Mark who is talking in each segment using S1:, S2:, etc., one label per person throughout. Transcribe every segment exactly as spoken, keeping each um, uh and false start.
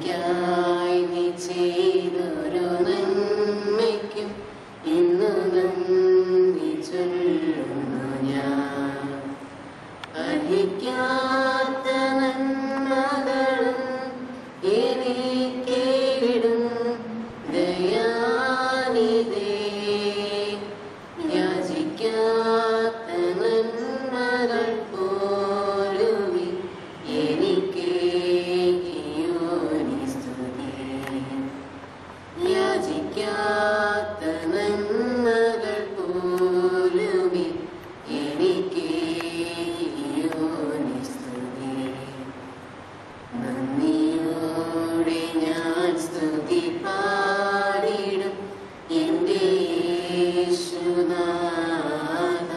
S1: എനിക്കായി നീ ചെയ്തൊരു നന്മയ്ക്കും ഇന്നു നന്ദി ചൊല്ലുന്നു ഞാൻ. അർഹിക്കാത്ത നന്മകളും എനിക്കേകിടും ദയാനിധേ. യാചിക്കാത്ത നന്മകൾ പോലും എനിക്കേകിയോ നീ സ്തുതി. യാചിക്കാത്ത നന്മകൾ പോലും എനിക്കേകിയോ നീ സ്തുതി. നന്ദിയോടെ ഞാൻ സ്തുതി പാടിടും എൻ്റെ യേശുനാഥ.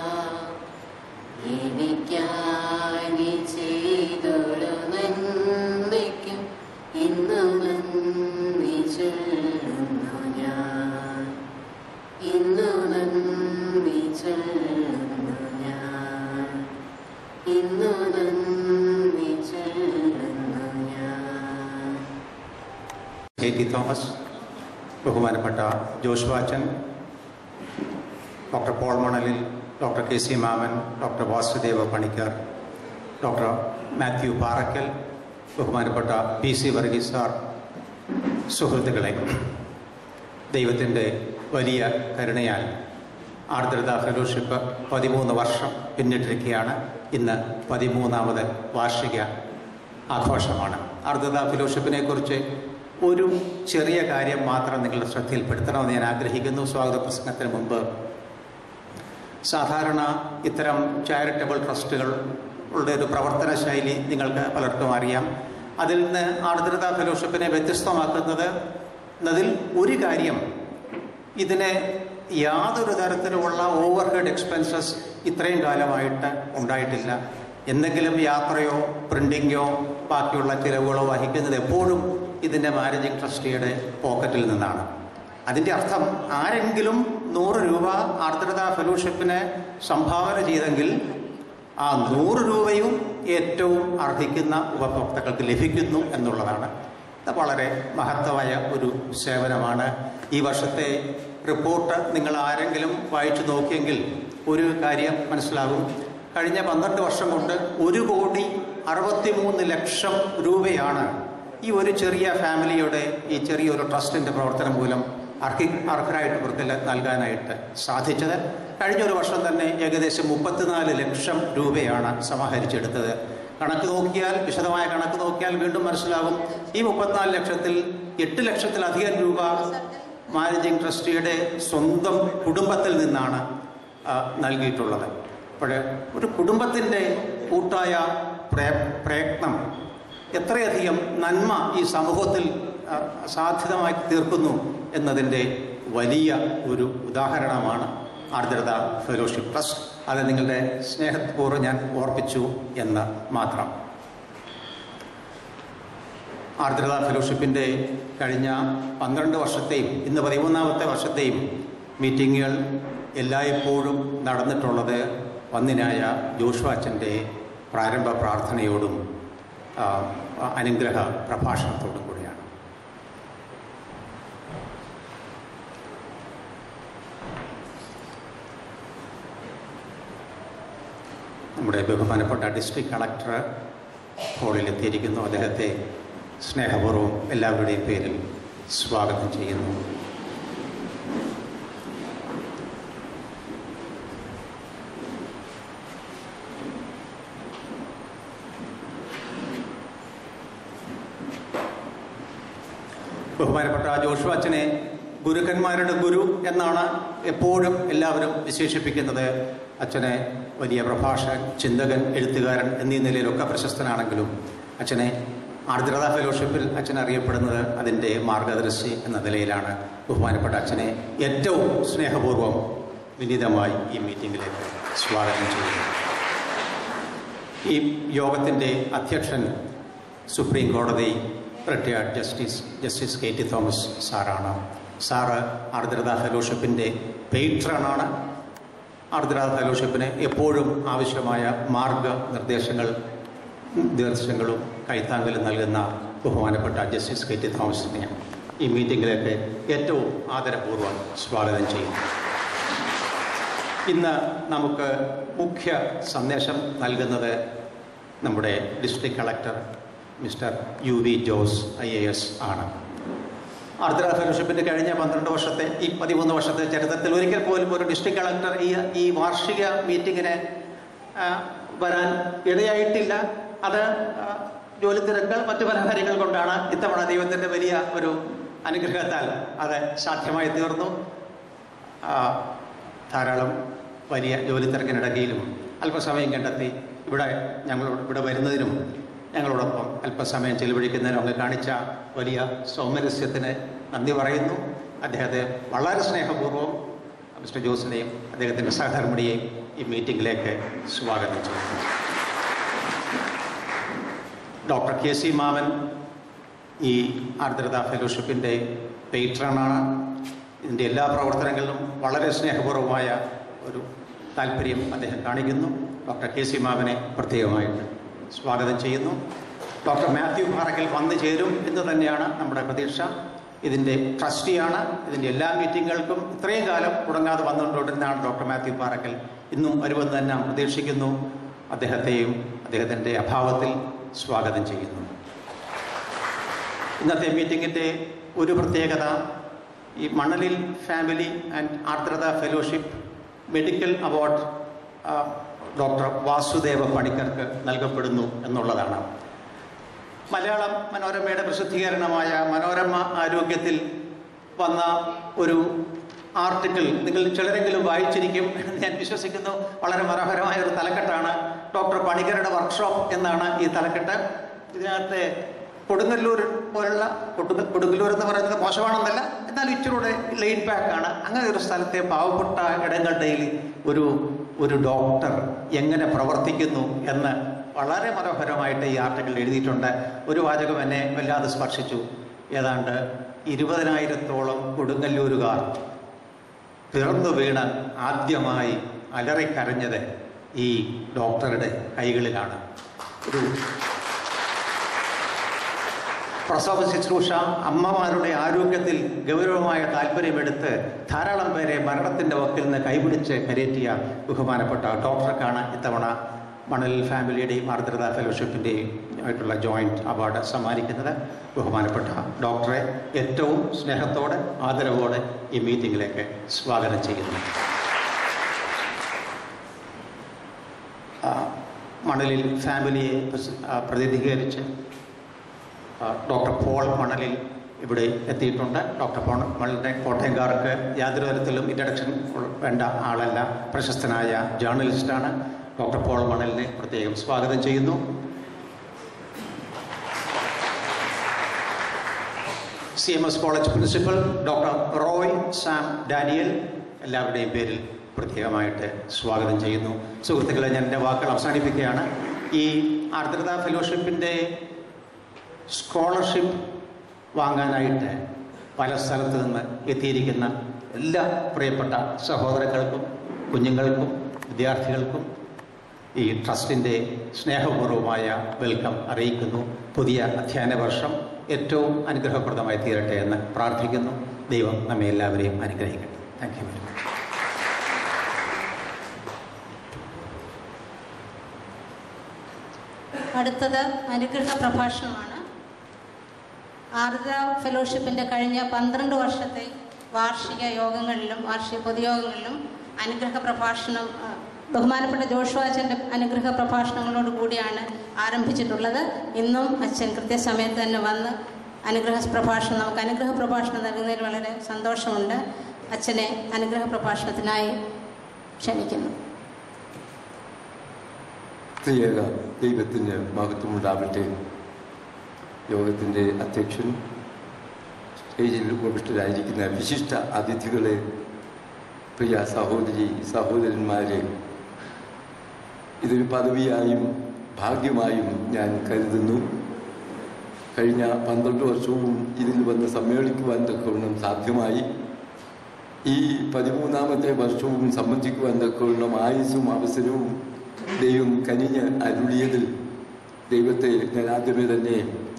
S1: എനിക്കായി നീ ചെയ്തൊരു നന്മയ്ക്കും ഇന്നു നന്ദി ചൊല്ലുന്നു ഞാൻ. ഇന്നു നന്ദി ചൊല്ലുന്നു ഞാൻ. ഇന്നു നന്ദി ചൊല്ലുന്നു ഞാൻ.
S2: കെ ടി തോമസ്, ബഹുമാനപ്പെട്ട ജോഷുവ അച്ഛൻ, doctor Paul Manalil, doctor K C Mammen, doctor Vasudeva Panicker, doctor Mathew Parakkal, ബഹുമാനപ്പെട്ട പി സി വർഗീസ് സാർ, സുഹൃത്തുക്കളെ, ദൈവത്തിൻ്റെ വലിയ കരുണയാൽ ആർദ്രത ഫെലോഷിപ്പ് പതിമൂന്ന് വർഷം പിന്നിട്ടിരിക്കുകയാണ്. ഇന്ന് പതിമൂന്നാമത് വാർഷിക ആഘോഷമാണ്. ആർദ്രത ഫെലോഷിപ്പിനെ കുറിച്ച് ഒരു ചെറിയ കാര്യം മാത്രം നിങ്ങളുടെ ശ്രദ്ധയിൽപ്പെടുത്തണമെന്ന് ഞാൻ ആഗ്രഹിക്കുന്നു. സ്വാഗത പ്രസംഗത്തിന് മുമ്പ് സാധാരണ ഇത്തരം ചാരിറ്റബിൾ ട്രസ്റ്റുകളുടെ ഒരു പ്രവർത്തന ശൈലി നിങ്ങൾക്ക് പലർക്കും അറിയാം. അതിൽ നിന്ന് ആർദ്രത ഫെലോഷിപ്പിനെ വ്യത്യസ്തമാക്കുന്നത് എന്നതിൽ ഒരു കാര്യം, ഇതിന് യാതൊരു തരത്തിലുമുള്ള ഓവർഹെഡ് എക്സ്പെൻസസ് ഇത്രയും കാലമായിട്ട് ഉണ്ടായിട്ടില്ല. എന്തെങ്കിലും യാത്രയോ പ്രിൻറ്റിങ്ങോ ബാക്കിയുള്ള ചിലവുകളോ വഹിക്കുന്നത് എപ്പോഴും ഇതിൻ്റെ മാനേജിംഗ് ട്രസ്റ്റിയുടെ പോക്കറ്റിൽ നിന്നാണ്. അതിൻ്റെ അർത്ഥം ആരെങ്കിലും നൂറ് രൂപ ആർദ്രത ഫെലോഷിപ്പിന് സംഭാവന ചെയ്തെങ്കിൽ ആ നൂറ് രൂപയും ഏറ്റവും അർഹിക്കുന്ന ഉപഭോക്താക്കൾക്ക് ലഭിക്കുന്നു എന്നുള്ളതാണ്. അത് വളരെ മഹത്തമായ ഒരു സേവനമാണ്. ഈ വർഷത്തെ റിപ്പോർട്ട് നിങ്ങൾ ആരെങ്കിലും വായിച്ചു നോക്കിയെങ്കിൽ ഒരു കാര്യം മനസ്സിലാകും. കഴിഞ്ഞ പന്ത്രണ്ട് വർഷം കൊണ്ട് ഒരു കോടി അറുപത്തി മൂന്ന് ലക്ഷം രൂപയാണ് ഈ ഒരു ചെറിയ ഫാമിലിയുടെ ഈ ചെറിയൊരു ട്രസ്റ്റിൻ്റെ പ്രവർത്തനം മൂലം അർഹി അർഹരായിട്ടവർക്ക് നൽകാനായിട്ട് സാധിച്ചത്. കഴിഞ്ഞൊരു വർഷം തന്നെ ഏകദേശം മുപ്പത്തിനാല് ലക്ഷം രൂപയാണ് സമാഹരിച്ചെടുത്തത്. കണക്ക് നോക്കിയാൽ, വിശദമായ കണക്ക് നോക്കിയാൽ വീണ്ടും മനസ്സിലാകും, ഈ മുപ്പത്തിനാല് ലക്ഷത്തിൽ എട്ട് ലക്ഷത്തിലധികം രൂപ മാനേജിംഗ് ട്രസ്റ്റിയുടെ സ്വന്തം കുടുംബത്തിൽ നിന്നാണ് നൽകിയിട്ടുള്ളത്. അപ്പോൾ ഒരു കുടുംബത്തിൻ്റെ കൂട്ടായ പ്രയത്നം എത്രയധികം നന്മ ഈ സമൂഹത്തിൽ സാധ്യതമായി തീർക്കുന്നു എന്നതിൻ്റെ വലിയ ഒരു ഉദാഹരണമാണ് ആർദ്രത ഫെലോഷിപ്പ് ട്രസ്റ്റ്. അത് നിങ്ങളുടെ സ്നേഹപൂർവ്വം ഞാൻ ഓർപ്പിച്ചു എന്ന് മാത്രം. ആർദ്രത ഫെലോഷിപ്പിൻ്റെ കഴിഞ്ഞ പന്ത്രണ്ട് വർഷത്തെയും ഇന്ന് പതിമൂന്നാമത്തെ വർഷത്തെയും മീറ്റിങ്ങുകൾ എല്ലായ്പ്പോഴും നടന്നിട്ടുള്ളത് വന്ദിനായ ജോഷുവ അച്ഛൻ്റെ പ്രാരംഭ പ്രാർത്ഥനയോടും അനുഗ്രഹ പ്രഭാഷണത്തോടും കൂടിയാണ്. നമ്മുടെ ബഹുമാനപ്പെട്ട ഡിസ്ട്രിക്ട് കളക്ടർ ഹാളിലെത്തിയിരിക്കുന്നു. അദ്ദേഹത്തെ സ്നേഹപൂർവ്വം എല്ലാവരുടെയും പേരിൽ സ്വാഗതം ചെയ്യുന്നു. ബഹുമാനപ്പെട്ട ജോഷുവ അച്ഛനെ ഗുരുക്കന്മാരുടെ ഗുരു എന്നാണ് എപ്പോഴും എല്ലാവരും വിശേഷിപ്പിക്കുന്നത്. അച്ഛനെ വലിയ പ്രഭാഷകൻ, ചിന്തകൻ, എഴുത്തുകാരൻ എന്നീ നിലയിലൊക്കെ പ്രശസ്തനാണെങ്കിലും അച്ഛനെ ആർദ്രത ഫെലോഷിപ്പിൽ അച്ഛൻ അറിയപ്പെടുന്നത് അതിൻ്റെ മാർഗദർശി എന്ന നിലയിലാണ്. ബഹുമാനപ്പെട്ട അച്ഛനെ ഏറ്റവും സ്നേഹപൂർവ്വം വിനീതമായി ഈ മീറ്റിംഗിലേക്ക് സ്വാഗതം ചെയ്യുന്നു. ഈ യോഗത്തിൻ്റെ അധ്യക്ഷൻ സുപ്രീം കോടതി retired justice justice K T Thomas സാറാണ്. സാറ് ആർദ്രത ഫെലോഷിപ്പിൻ്റെ പേട്രണാണ്. ആർദ്രത ഫെലോഷിപ്പിന് എപ്പോഴും ആവശ്യമായ മാർഗ നിർദ്ദേശങ്ങൾ നിർദ്ദേശങ്ങളും കൈത്താങ്കലും നൽകുന്ന ബഹുമാനപ്പെട്ട ജസ്റ്റിസ് കെ ടി തോമസിനെ ഈ മീറ്റിങ്ങിലേക്ക് ഏറ്റവും ആദരപൂർവ്വം സ്വാഗതം ചെയ്യുന്നു. ഇന്ന് നമുക്ക് മുഖ്യ സന്ദേശം നൽകുന്നത് നമ്മുടെ district collector mister U V Jose I A S ആണ്. ആർദ്ര ഫെലോഷിപ്പിൻ്റെ കഴിഞ്ഞ പന്ത്രണ്ട് വർഷത്തെ ഈ പതിമൂന്ന് വർഷത്തെ ചരിത്രത്തിൽ ഒരിക്കൽ പോലും ഒരു ഡിസ്ട്രിക്ട് കളക്ടർ ഈ ഈ വാർഷിക മീറ്റിങ്ങിന് വരാൻ ഇടയായിട്ടില്ല. അത് ജോലി തിരക്കുകൾ മറ്റു പല കാര്യങ്ങൾ കൊണ്ടാണ്. ഇത്തവണ ദൈവത്തിൻ്റെ വലിയ ഒരു അനുഗ്രഹത്താൽ അത് സാധ്യമായി തീർന്നു. ധാരാളം വലിയ ജോലി തിരക്കിനിടയിലും അല്പസമയം കണ്ടെത്തി ഇവിടെ ഞങ്ങൾ ഇവിടെ വരുന്നതിനും ഞങ്ങളോടൊപ്പം അല്പസമയം ചെലവഴിക്കുന്നതിനും ഒക്കെ കാണിച്ച വലിയ സൗമനസ്യത്തിന് നന്ദി പറയുന്നു. അദ്ദേഹത്തെ വളരെ സ്നേഹപൂർവ്വം മിസ്റ്റർ ജോസിനെയും അദ്ദേഹത്തിൻ്റെ സഹധർമ്മിണിയെയും ഈ മീറ്റിംഗിലേക്ക് സ്വാഗതം ചെയ്യുന്നു. ഡോക്ടർ കെ സി മാമൻ ഈ ആർദ്രത ഫെലോഷിപ്പിൻ്റെ പേട്രണാണ്. ഇതിൻ്റെ എല്ലാ പ്രവർത്തനങ്ങളിലും വളരെ സ്നേഹപൂർവമായ ഒരു താല്പര്യം അദ്ദേഹം കാണിക്കുന്നു. ഡോക്ടർ കെ സി മാമനെ പ്രത്യേകമായിട്ട് സ്വാഗതം ചെയ്യുന്നു. ഡോക്ടർ മാത്യു പാറക്കൽ വന്നു ചേരും എന്ന് തന്നെയാണ് നമ്മുടെ പ്രതീക്ഷ. ഇതിൻ്റെ ട്രസ്റ്റിയാണ്. ഇതിൻ്റെ എല്ലാ മീറ്റിങ്ങുകൾക്കും ഇത്രയും കാലം മുടങ്ങാതെ വന്നുകൊണ്ടിരുന്നതാണ് ഡോക്ടർ മാത്യു പാറക്കൽ. ഇന്നും വരുമെന്ന് തന്നെ നാം പ്രതീക്ഷിക്കുന്നു. അദ്ദേഹത്തെയും അദ്ദേഹത്തിൻ്റെ അഭാവത്തിൽ സ്വാഗതം ചെയ്യുന്നു. ഇന്നത്തെ മീറ്റിങ്ങിൻ്റെ ഒരു പ്രത്യേകത ഈ Manalil family and Ardrata fellowship medical award doctor Vasudeva പണിക്കർക്ക് നൽകപ്പെടുന്നു എന്നുള്ളതാണ്. മലയാളം മനോരമയുടെ പ്രസിദ്ധീകരണമായ മനോരമ ആരോഗ്യത്തിൽ വന്ന ഒരു ആർട്ടിക്കിൾ നിങ്ങൾ ചിലരെങ്കിലും വായിച്ചിരിക്കും എന്ന് ഞാൻ വിശ്വസിക്കുന്നു. വളരെ മനോഹരമായ ഒരു തലക്കെട്ടാണ്. ഡോക്ടർ പണിക്കരുടെ വർക്ക്ഷോപ്പ് എന്നാണ് ഈ തലക്കെട്ട്. ഇതിനകത്ത് കൊടുങ്ങല്ലൂർ പോലുള്ള കൊടുങ്ങല്ലൂർ എന്ന് പറയുന്നത് മോശമാണെന്നല്ല, എന്നാൽ ഇച്ചിലൂടെ ലെയ്ഡ് ബാക്ക് ആണ്. അങ്ങനെ ഒരു സ്ഥലത്തെ പാവപ്പെട്ട ഇടങ്ങളുടെയിൽ ഒരു ഒരു ഡോക്ടർ എങ്ങനെ പ്രവർത്തിക്കുന്നു എന്ന് വളരെ മനോഹരമായിട്ട് ഈ ആർട്ടിക്കിൾ എഴുതിയിട്ടുണ്ട്. ഒരു വാചകം എന്നെ വല്ലാതെ സ്പർശിച്ചു. ഏതാണ്ട് ഇരുപതിനായിരത്തോളം കൊടുങ്ങല്ലൂരുകാർ പിറന്നു വീണ് ആദ്യമായി അലറിക്കരഞ്ഞത് ഈ ഡോക്ടറുടെ കൈകളിലാണ്. ഒരു പ്രസവ ശുശ്രൂഷ അമ്മമാരുടെ ആരോഗ്യത്തിൽ ഗൗരവമായ താല്പര്യമെടുത്ത് ധാരാളം പേരെ മരണത്തിൻ്റെ വക്കിൽ നിന്ന് കൈപിടിച്ച് കരയറ്റിയ ബഹുമാനപ്പെട്ട ഡോക്ടർക്കാണ് ഇത്തവണ മണൽ ഫാമിലിയുടെയും ആർദ്രത ഫെലോഷിപ്പിൻ്റെയും ആയിട്ടുള്ള ജോയിൻറ്റ് അവാർഡ് സമ്മാനിക്കുന്നത്. ബഹുമാനപ്പെട്ട ഡോക്ടറെ ഏറ്റവും സ്നേഹത്തോടെ ആദരവോടെ ഈ മീറ്റിങ്ങിലേക്ക് സ്വാഗതം ചെയ്യുന്നു. മണലിൽ ഫാമിലിയെ പ്രതിനിധീകരിച്ച് ഡോക്ടർ പോൾ മണലിൽ ഇവിടെ എത്തിയിട്ടുണ്ട്. ഡോക്ടർ പോൾ മണലിൻ്റെ കോട്ടയംകാർക്ക് യാതൊരു തരത്തിലും ഇൻട്രഡക്ഷൻ വേണ്ട ആളല്ല. പ്രശസ്തനായ ജേർണലിസ്റ്റാണ്. ഡോക്ടർ പോൾ മണലിനെ പ്രത്യേകം സ്വാഗതം ചെയ്യുന്നു. C M S college principal doctor Roy Sam Daniel എല്ലാവരുടെയും പേരിൽ പ്രത്യേകമായിട്ട് സ്വാഗതം ചെയ്യുന്നു. സുഹൃത്തുക്കളെ, ഞാൻ എൻ്റെ വാക്കുകൾ അവസാനിപ്പിക്കുകയാണ്. ഈ ആർദ്രത ഫെലോഷിപ്പിൻ്റെ സ്കോളർഷിപ്പ് വാങ്ങാനായിട്ട് പല സ്ഥലത്ത് നിന്ന് എത്തിയിരിക്കുന്ന എല്ലാ പ്രിയപ്പെട്ട സഹോദരങ്ങൾക്കും കുഞ്ഞുങ്ങൾക്കും വിദ്യാർത്ഥികൾക്കും ഈ ട്രസ്റ്റിൻ്റെ സ്നേഹപൂർവമായ വെൽക്കം അറിയിക്കുന്നു. പുതിയ അധ്യയന വർഷം ഏറ്റവും അനുഗ്രഹപ്രദമായി തീരട്ടെ എന്ന് പ്രാർത്ഥിക്കുന്നു. ദൈവം നമ്മെ എല്ലാവരെയും അനുഗ്രഹിക്കട്ടെ. Thank you very much.
S3: അടുത്തത് അനുഗ്രഹ പ്രഭാഷണമാണ്. ആർദ്ര ഫെലോഷിപ്പിൻ്റെ കഴിഞ്ഞ പന്ത്രണ്ട് വർഷത്തെ വാർഷിക യോഗങ്ങളിലും വാർഷിക പൊതുയോഗങ്ങളിലും അനുഗ്രഹ പ്രഭാഷണം ബഹുമാനപ്പെട്ട ജോഷുവ അച്ഛൻ്റെ അനുഗ്രഹ പ്രഭാഷണങ്ങളോട് കൂടിയാണ് ആരംഭിച്ചിട്ടുള്ളത്. ഇന്നും അച്ഛൻ കൃത്യസമയത്ത് തന്നെ വന്ന് അനുഗ്രഹ പ്രഭാഷണം നമുക്ക് അനുഗ്രഹ പ്രഭാഷണം നൽകുന്നതിൽ വളരെ സന്തോഷമുണ്ട്. അച്ഛനെ അനുഗ്രഹ പ്രഭാഷണത്തിനായി ക്ഷണിക്കുന്നു.
S4: ത്രിയേക ദൈവത്തിന് മഹത്വമുണ്ടാവട്ടെ. യോഗത്തിൻ്റെ അധ്യക്ഷൻ, സ്റ്റേജിൽ ഉപവിഷ്ടരായിരിക്കുന്ന വിശിഷ്ട അതിഥികളെ, പ്രിയ സഹോദരി സഹോദരന്മാരെ, ഇതൊരു പദവിയായും ഭാഗ്യമായും ഞാൻ കരുതുന്നു. കഴിഞ്ഞ പന്ത്രണ്ട് വർഷവും ഇതിൽ വന്ന് സമ്മേളിക്കുവാൻ തക്കവണ്ണം സാധ്യമായി. ഈ പതിമൂന്നാമത്തെ വർഷവും സംബന്ധിക്കുവാൻ തക്കവണ്ണം ആയുസ്സും അവസരവും ദൈവം കനിഞ്ഞ് അരുളിയതിൽ ദൈവത്തെ ഞാൻ ആദ്യമേ തന്നെ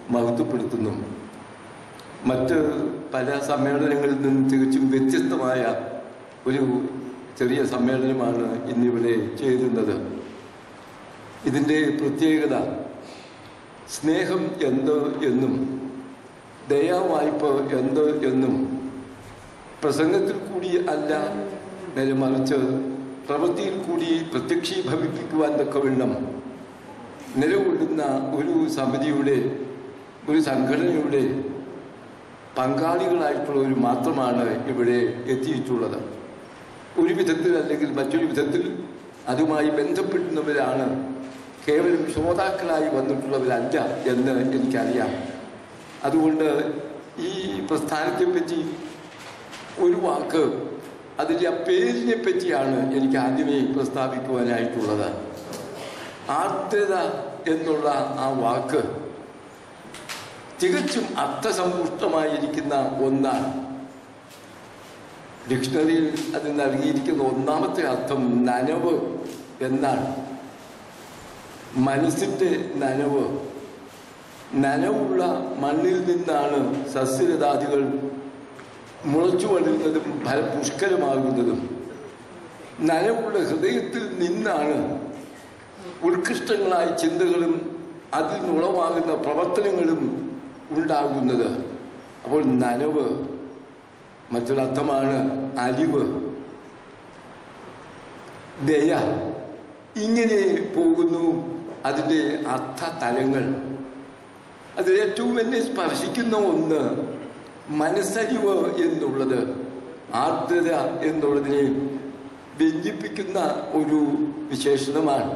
S4: മഹത്വപ്പെടുത്തുന്നു. മറ്റ് പല സമ്മേളനങ്ങളിൽ നിന്നും തികച്ചും വ്യത്യസ്തമായ ഒരു ചെറിയ സമ്മേളനമാണ് ഇന്നിവിടെ ചേരുന്നത്. ഇതിൻ്റെ പ്രത്യേകത സ്നേഹം എന്ത് എന്നും ദയാവായ്പ എന്ത് എന്നും പ്രസംഗത്തിൽ കൂടി അല്ല, നേരെ മറിച്ച് പ്രവൃത്തിയിൽ കൂടി പ്രത്യക്ഷീഭവിപ്പിക്കുവാൻ തക്കവണ്ണം നിലകൊള്ളുന്ന ഒരു സമിതിയുടെ, ഒരു സംഘടനയുടെ പങ്കാളികളായിട്ടുള്ളവർ മാത്രമാണ് ഇവിടെ എത്തിയിട്ടുള്ളത്. ഒരു വിധത്തിൽ അല്ലെങ്കിൽ മറ്റൊരു വിധത്തിൽ അതുമായി ബന്ധപ്പെടുന്നവരാണ്, കേവലം ശ്രോതാക്കളായി വന്നിട്ടുള്ളവരല്ല എന്ന് എനിക്കറിയാം. അതുകൊണ്ട് ഈ പ്രസ്ഥാനത്തെ പറ്റി ഒരു വാക്ക്, അതിൻ്റെ ആ പേരിനെ പറ്റിയാണ് എനിക്ക് ആദ്യമേ പ്രസ്താവിക്കുവാനായിട്ടുള്ളത്. ആർദ്രത എന്നുള്ള ആ വാക്ക് തികച്ചും അർത്ഥസമ്പുഷ്ടമായിരിക്കുന്ന ഒന്നാണ്. ഡിക്ഷണറിയിൽ അത് നൽകിയിരിക്കുന്ന ഒന്നാമത്തെ അർത്ഥം നനവ് എന്നാണ്. മനസ്സിൻ്റെ നനവ്. നനവുള്ള മണ്ണിൽ നിന്നാണ് സസ്യലതാദികൾ മുളച്ചു വളരുന്നതും ഫലപുഷ്കരമാകുന്നതും. നനവുള്ള ഹൃദയത്തിൽ നിന്നാണ് ഉത്കൃഷ്ടങ്ങളായ ചിന്തകളും അതിൽ നിന്നുളവാകുന്ന പ്രവർത്തനങ്ങളും ഉണ്ടാകുന്നത്. അപ്പോൾ നനവ്. മറ്റൊരർത്ഥമാണ് അലിവ്, ദയ. ഇങ്ങനെ പോകുന്നു അതിൻ്റെ അർത്ഥതലങ്ങൾ. അതിലേറ്റവും എന്നെ സ്പർശിക്കുന്ന ഒന്ന് മനസ്സലിവ് എന്നുള്ളത്, ആർദ്രത എന്നുള്ളതിനെ വ്യഞ്ജിപ്പിക്കുന്ന ഒരു വിശേഷണമാണ്.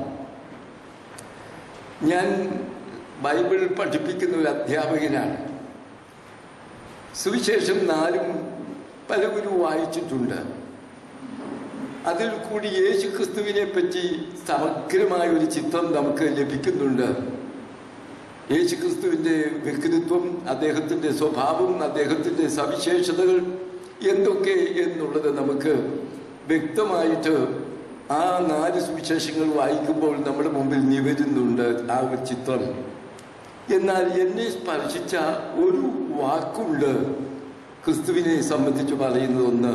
S4: ഞാൻ ബൈബിൾ പഠിപ്പിക്കുന്ന ഒരു അധ്യാപകനാണ്. സുവിശേഷം നാലും പലവരും വായിച്ചിട്ടുണ്ട്. അതിൽ കൂടി യേശു ക്രിസ്തുവിനെ പറ്റി സമഗ്രമായ ഒരു ചിത്രം നമുക്ക് ലഭിക്കുന്നുണ്ട്. യേശു ക്രിസ്തുവിൻ്റെ വ്യക്തിത്വം, അദ്ദേഹത്തിൻ്റെ സ്വഭാവം, അദ്ദേഹത്തിൻ്റെ സവിശേഷതകൾ എന്തൊക്കെ എന്നുള്ളത് നമുക്ക് വ്യക്തമായിട്ട് ആ നാല് സുവിശേഷങ്ങൾ വായിക്കുമ്പോൾ നമ്മുടെ മുമ്പിൽ നിവരുന്നുണ്ട് ആ ഒരു ചിത്രം. എന്നാൽ എന്നെ സ്പർശിച്ച ഒരു വാക്കുണ്ട് ക്രിസ്തുവിനെ സംബന്ധിച്ച് പറയുന്നത്. ഒന്ന്,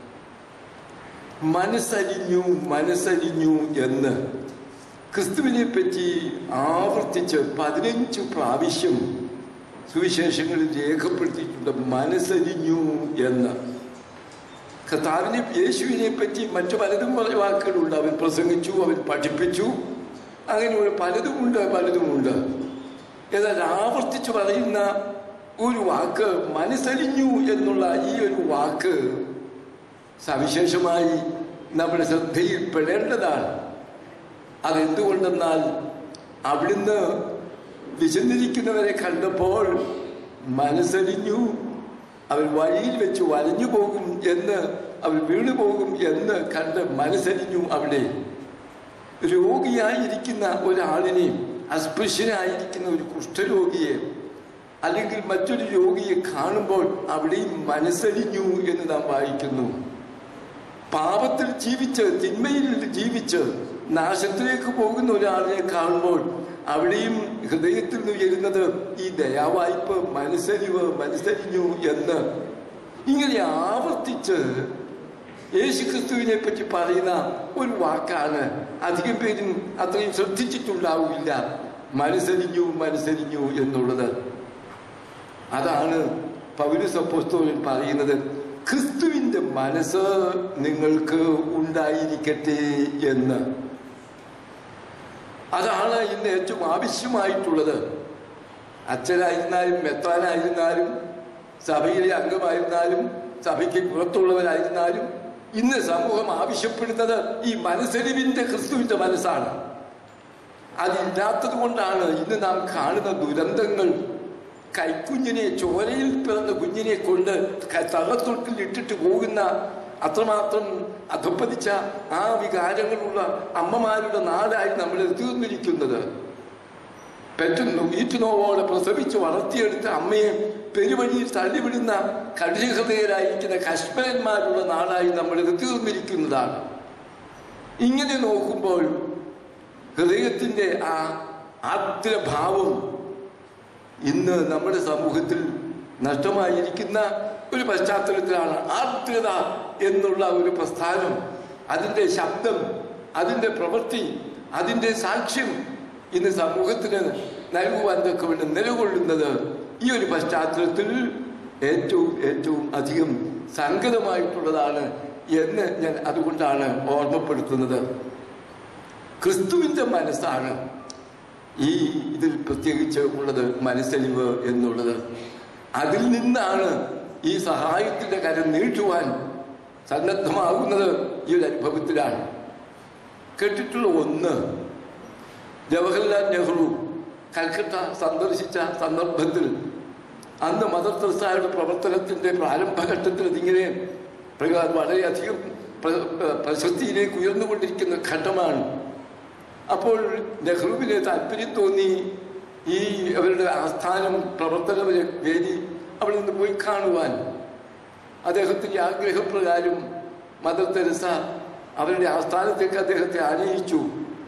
S4: മനസ്സലിഞ്ഞു മനസ്സലിഞ്ഞു എന്ന് ക്രിസ്തുവിനെ പറ്റി ആവർത്തിച്ച് പതിനഞ്ച് പ്രാവശ്യം സുവിശേഷങ്ങളിൽ രേഖപ്പെടുത്തിയിട്ടുണ്ട്. മനസ്സലിഞ്ഞു എന്ന്. കർത്താവിനെ, യേശുവിനെ പറ്റി മറ്റു പലതും വാക്കുകളുണ്ട്. അവൻ പ്രസംഗിച്ചു, അവൻ പഠിപ്പിച്ചു, അങ്ങനെയുള്ള പലതുമുണ്ട് പലതുമുണ്ട് എന്നാൽ ആവർത്തിച്ച് പറയുന്ന ഒരു വാക്ക് മനസ്സലിഞ്ഞു എന്നുള്ള ഈ ഒരു വാക്ക് സവിശേഷമായി നമ്മുടെ ശ്രദ്ധയിൽ പെടേണ്ടതാണ്. അതെന്തുകൊണ്ടെന്നാൽ അവിടുന്ന് വിശന്നിരിക്കുന്നവരെ കണ്ടപ്പോൾ മനസ്സലിഞ്ഞു, അവർ വഴിയിൽ വെച്ച് വലഞ്ഞു പോകും എന്ന്, അവർ വീണു പോകും എന്ന് കണ്ട് മനസ്സലിഞ്ഞു. അവിടെ രോഗിയായിരിക്കുന്ന ഒരാളിനെ, അസ്പൃശ്യനായിരിക്കുന്ന ഒരു കുഷ്ഠരോഗിയെ അല്ലെങ്കിൽ മറ്റൊരു രോഗിയെ കാണുമ്പോൾ അവിടെയും മനസ്സലിഞ്ഞു എന്ന് നാം വായിക്കുന്നു. പാപത്തിൽ ജീവിച്ച്, തിന്മയിൽ ജീവിച്ച് നാശത്തിലേക്ക് പോകുന്ന ഒരാളിനെ കാണുമ്പോൾ അവിടെയും ഹൃദയത്തിൽ നിന്ന് ഉയരുന്നത് ഈ ദയാവായ്പ്, മനസ്സലിവ്, മനസ്സലിഞ്ഞു എന്ന്. ഇങ്ങനെ ആവർത്തിച്ച് യേശുക്രിസ്തുവിനെ പറ്റി പറയുന്ന ഒരു വാക്കാണ്. അധികം പേരും അത്രയും ശ്രദ്ധിച്ചിട്ടുണ്ടാവില്ല മനസ്സലിഞ്ഞു മനസ്സലിഞ്ഞു എന്നുള്ളത്. അതാണ് പൗലോസ് അപ്പോസ്തലൻ പറയുന്നത്, ക്രിസ്തുവിന്റെ മനസ്സ് നിങ്ങൾക്ക് ഉണ്ടായിരിക്കട്ടെ എന്ന്. അതാണ് ഇന്ന് ഏറ്റവും ആവശ്യമായിട്ടുള്ളത്. അച്ഛനായിരുന്നാലും മെത്രാനായിരുന്നാലും സഭയിലെ അംഗമായിരുന്നാലും സഭയ്ക്ക് പുറത്തുള്ളവരായിരുന്നാലും ഇന്ന് സമൂഹം ആവശ്യപ്പെടുന്നത് ഈ മനസ്സലിവിന്റെ ക്രിസ്തുവിന്റെ മനസ്സാണ്. അതില്ലാത്തത് കൊണ്ടാണ് ഇന്ന് നാം കാണുന്ന ദുരന്തങ്ങൾ. കൈക്കുഞ്ഞിനെ, ചോരയിൽ പിറന്ന കുഞ്ഞിനെ കൊണ്ട് തള്ളത്തൊട്ടിൽ ഇട്ടിട്ട് പോകുന്ന, അത്രമാത്രം അധപ്പതിച്ച ആ വികാരങ്ങളുള്ള അമ്മമാരുടെ നാടായി നമ്മൾ തീർന്നിരിക്കുന്നത്. പെറ്റുന്നു ഈറ്റുനോവോടെ പ്രസവിച്ച് വളർത്തിയെടുത്ത അമ്മയെ പെരുവഴിയിൽ തള്ളിവിടുന്ന കഠിനഹൃദയരായിരിക്കുന്ന കശ്മലന്മാരുള്ള നാടായി നമ്മൾ തീർന്നിരിക്കുന്നതാണ്. ഇങ്ങനെ നോക്കുമ്പോൾ ഹൃദയത്തിൻ്റെ ആ ആർദ്രഭാവം ഇന്ന് നമ്മുടെ സമൂഹത്തിൽ നഷ്ടമായിരിക്കുന്ന ഒരു പശ്ചാത്തലത്തിലാണ് ആർദ്രത എന്നുള്ള ഒരു പ്രസ്ഥാനം, അതിൻ്റെ ശബ്ദം, അതിൻ്റെ പ്രവൃത്തി, അതിൻ്റെ സാക്ഷ്യം ഇന്ന് സമൂഹത്തിന് നൽകുവാൻ തക്കവണ്ണം നിലകൊള്ളുന്നത് ഈ ഒരു പശ്ചാത്തലത്തിൽ ഏറ്റവും ഏറ്റവും അധികം സങ്കടമായിട്ടുള്ളതാണ് എന്ന് ഞാൻ അതുകൊണ്ടാണ് ഓർമ്മപ്പെടുത്തുന്നത്. ക്രിസ്തുവിൻ്റെ മനസ്സാണ് ഈ ഇതിൽ പ്രത്യേകിച്ച് ഉള്ളത്, മനസ്സലിവ് എന്നുള്ളത്. അതിൽ നിന്നാണ് ഈ സഹായത്തിൻ്റെ കരം നീട്ടുവാൻ സന്നദ്ധമാകുന്നത് ഈ ഒരു അനുഭവത്തിലാണ്. കേട്ടിട്ടുള്ള ഒന്ന്, ജവഹർലാൽ നെഹ്റു കൽക്കട്ട സന്ദർശിച്ച സന്ദർഭത്തിൽ അന്ന് മദർ തെരേസയുടെ പ്രവർത്തനത്തിൻ്റെ പ്രാരംഭഘട്ടത്തിൽ ഇതിങ്ങനെ വളരെയധികം പ്രശസ്തിയിലേക്ക് ഉയർന്നുകൊണ്ടിരിക്കുന്ന ഘട്ടമാണ്. അപ്പോൾ നെഹ്റുവിന് താല്പര്യം തോന്നി ഈ അവരുടെ ആസ്ഥാനം, പ്രവർത്തന വേദി അവിടെ നിന്ന് പോയി കാണുവാൻ. അദ്ദേഹത്തിൻ്റെ ആഗ്രഹപ്രകാരം മദർ തെരേസ അവരുടെ ആസ്ഥാനത്തേക്ക് അദ്ദേഹത്തെ ആനയിച്ചു.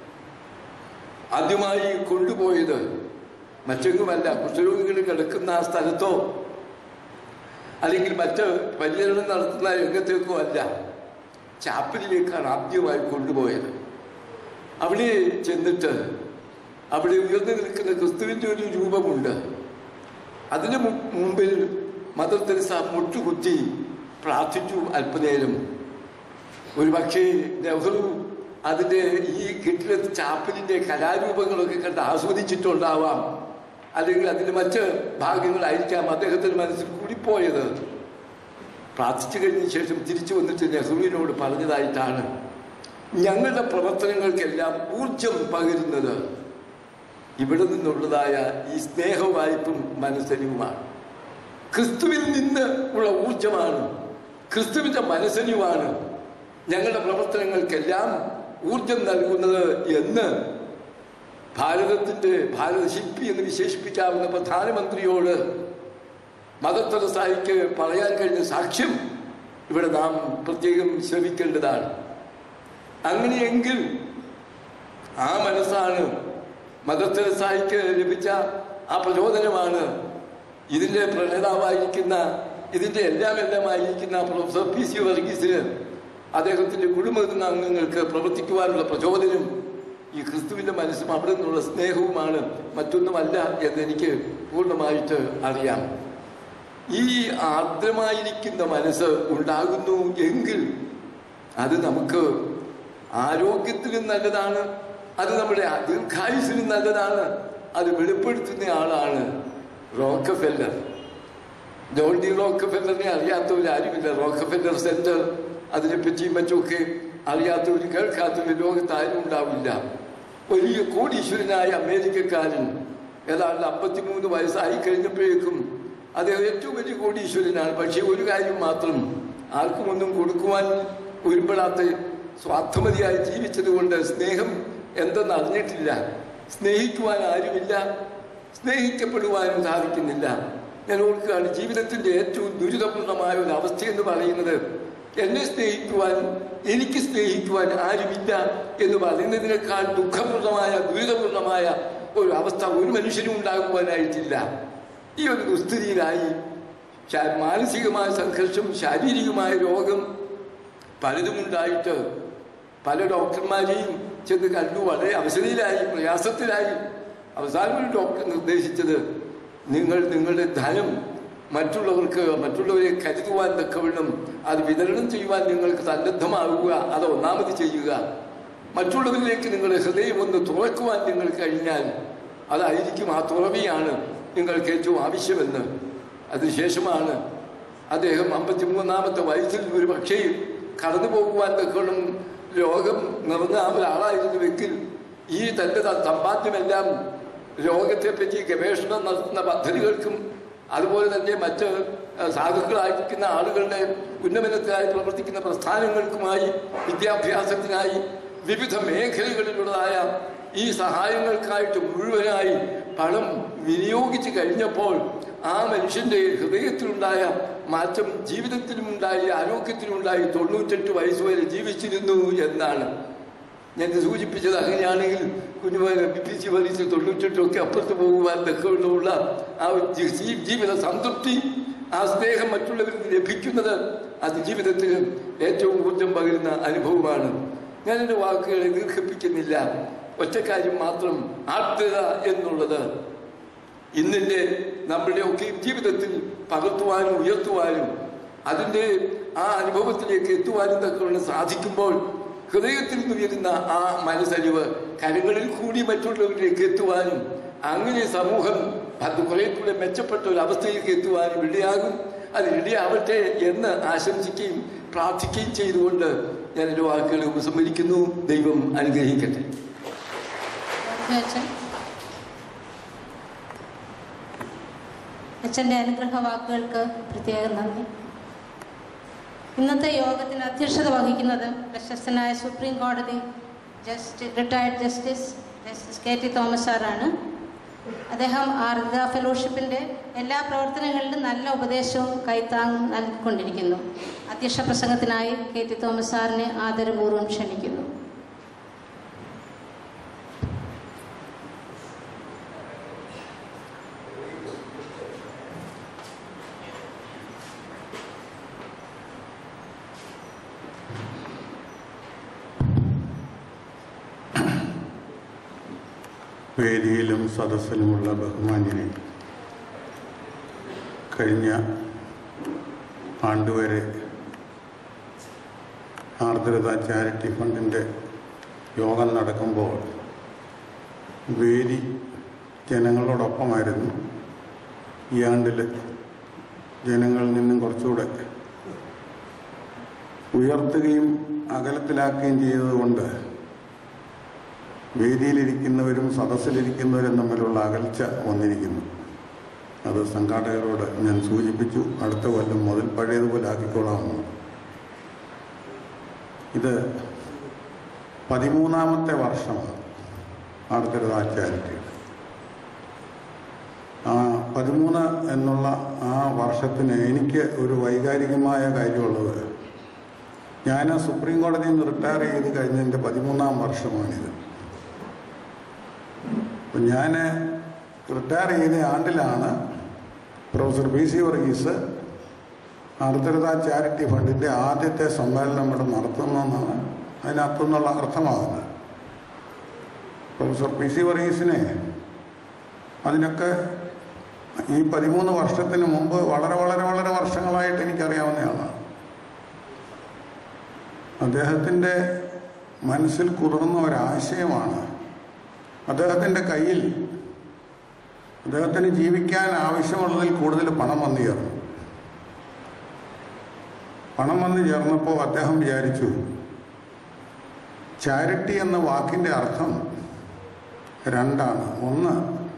S4: ആദ്യമായി കൊണ്ടുപോയത് മറ്റെങ്ങുമല്ല, കുഷ്ഠരോഗികൾ കിടക്കുന്ന ആ സ്ഥലത്തോ അല്ലെങ്കിൽ മറ്റ് പരിചരണം നടത്തുന്ന രംഗത്തേക്കോ അല്ല, ചാപ്പലിലേക്കാണ് ആദ്യമായി കൊണ്ടുപോയത്. അവിടെ ചെന്നിട്ട് അവിടെ ഉയർന്നു നിൽക്കുന്ന ക്രിസ്തുവിൻ്റെ ഒരു രൂപമുണ്ട്. അതിന് മുമ്പിൽ മദർ തെരേസ മുട്ടുകുത്തി പ്രാർത്ഥിച്ചു അല്പനേരം. ഒരു പക്ഷേ നെഹ്റു അതിൻ്റെ ഈ കെട്ടിട ചാപ്പലിൻ്റെ കലാരൂപങ്ങളൊക്കെ കണ്ട് ആസ്വദിച്ചിട്ടുണ്ടാവാം, അല്ലെങ്കിൽ അതിൻ്റെ മറ്റ് ഭാഗങ്ങളായിരിക്കാം അദ്ദേഹത്തിൻ്റെ മനസ്സിൽ കൂടിപ്പോയത്. പ്രാർത്ഥിച്ചു കഴിഞ്ഞ ശേഷം തിരിച്ചു വന്നിട്ട് നെഹ്റുവിനോട് പറഞ്ഞതായിട്ടാണ്, ഞങ്ങളുടെ പ്രവർത്തനങ്ങൾക്കെല്ലാം ഊർജം പകരുന്നത് ഇവിടെ നിന്നുള്ളതായ ഈ സ്നേഹവായ്പും മനസ്സലിവുമാണ്. ക്രിസ്തുവിൽ നിന്ന് ഉള്ള ഊർജമാണ്, ക്രിസ്തുവിൻ്റെ മനസ്സലിവാണ് ഞങ്ങളുടെ പ്രവർത്തനങ്ങൾക്കെല്ലാം ഊർജം നൽകുന്നത് എന്ന് ഭാരതത്തിൻ്റെ ഭാരതശില്പി എന്ന് വിശേഷിപ്പിക്കാവുന്ന പ്രധാനമന്ത്രിയോട് മദർ തെരേസയ്ക്ക് പറയാൻ കഴിഞ്ഞ സാക്ഷ്യം ഇവിടെ നാം പ്രത്യേകം ശ്രമിക്കേണ്ടതാണ്. അങ്ങനെയെങ്കിൽ ആ മനസ്സാണ് മദർ തെരേസയ്ക്ക് ലഭിച്ച ആ പ്രചോദനമാണ് ഇതിൻ്റെ പ്രണേതാവായിരിക്കുന്ന, ഇതിൻ്റെ എല്ലാം എല്ലാമായിരിക്കുന്ന പ്രൊഫസർ പി സി വർഗീസിന് അദ്ദേഹത്തിൻ്റെ കുടുംബത്തിൻ്റെ അംഗങ്ങൾക്ക് പ്രവർത്തിക്കുവാനുള്ള പ്രചോദനം ഈ ക്രിസ്തുവിൻ്റെ മനസ്സും അവിടെ നിന്നുള്ള സ്നേഹവുമാണ്, മറ്റൊന്നുമല്ല എന്നെനിക്ക് പൂർണ്ണമായിട്ട് അറിയാം. ഈ ആർദ്രമായിരിക്കുന്ന മനസ്സ് ഉണ്ടാകുന്നു എങ്കിൽ അത് നമുക്ക് ആരോഗ്യത്തിനും നല്ലതാണ്, അത് നമ്മുടെ ദീർഘായുസിനും നല്ലതാണ്. അത് വെളിപ്പെടുത്തുന്ന ആളാണ് റോക്കഫെല്ലർ. ജോൺ ഡി റോക്കഫെല്ലറിനെ അറിയാത്തവരാരുമില്ല. റോക്കഫെല്ലർ സെന്റർ, അതിനെപ്പറ്റിയും മറ്റുമൊക്കെ അറിയാത്തവർ കേൾക്കാത്തവർ ലോകത്താരും ഉണ്ടാവില്ല. വലിയ കോടീശ്വരനായ അമേരിക്കക്കാരൻ, ഏതാണ്ട് അമ്പത്തിമൂന്ന് വയസ്സായി കഴിഞ്ഞപ്പോഴേക്കും അദ്ദേഹം ഏറ്റവും വലിയ കോടീശ്വരനാണ്. പക്ഷേ ഒരു കാര്യം മാത്രം, ആർക്കും ഒന്നും കൊടുക്കുവാൻ ഒരുപ്പെടാത്ത സ്വാർത്ഥമതിയായി ജീവിച്ചത് കൊണ്ട് സ്നേഹം എന്തെന്ന് അറിഞ്ഞിട്ടില്ല. സ്നേഹിക്കുവാൻ ആരുമില്ല, സ്നേഹിക്കപ്പെടുവാനും സാധിക്കുന്നില്ല. ഞാൻ ഓർക്കുകയാണ്, ജീവിതത്തിൻ്റെ ഏറ്റവും ദുരിതപൂർണമായ ഒരു അവസ്ഥയെന്ന് പറയുന്നത് എന്നെ സ്നേഹിക്കുവാൻ, എനിക്ക് സ്നേഹിക്കുവാൻ ആരുമില്ല എന്ന് പറയുന്നതിനേക്കാൾ ദുഃഖപൂർണമായ ദുരിതപൂർണമായ ഒരു അവസ്ഥ ഒരു മനുഷ്യനും ഉണ്ടാകുവാനായിട്ടില്ല. ഈ ഒരു ദുസ്ഥിതിയിലായി മാനസികമായ സംഘർഷം, ശാരീരികമായ രോഗം പലതുമുണ്ടായിട്ട് പല ഡോക്ടർമാരെയും ചെന്ന് കണ്ടു. വളരെ അവശതയിലായി, പ്രയാസത്തിലായി. അവസാനം ഒരു ഡോക്ടർ നിർദ്ദേശിച്ചത്, നിങ്ങൾ നിങ്ങളുടെ ധനം മറ്റുള്ളവർക്ക്, മറ്റുള്ളവരെ കരുതുവാൻ തക്കവണ്ണം അത് വിതരണം ചെയ്യുവാൻ നിങ്ങൾക്ക് സന്നദ്ധമാകുക, അത് ഒന്നാമത് ചെയ്യുക. മറ്റുള്ളവരിലേക്ക് നിങ്ങളുടെ ഹൃദയം ഒന്ന് തുറക്കുവാൻ നിങ്ങൾ കഴിഞ്ഞാൽ അതായിരിക്കും, ആ തുറവിയാണ് നിങ്ങൾക്ക് ഏറ്റവും ആവശ്യമെന്ന്. അതിനുശേഷമാണ് അദ്ദേഹം അമ്പത്തിമൂന്നാമത്തെ വയസ്സിൽ ഒരു പക്ഷേ കടന്നു പോകുവാൻ തക്കവണ്ണം രോഗം നിറഞ്ഞ ഒരാളായിരുന്നുവെങ്കിൽ ഈ തൻ്റെ സമ്പാദ്യമെല്ലാം രോഗത്തെപ്പറ്റി ഗവേഷണം നടത്തുന്ന പദ്ധതികൾക്കും അതുപോലെ തന്നെ മറ്റ് സാധുക്കളായിരിക്കുന്ന ആളുകളുടെ ഉന്നമനത്തിനായി പ്രവർത്തിക്കുന്ന പ്രസ്ഥാനങ്ങൾക്കുമായി, വിദ്യാഭ്യാസത്തിനായി, വിവിധ മേഖലകളിലുള്ളതായ ഈ സഹായങ്ങൾക്കായിട്ട് മുഴുവനായി പണം വിനിയോഗിച്ച് കഴിഞ്ഞപ്പോൾ ആ മനുഷ്യൻ്റെ ഹൃദയത്തിലുണ്ടായ മാറ്റം ജീവിതത്തിലുമുണ്ടായി, ആരോഗ്യത്തിലുണ്ടായി. തൊണ്ണൂറ്റെട്ട് വയസ്സ് വരെ ജീവിച്ചിരുന്നു എന്നാണ്. ഞാൻ സൂചിപ്പിച്ചത് അങ്ങനെയാണെങ്കിൽ കുഞ്ഞുമോനെ ബി പി സി പരീക്ഷ തൊണ്ണൂറ്റെട്ടൊക്കെ അപ്പുറത്ത് പോകുവാൻ തക്കമുള്ള ആ ജീവിത സംതൃപ്തി, ആ സ്നേഹം മറ്റുള്ളവരിൽ നിന്ന് ലഭിക്കുന്നത് അത് ജീവിതത്തിൽ ഏറ്റവും ഊർജം പകരുന്ന അനുഭവമാണ്. ഞാനെൻ്റെ വാക്കുകളെ ദീർഘിപ്പിക്കുന്നില്ല. ഒറ്റക്കാര്യം മാത്രം, ആർദ്രത എന്നുള്ളത് ഇന്നിൻ്റെ നമ്മുടെയൊക്കെ ജീവിതത്തിൽ പകർത്തുവാനും ഉയർത്തുവാനും അതിൻ്റെ ആ അനുഭവത്തിലേക്ക് എത്തുവാനും തക്കവണ്ണം സാധിക്കുമ്പോൾ ഹൃദയത്തിൽ നിന്ന് വരുന്ന ആ മനസ്സലിവ് കരങ്ങളിൽ കൂടി മറ്റുള്ളവരിലേക്ക് എത്തുവാനും അങ്ങനെ സമൂഹം അത് കുറെ കൂടെ മെച്ചപ്പെട്ട ഒരു അവസ്ഥയിലേക്ക് എത്തുവാനും ഇടയാകും. അത് ഇടയാവട്ടെ എന്ന് ആശംസിക്കുകയും പ്രാർത്ഥിക്കുകയും ചെയ്തുകൊണ്ട് ഞാൻ എൻ്റെ വാക്കുകളെ ഉപസംഹരിക്കുന്നു. ദൈവം അനുഗ്രഹിക്കട്ടെ.
S3: അച്ഛൻ്റെ അനുഗ്രഹ വാക്കുകൾക്ക് പ്രത്യേകം നന്ദി. ഇന്നത്തെ യോഗത്തിന് അധ്യക്ഷത വഹിക്കുന്നത് പ്രശസ്തനായ സുപ്രീം കോടതി justice retired justice justice K T Thomas സാറാണ്. അദ്ദേഹം ആർദ്രത ഫെലോഷിപ്പിൻ്റെ എല്ലാ പ്രവർത്തനങ്ങളിലും നല്ല ഉപദേശവും കൈത്താങ്ങും നൽകിക്കൊണ്ടിരിക്കുന്നു. അധ്യക്ഷ പ്രസംഗത്തിനായി കെ ടി തോമസ് സാറിനെ ആദരപൂർവ്വം ക്ഷണിക്കുന്നു.
S5: വേദിയിലും സദസ്സിലുമുള്ള ബഹുമാന്യനെ, കഴിഞ്ഞ ആണ്ടുവരെ ആർദ്രത ചാരിറ്റി ഫണ്ടിൻ്റെ യോഗം നടക്കുമ്പോൾ വേദി ജനങ്ങളോടൊപ്പമായിരുന്നു. ഈ ആണ്ടിൽ ജനങ്ങളിൽ നിന്നും കുറച്ചുകൂടെ ഉയർത്തുകയും അകലത്തിലാക്കുകയും ചെയ്തതുകൊണ്ട് വേദിയിലിരിക്കുന്നവരും സദസ്സിലിരിക്കുന്നവരും തമ്മിലുള്ള അകൽച്ച വന്നിരിക്കുന്നു. അത് സംഘാടകരോട് ഞാൻ സൂചിപ്പിച്ചു. അടുത്ത കൊല്ലം മുതൽ പഴയതുപോലെ ആക്കിക്കോളാമെന്ന്. ഇത് പതിമൂന്നാമത്തെ വർഷമാണ് ആർദ്രത ചാരിറ്റി. ആ പതിമൂന്ന് എന്നുള്ള ആ വർഷത്തിന് എനിക്ക് ഒരു വൈകാരികമായ കാര്യമുള്ളത്, ഞാൻ സുപ്രീം കോടതിയിൽ നിന്ന് റിട്ടയർ ചെയ്ത് കഴിഞ്ഞതിൻ്റെ പതിമൂന്നാം വർഷമാണിത്. അപ്പം ഞാൻ റിട്ടയർ ചെയ്ത ആണ്ടിലാണ് professor P C Varghese Ardrata charity ഫണ്ടിൻ്റെ ആദ്യത്തെ സമ്മേളനം ഇവിടെ നടത്തുന്നതെന്നാണ് അതിനകത്തുനിന്നുള്ള അർത്ഥമാകുന്നത്. പ്രൊഫസർ പി സി വർഗീസിനെ അതിനൊക്കെ ഈ പതിമൂന്ന് വർഷത്തിന് മുമ്പ് വളരെ വളരെ വളരെ വർഷങ്ങളായിട്ട് എനിക്കറിയാവുന്നയാളാണ്. അദ്ദേഹത്തിൻ്റെ മനസ്സിൽ കുതിർന്ന ഒരാശയമാണ്. അദ്ദേഹത്തിൻ്റെ കയ്യിൽ അദ്ദേഹത്തിന് ജീവിക്കാൻ ആവശ്യമുള്ളതിൽ കൂടുതൽ പണം വന്നു ചേർന്നു. പണം വന്നു ചേർന്നപ്പോൾ അദ്ദേഹം വിചാരിച്ചു, ചാരിറ്റി എന്ന വാക്കിൻ്റെ അർത്ഥം രണ്ടാണ്. ഒന്ന്,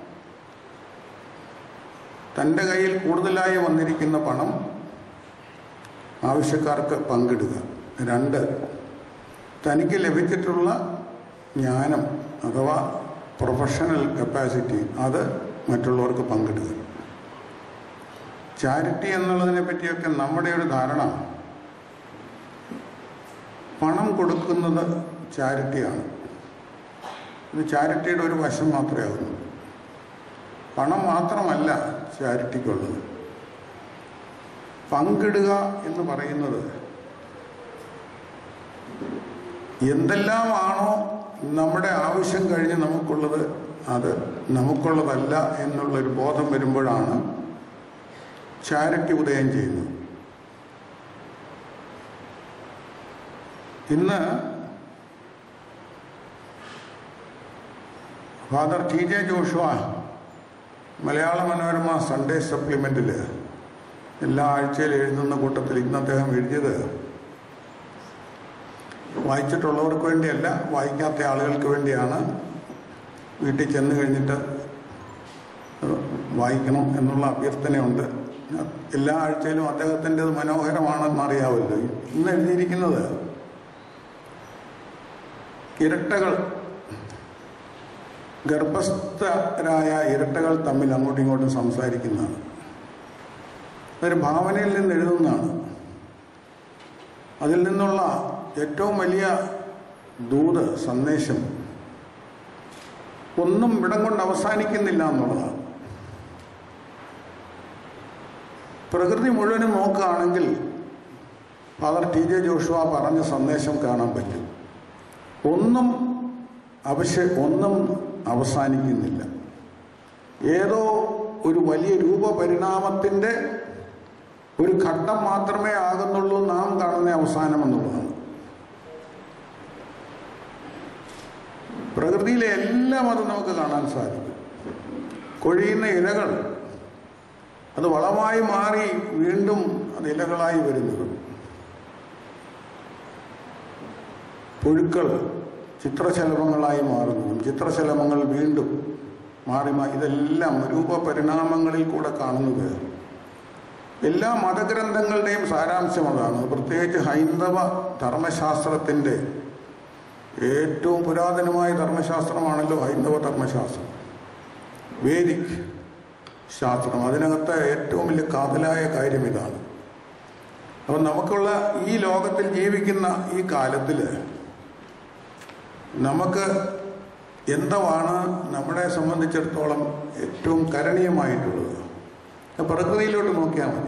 S5: തൻ്റെ കയ്യിൽ കൂടുതലായി വന്നിരിക്കുന്ന പണം ആവശ്യക്കാർക്ക് പങ്കിടുക. രണ്ട്, തനിക്ക് ലഭിച്ചിട്ടുള്ള ജ്ഞാനം അഥവാ പ്രൊഫഷണൽ കപ്പാസിറ്റി അത് മറ്റുള്ളവർക്ക് പങ്കിടുക. ചാരിറ്റി എന്നുള്ളതിനെ പറ്റിയൊക്കെ നമ്മുടെ ഒരു ധാരണ, പണം കൊടുക്കുന്നത് ചാരിറ്റിയാണ്. ഇത് ചാരിറ്റിയുടെ ഒരു വശം മാത്രമേ ആകുന്നു. പണം മാത്രമല്ല ചാരിറ്റിക്കുള്ളത്. പങ്കിടുക എന്ന് പറയുന്നത് എന്തെല്ലാമാണോ നമ്മുടെ ആവശ്യം കഴിഞ്ഞ് നമുക്കുള്ളത് അത് നമുക്കുള്ളതല്ല എന്നുള്ളൊരു ബോധം വരുമ്പോഴാണ് ചാരിറ്റി ഉദയം ചെയ്യുന്നത്. ഇന്ന് father T J Joshua Malayala Manorama Sunday സപ്ലിമെൻറ്റിൽ എല്ലാ ആഴ്ചയിലും എഴുതുന്ന കൂട്ടത്തിൽ ഇന്ന് അദ്ദേഹം എഴുതിയത് വായിച്ചിട്ടുള്ളവർക്ക് വേണ്ടിയല്ല, വായിക്കാത്ത ആളുകൾക്ക് വേണ്ടിയാണ്. വീട്ടിൽ ചെന്ന് കഴിഞ്ഞിട്ട് വായിക്കണം എന്നുള്ള അഭ്യർത്ഥനയുണ്ട്. എല്ലാ ആഴ്ചയിലും അദ്ദേഹത്തിൻ്റെത് മനോഹരമാണെന്ന് അറിയാമല്ലോ. ഇന്ന് എഴുതിയിരിക്കുന്നത് ഇരട്ടകൾ, ഗർഭസ്ഥരായ ഇരട്ടകൾ തമ്മിൽ അങ്ങോട്ടും ഇങ്ങോട്ടും സംസാരിക്കുന്നതാണ്. അതൊരു ഭാവനയിൽ നിന്ന് എഴുതുന്നതാണ്. അതിൽ നിന്നുള്ള ഏറ്റവും വലിയ ദൂത് സന്ദേശം ഒന്നും ഇവിടം കൊണ്ട് അവസാനിക്കുന്നില്ല എന്നുള്ളതാണ്. പ്രകൃതി മുഴുവനും നോക്കുകയാണെങ്കിൽ ഫാദർ ടി ജെ ജോഷുവ പറഞ്ഞ സന്ദേശം കാണാൻ പറ്റും. ഒന്നും അവശ്യ ഒന്നും അവസാനിക്കുന്നില്ല. ഏതോ ഒരു വലിയ രൂപപരിണാമത്തിൻ്റെ ഒരു ഘട്ടം മാത്രമേ ആകുന്നുള്ളൂ നാം കാണുന്ന അവസാനം എന്നുള്ളതാണ്. പ്രകൃതിയിലെ എല്ലാം അത് നമുക്ക് കാണാൻ സാധിക്കും. കൊഴിയുന്ന ഇലകൾ അത് വളമായി മാറി വീണ്ടും അത് ഇലകളായി വരുന്നത്, പുഴുക്കൾ ചിത്രശലഭങ്ങളായി മാറുന്നു, ചിത്രശലഭങ്ങൾ വീണ്ടും മാറി മാറി ഇതെല്ലാം രൂപപരിണാമങ്ങളിൽ കൂടെ കാണുന്നത്. എല്ലാ മതഗ്രന്ഥങ്ങളുടെയും സാരാംശം അതാണ്. പ്രത്യേകിച്ച് ഹൈന്ദവ ധർമ്മശാസ്ത്രത്തിൻ്റെ ഏറ്റവും പുരാതനമായ ധർമ്മശാസ്ത്രമാണല്ലോ ഹൈന്ദവ ധർമ്മശാസ്ത്രം, വേദിക് ശാസ്ത്രം. അതിനകത്ത് ഏറ്റവും വലിയ കാതലായ കാര്യം ഇതാണ്. അപ്പം നമുക്കുള്ള ഈ ലോകത്തിൽ ജീവിക്കുന്ന ഈ കാലത്തിൽ നമുക്ക് എന്താണ് നമ്മളെ സംബന്ധിച്ചിടത്തോളം ഏറ്റവും കരണീയമായിട്ടുള്ളത്? പ്രകൃതിയിലോട്ട് നോക്കിയാൽ മതി.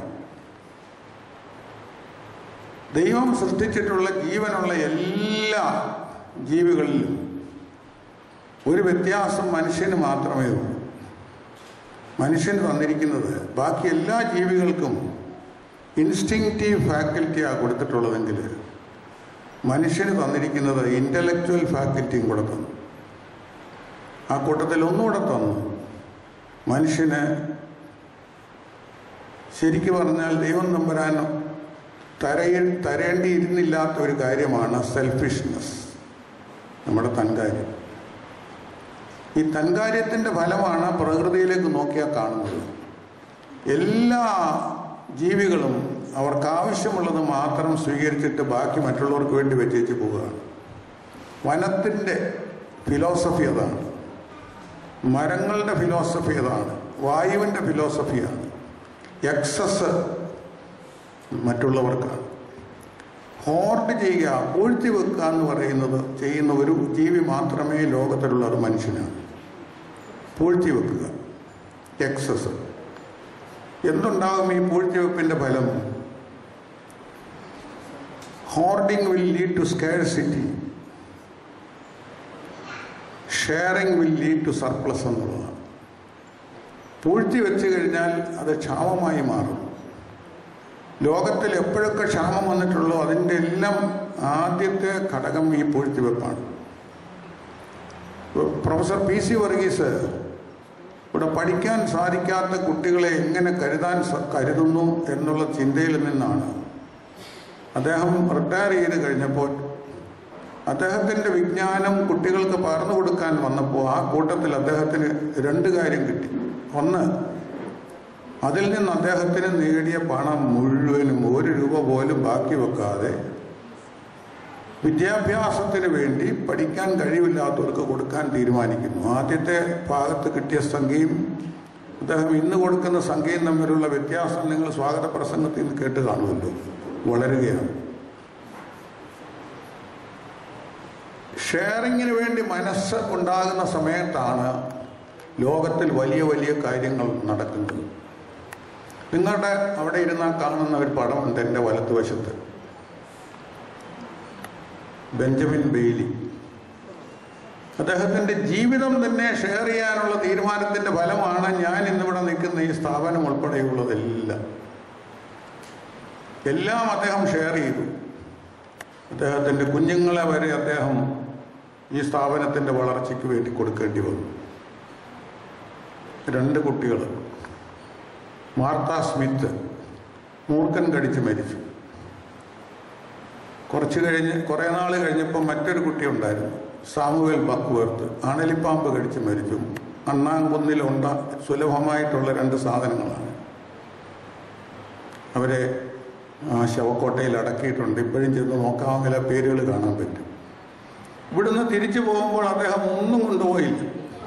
S5: ദൈവം സൃഷ്ടിച്ചിട്ടുള്ള ജീവനുള്ള എല്ലാ ജീവികളിലും ഒരു വ്യത്യാസം മനുഷ്യന് മാത്രമേ ഉള്ളൂ. മനുഷ്യന് തന്നിരിക്കുന്നത് ബാക്കി എല്ലാ ജീവികൾക്കും ഇൻസ്റ്റിങ്ക്റ്റീവ് ഫാക്കൽറ്റിയാണ് കൊടുത്തിട്ടുള്ളതെങ്കിൽ മനുഷ്യന് തന്നിരിക്കുന്നത് ഇൻ്റലക്ച്വൽ ഫാക്കൽറ്റിയും കൂടെ തന്നു. ആ കൂട്ടത്തിൽ ഒന്നുകൂടെ തന്നു. മനുഷ്യന് ശരിക്കു പറഞ്ഞാൽ ദൈവം നമ്പരാൻ തരയിൽ തരേണ്ടിയിരുന്നില്ലാത്ത ഒരു കാര്യമാണ് സെൽഫിഷ്നെസ്, നമ്മുടെ തൻകാര്യം. ഈ തൻകാര്യത്തിൻ്റെ ഫലമാണ് പ്രകൃതിയിലേക്ക് നോക്കിയാൽ കാണുന്നത്. എല്ലാ ജീവികളും അവർക്ക് ആവശ്യമുള്ളത് മാത്രം സ്വീകരിച്ചിട്ട് ബാക്കി മറ്റുള്ളവർക്ക് വേണ്ടി വെച്ചേച്ച് പോവുകയാണ്. വനത്തിൻ്റെ ഫിലോസഫി അതാണ്, മരങ്ങളുടെ ഫിലോസഫി അതാണ്, വായുവിൻ്റെ ഫിലോസഫിയാണ്. എക്സസ് മറ്റുള്ളവർക്കാണ്. ഹോർഡ് ചെയ്യുക, പൂഴ്ത്തി വെക്കുക എന്ന് പറയുന്നത് ചെയ്യുന്ന ഒരു ജീവി മാത്രമേ ലോകത്തിലുള്ള അത് മനുഷ്യനാണ്. പൂഴ്ത്തി വെക്കുക, എക്സസ്. എന്തുണ്ടാകും ഈ പൂഴ്ത്തിവെപ്പിൻ്റെ ഫലം? Hoarding will lead to scarcity, sharing will lead to surplus എന്നുള്ളതാണ്. പൂഴ്ത്തി വെച്ച് കഴിഞ്ഞാൽ അത് ക്ഷാമമായി മാറും. ലോകത്തിൽ എപ്പോഴൊക്കെ ക്ഷാമം വന്നിട്ടുള്ളോ അതിൻ്റെ എല്ലാം ആദ്യത്തെ ഘടകം ഈ പൂഴ്ത്തിവെപ്പാണ്. പ്രൊഫസർ പി സി വർഗീസ് ഇവിടെ പഠിക്കാൻ സാധിക്കാത്ത കുട്ടികളെ എങ്ങനെ കരുതാൻ കരുതുന്നു എന്നുള്ള ചിന്തയിൽ നിന്നാണ് അദ്ദേഹം റിട്ടയർ ചെയ്ത് കഴിഞ്ഞപ്പോൾ അദ്ദേഹത്തിൻ്റെ വിജ്ഞാനം കുട്ടികൾക്ക് പകർന്നു കൊടുക്കാൻ വന്നപ്പോൾ ആ കൂട്ടത്തിൽ അദ്ദേഹത്തിന് രണ്ട് കാര്യം കിട്ടി. ഒന്ന്, അതിൽ നിന്ന് അദ്ദേഹത്തിന് നേടിയ പണം മുഴുവനും ഒരു രൂപ പോലും ബാക്കി വെക്കാതെ വിദ്യാഭ്യാസത്തിന് വേണ്ടി പഠിക്കാൻ കഴിവില്ലാത്തവർക്ക് കൊടുക്കാൻ തീരുമാനിക്കുന്നു. ആദ്യത്തെ ഭാഗത്ത് കിട്ടിയ സംഖ്യയും അദ്ദേഹം ഇന്ന് കൊടുക്കുന്ന സംഖ്യയും തമ്മിലുള്ള വ്യത്യാസം നിങ്ങൾ സ്വാഗത പ്രസംഗത്തിൽ നിന്ന് കേട്ട് കാണുമല്ലോ, വളരുകയാണ്. ഷെയറിങ്ങിന് വേണ്ടി മനസ്സ് ഉണ്ടാകുന്ന സമയത്താണ് ലോകത്തിൽ വലിയ വലിയ കാര്യങ്ങൾ നടക്കുന്നത്. നിങ്ങളുടെ അവിടെ ഇരുന്നാൽ കാണുന്ന ഒരു പടമുണ്ട് എൻ്റെ വലത്തുവശത്ത്. Benjamin Bailey. അദ്ദേഹത്തിൻ്റെ ജീവിതം തന്നെ ഷെയർ ചെയ്യാനുള്ള തീരുമാനത്തിൻ്റെ ഫലമാണ് ഞാൻ ഇന്നിവിടെ നിൽക്കുന്ന ഈ സ്ഥാപനം ഉൾപ്പെടെയുള്ളതെല്ലാം. എല്ലാം അദ്ദേഹം ഷെയർ ചെയ്തു. അദ്ദേഹത്തിൻ്റെ കുഞ്ഞുങ്ങളെ വരെ അദ്ദേഹം ഈ സ്ഥാപനത്തിൻ്റെ വളർച്ചയ്ക്ക് വേണ്ടി കൊടുക്കേണ്ടി വന്നു. രണ്ട് കുട്ടികൾ, മാർത്ത സ്മിത്ത് മൂർഖൻ കടിച്ച് മരിച്ചു. കുറച്ച് കഴിഞ്ഞ് കുറേ നാൾ കഴിഞ്ഞപ്പോൾ മറ്റൊരു കുട്ടി ഉണ്ടായിരുന്നു, സാമുവേൽ ബക്ക്വർത്ത്, അണലിപ്പാമ്പ് കടിച്ച് മരിച്ചു. അണ്ണാങ്കുന്നിലുണ്ട സുലഭമായിട്ടുള്ള രണ്ട് സാധനങ്ങളാണ്. അവരെ ആ ശവക്കോട്ടയിൽ അടക്കിയിട്ടുണ്ട്. ഇപ്പോഴും ചെന്ന് നോക്കാമെങ്കിൽ ആ പേരുകൾ കാണാൻ പറ്റും. ഇവിടുന്ന് തിരിച്ചു പോകുമ്പോൾ അദ്ദേഹം ഒന്നും കൊണ്ടുപോയില്ല.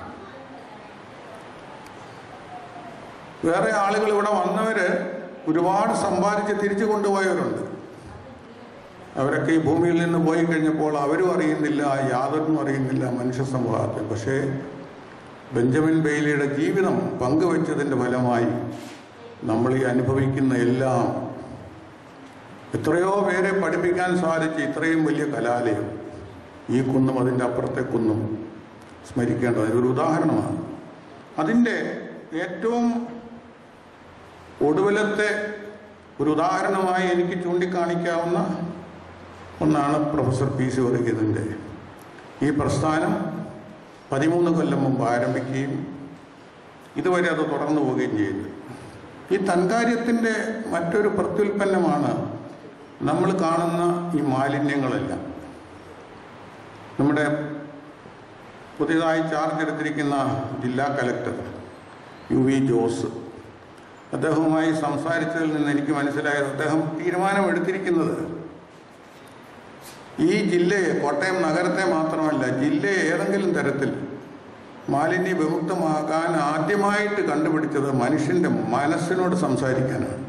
S5: വേറെ ആളുകൾ ഇവിടെ വന്നവർ ഒരുപാട് സമ്പാദിച്ച് തിരിച്ചു കൊണ്ടുപോയവരുണ്ട്. അവരൊക്കെ ഈ ഭൂമിയിൽ നിന്ന് പോയി കഴിഞ്ഞപ്പോൾ അവരും അറിയുന്നില്ല, യാതൊന്നും അറിയുന്നില്ല മനുഷ്യ സമൂഹത്തിൽ. പക്ഷേ ബെഞ്ചമിൻ ബെയ്ലിയുടെ ജീവിതം പങ്കുവെച്ചതിൻ്റെ ഫലമായി നമ്മൾ ഈ അനുഭവിക്കുന്ന എല്ലാം, എത്രയോ പേരെ പഠിപ്പിക്കാൻ സാധിച്ച ഇത്രയും വലിയ കലാലയം, ഈ കുന്നും അതിൻ്റെ അപ്പുറത്തെ കുന്നും സ്മരിക്കേണ്ടത് ഒരു ഉദാഹരണമാണ്. അതിൻ്റെ ഏറ്റവും ഒടുവിലത്തെ ഒരു ഉദാഹരണമായി എനിക്ക് ചൂണ്ടിക്കാണിക്കാവുന്ന ഒന്നാണ് പ്രൊഫസർ പി സി വർഗീസിൻ്റെ ഈ പ്രസ്ഥാനം പതിമൂന്ന് കൊല്ലം മുമ്പ് ആരംഭിക്കുകയും ഇതുവരെ അത് തുടർന്നു പോവുകയും ചെയ്തു. ഈ തൻകാര്യത്തിൻ്റെ മറ്റൊരു പ്രത്യുൽപ്പന്നമാണ് നമ്മൾ കാണുന്ന ഈ മാലിന്യങ്ങളെല്ലാം. നമ്മുടെ പുതിയതായി ചാർജ് എടുത്തിരിക്കുന്ന ജില്ലാ കലക്ടർ യു വി ജോസ്, അദ്ദേഹവുമായി സംസാരിച്ചതിൽ നിന്ന് എനിക്ക് മനസ്സിലായത് അദ്ദേഹം തീരുമാനമെടുത്തിരിക്കുന്നത് ഈ ജില്ലയെ, കോട്ടയം നഗരത്തെ മാത്രമല്ല ജില്ലയെ ഏതെങ്കിലും തരത്തിൽ മാലിന്യ വിമുക്തമാകാൻ ആദ്യമായിട്ട് കണ്ടുപിടിച്ചത് മനുഷ്യൻ്റെ മനസ്സിനോട് സംസാരിക്കാനാണ്.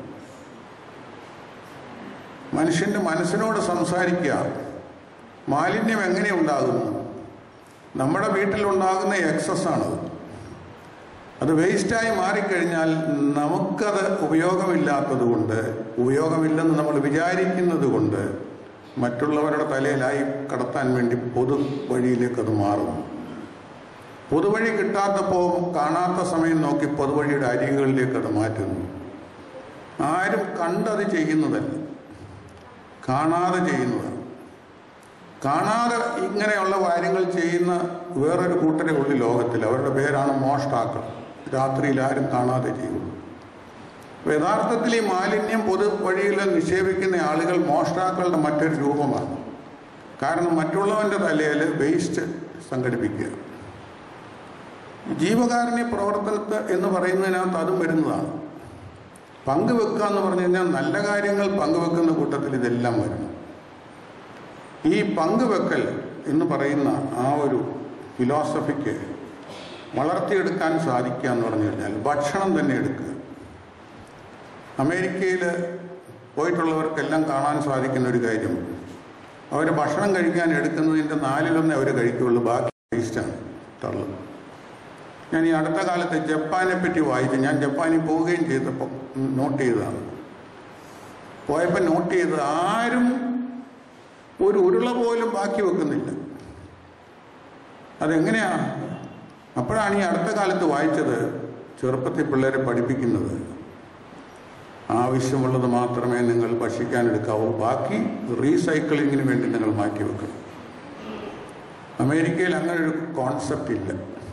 S5: മനുഷ്യൻ്റെ മനസ്സിനോട് സംസാരിക്കുക. മാലിന്യം എങ്ങനെ ഉണ്ടാകുന്നു? നമ്മുടെ വീട്ടിലുണ്ടാകുന്ന എക്സസ്സാണത്. അത് വേസ്റ്റായി മാറിക്കഴിഞ്ഞാൽ നമുക്കത് ഉപയോഗമില്ലാത്തത് കൊണ്ട്, ഉപയോഗമില്ലെന്ന് നമ്മൾ വിചാരിക്കുന്നത് കൊണ്ട് മറ്റുള്ളവരുടെ തലയിലായി കടത്താൻ വേണ്ടി പൊതു വഴിയിലേക്ക് അത് മാറും. പൊതുവഴി കിട്ടാത്തപ്പോൾ കാണാത്ത സമയം നോക്കി പൊതുവഴിയുടെ അരികുകളിലേക്ക് അത് മാറ്റുന്നു. ആരും കണ്ടത് ചെയ്യുന്നതല്ല, കാണാതെ ചെയ്യുന്നതാണ്. കാണാതെ ഇങ്ങനെയുള്ള കാര്യങ്ങൾ ചെയ്യുന്ന വേറൊരു കൂട്ടരെ ഉള്ളു ലോകത്തിൽ. അവരുടെ പേരാണ് മോഷ്ടാക്കൾ. രാത്രിയിൽ ആരും കാണാതെ ചെയ്യുള്ളൂ. യഥാർത്ഥത്തിൽ ഈ മാലിന്യം പൊതുവഴിയിൽ നിക്ഷേപിക്കുന്ന ആളുകൾ മോഷ്ടാക്കളുടെ മറ്റൊരു രൂപമാണ്. കാരണം മറ്റുള്ളവൻ്റെ തലയിൽ വേസ്റ്റ് സംഘടിപ്പിക്കുക. ജീവകാരുണ്യ പ്രവർത്തനത്തെ എന്ന് പറയുന്നതിനകത്ത് അതും വരുന്നതാണ്. പങ്കുവെക്കുക എന്ന് പറഞ്ഞു കഴിഞ്ഞാൽ നല്ല കാര്യങ്ങൾ പങ്കുവെക്കുന്ന കൂട്ടത്തിൽ ഇതെല്ലാം വരുന്നു. ഈ പങ്കുവെക്കൽ എന്ന് പറയുന്ന ആ ഒരു ഫിലോസഫിക്ക് വളർത്തിയെടുക്കാൻ സാധിക്കുക എന്ന് പറഞ്ഞു കഴിഞ്ഞാൽ ഭക്ഷണം തന്നെ എടുക്കുക. അമേരിക്കയിൽ പോയിട്ടുള്ളവർക്കെല്ലാം കാണാൻ സാധിക്കുന്ന ഒരു കാര്യം, അവർ ഭക്ഷണം കഴിക്കാൻ എടുക്കുന്നതിൻ്റെ നാലിലൊന്നേ അവർ കഴിക്കുകയുള്ളൂ, ബാക്കി വേസ്റ്റാണ്, തള്ളു. ഞാൻ ഈ അടുത്ത കാലത്ത് ജപ്പാനെ പറ്റി വായിച്ചു. ഞാൻ ജപ്പാനിൽ പോവുകയും ചെയ്തപ്പോൾ നോട്ട് ചെയ്തതാണ്. പോയപ്പോൾ നോട്ട് ചെയ്ത് ആരും ഒരു ഉരുള പോലും ബാക്കി വെക്കുന്നില്ല. അതെങ്ങനെയാണ്? അപ്പോഴാണ് ഈ അടുത്ത കാലത്ത് വായിച്ചത്, ചെറുപ്പത്തിൽ പിള്ളേരെ പഠിപ്പിക്കുന്നത് ആവശ്യമുള്ളത് മാത്രമേ നിങ്ങൾ ഭക്ഷിക്കാൻ എടുക്കാവൂ, ബാക്കി റീസൈക്ലിങ്ങിന് വേണ്ടി നിങ്ങൾ മാറ്റി വെക്കണം. അമേരിക്കയിൽ അങ്ങനെ ഒരു കോൺസെപ്റ്റ് ഇല്ല.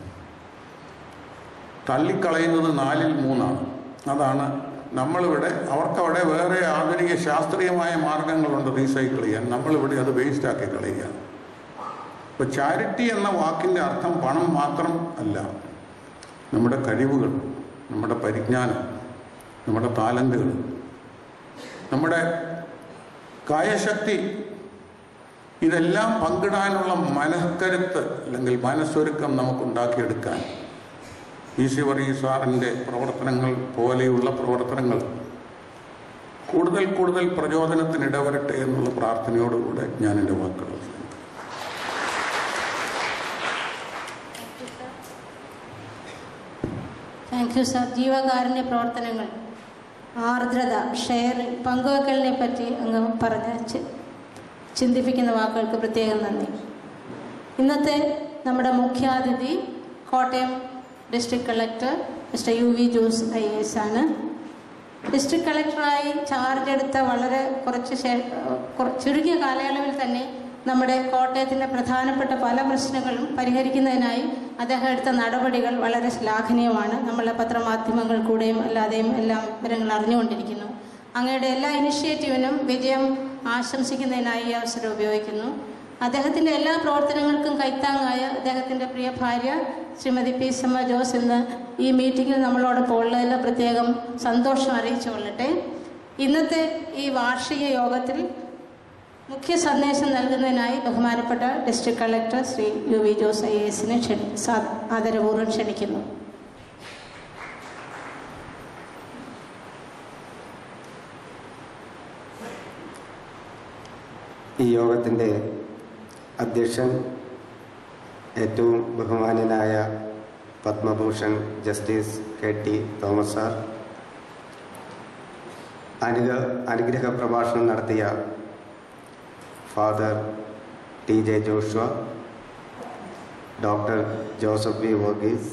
S5: തള്ളിക്കളയുന്നത് നാലിൽ മൂന്നാണ്. അതാണ് നമ്മളിവിടെ. അവർക്കവിടെ വേറെ ആധുനിക ശാസ്ത്രീയമായ മാർഗങ്ങളുണ്ട് റീസൈക്കിൾ ചെയ്യാൻ. നമ്മളിവിടെ അത് വേസ്റ്റാക്കി കളയുകയാണ്. ഇപ്പോൾ ചാരിറ്റി എന്ന വാക്കിൻ്റെ അർത്ഥം പണം മാത്രം അല്ല. നമ്മുടെ കഴിവുകൾ, നമ്മുടെ പരിജ്ഞാനം, നമ്മുടെ താലന്തുകൾ, നമ്മുടെ കായശക്തി, ഇതെല്ലാം പങ്കിടാനുള്ള മനക്കരുത്ത് അല്ലെങ്കിൽ മനസ്സൊരുക്കം നമുക്കുണ്ടാക്കിയെടുക്കാൻ പി സി വർഗീസ് സാറിൻ്റെ പ്രവർത്തനങ്ങൾ പോലെയുള്ള പ്രവർത്തനങ്ങൾ കൂടുതൽ കൂടുതൽ പ്രചോദനത്തിനിടവരട്ടെ എന്നുള്ള പ്രാർത്ഥനയോടുകൂടെ ഞാൻ എൻ്റെ വാക്കുകൾ അവസാനിപ്പിക്കുന്നു.
S3: Thank you sir. ജീവകാരുണ്യ പ്രവർത്തനങ്ങൾ, ആർദ്രത, ഷെയറിംഗ്, പങ്കുവെക്കലിനെ പറ്റി അങ്ങ് പറഞ്ഞ് ചിന്തിപ്പിക്കുന്ന വാക്കുകൾക്ക് പ്രത്യേകം നന്ദി. ഇന്നത്തെ നമ്മുടെ മുഖ്യാതിഥി Kottayam district collector mister U V Jose I A S ആണ്. ഡിസ്ട്രിക്ട് കളക്ടറായി ചാർജ് എടുത്ത വളരെ കുറച്ച് ചുരുങ്ങിയ കാലയളവിൽ തന്നെ നമ്മുടെ കോട്ടയത്തിൻ്റെ പ്രധാനപ്പെട്ട പല പ്രശ്നങ്ങളും പരിഹരിക്കുന്നതിനായി അദ്ദേഹം എടുത്ത നടപടികൾ വളരെ ശ്ലാഘനീയമാണ്. നമ്മളെ പത്രമാധ്യമങ്ങൾ കൂടെയും അല്ലാതെയും എല്ലാം വിവരങ്ങൾ അറിഞ്ഞുകൊണ്ടിരിക്കുന്നു. അങ്ങയുടെ എല്ലാ ഇനിഷ്യേറ്റീവിനും വിജയം ആശംസിക്കുന്നതിനായി ഈ അവസരം ഉപയോഗിക്കുന്നു. അദ്ദേഹത്തിൻ്റെ എല്ലാ പ്രവർത്തനങ്ങൾക്കും കൈത്താങ്ങായ അദ്ദേഹത്തിൻ്റെ പ്രിയ ഭാര്യ ശ്രീമതി പി സമ്മ ജോസ് ഇന്ന് ഈ മീറ്റിങ്ങിൽ നമ്മളോടൊപ്പം ഉള്ളതിൽ പ്രത്യേകം സന്തോഷം അറിയിച്ചു കൊള്ളട്ടെ. ഇന്നത്തെ ഈ വാർഷിക യോഗത്തിൽ മുഖ്യ സന്ദേശം നൽകുന്നതിനായി ബഹുമാനപ്പെട്ട district collector Shri U V Jose I A എസിനെ ക്ഷണി ആദരപൂർവ്വം ക്ഷണിക്കുന്നു.
S6: ഈ യോഗത്തിൻ്റെ അധ്യക്ഷൻ ഏറ്റവും ബഹുമാന്യനായ Padmabhushan justice K T Thomas sir, അനുഗ അനുഗ്രഹ പ്രഭാഷണം നടത്തിയ father T J Joshua, doctor Joseph V Varghese,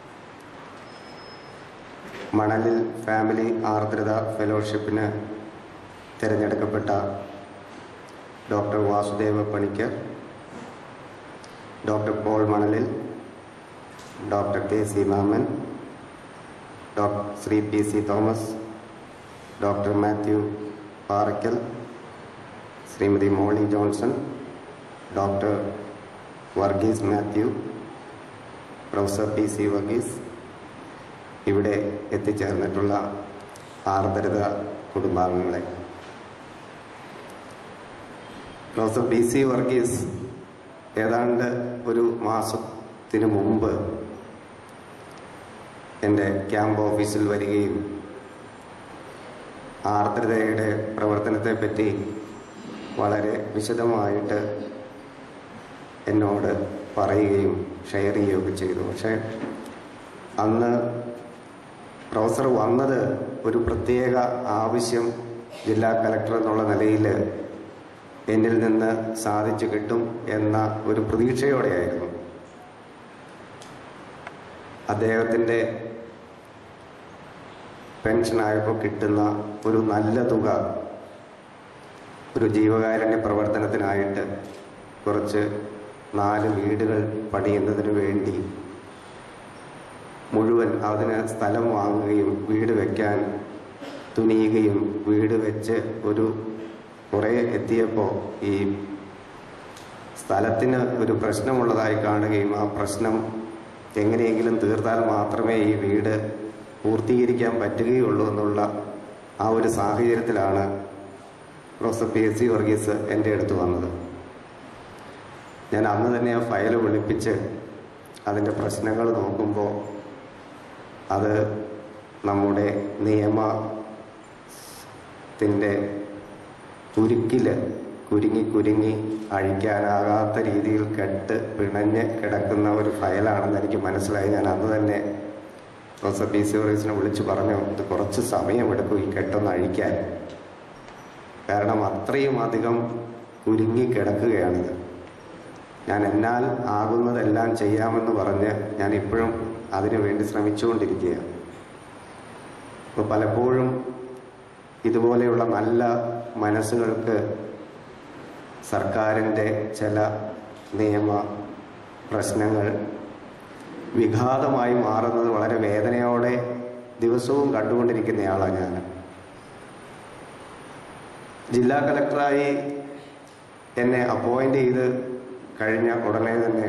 S6: Manalil family Ardrata ഫെലോഷിപ്പിന് തിരഞ്ഞെടുക്കപ്പെട്ട doctor Vasudeva Panicker, doctor Paul Manalil, doctor K C Mammen, doctor Shri P C Thomas, doctor Mathew Parakkal, Shrimati Molly Johnson, doctor Varghese Mathew, professor P C Varghese, ഇവിടെ എത്തിച്ചേർന്നിട്ടുള്ള ആർദ്രത കുടുംബാംഗങ്ങളെ. പ്രൊഫസർ പി സി വർഗീസ് ഏതാണ്ട് ഒരു മാസത്തിനു മുമ്പ് എൻ്റെ ക്യാമ്പ് ഓഫീസിൽ വരികയും ആർദ്രതയുടെ പ്രവർത്തനത്തെപ്പറ്റി വളരെ വിശദമായിട്ട് എന്നോട് പറയുകയും ഷെയർ ചെയ്യുകയൊക്കെ ചെയ്തു. പക്ഷേ അന്ന് പ്രൊഫസർ വന്നത് ഒരു പ്രത്യേക ആവശ്യം ജില്ലാ കലക്ടർ എന്നുള്ള നിലയിൽ എന്നിൽ നിന്ന് സാധിച്ചു കിട്ടും എന്ന ഒരു പ്രതീക്ഷയോടെയായിരുന്നു. അദ്ദേഹത്തിൻ്റെ പെൻഷനായപ്പോൾ കിട്ടുന്ന ഒരു നല്ല തുക ഒരു ജീവകാരുണ്യ പ്രവർത്തനത്തിനായിട്ട് കുറച്ച് നാല് വീടുകൾ പണിയുന്നതിന് വേണ്ടി മുഴുവൻ അതിന് സ്ഥലം വാങ്ങുകയും വീട് വയ്ക്കാൻ തുനിയുകയും വീട് വെച്ച് ഒരു കുറേ എത്തിയപ്പോൾ ഈ സ്ഥലത്തിന് ഒരു പ്രശ്നമുള്ളതായി കാണുകയും ആ പ്രശ്നം എങ്ങനെയെങ്കിലും തീർത്താൽ മാത്രമേ ഈ വീട് പൂർത്തീകരിക്കാൻ പറ്റുകയുള്ളൂ എന്നുള്ള ആ ഒരു സാഹചര്യത്തിലാണ് professor P S C Varghese എൻ്റെ അടുത്ത് വന്നത്. ഞാൻ അന്ന് തന്നെ ആ ഫയൽ വിളിപ്പിച്ച് അതിൻ്റെ പ്രശ്നങ്ങൾ നോക്കുമ്പോൾ അത് നമ്മുടെ നിയമത്തിൻ്റെ കുരുക്കിൽ കുരുങ്ങി കുരുങ്ങി അഴിക്കാനാകാത്ത രീതിയിൽ കെട്ട് പിണഞ്ഞ് കിടക്കുന്ന ഒരു ഫയലാണെന്ന് എനിക്ക് മനസ്സിലായി. ഞാൻ അന്ന് തന്നെ പ്രൊഫസർ പി സി വർഗീസിനെ വിളിച്ച് പറഞ്ഞു, ഇത് കുറച്ച് സമയമെടുക്കും ഈ കെട്ടൊന്ന് അഴിക്കാൻ, കാരണം അത്രയും അധികം കുരുങ്ങി കിടക്കുകയാണിത്. ഞാൻ എന്നാൽ ആകുന്നതെല്ലാം ചെയ്യാമെന്ന് പറഞ്ഞ് ഞാൻ ഇപ്പോഴും അതിനു വേണ്ടി ശ്രമിച്ചുകൊണ്ടിരിക്കുകയാണ്. അപ്പോൾ പലപ്പോഴും ഇതുപോലെയുള്ള നല്ല മനസ്സുകൾക്ക് സർക്കാരിൻ്റെ ചില നിയമ പ്രശ്നങ്ങൾ വിഘാതമായി മാറുന്നത് വളരെ വേദനയോടെ ദിവസവും കണ്ടുകൊണ്ടിരിക്കുന്നയാളാണ് ഞാൻ. ജില്ലാ കലക്ടറായി എന്നെ അപ്പോയിൻ്റ് ചെയ്ത് കഴിഞ്ഞ ഉടനെ തന്നെ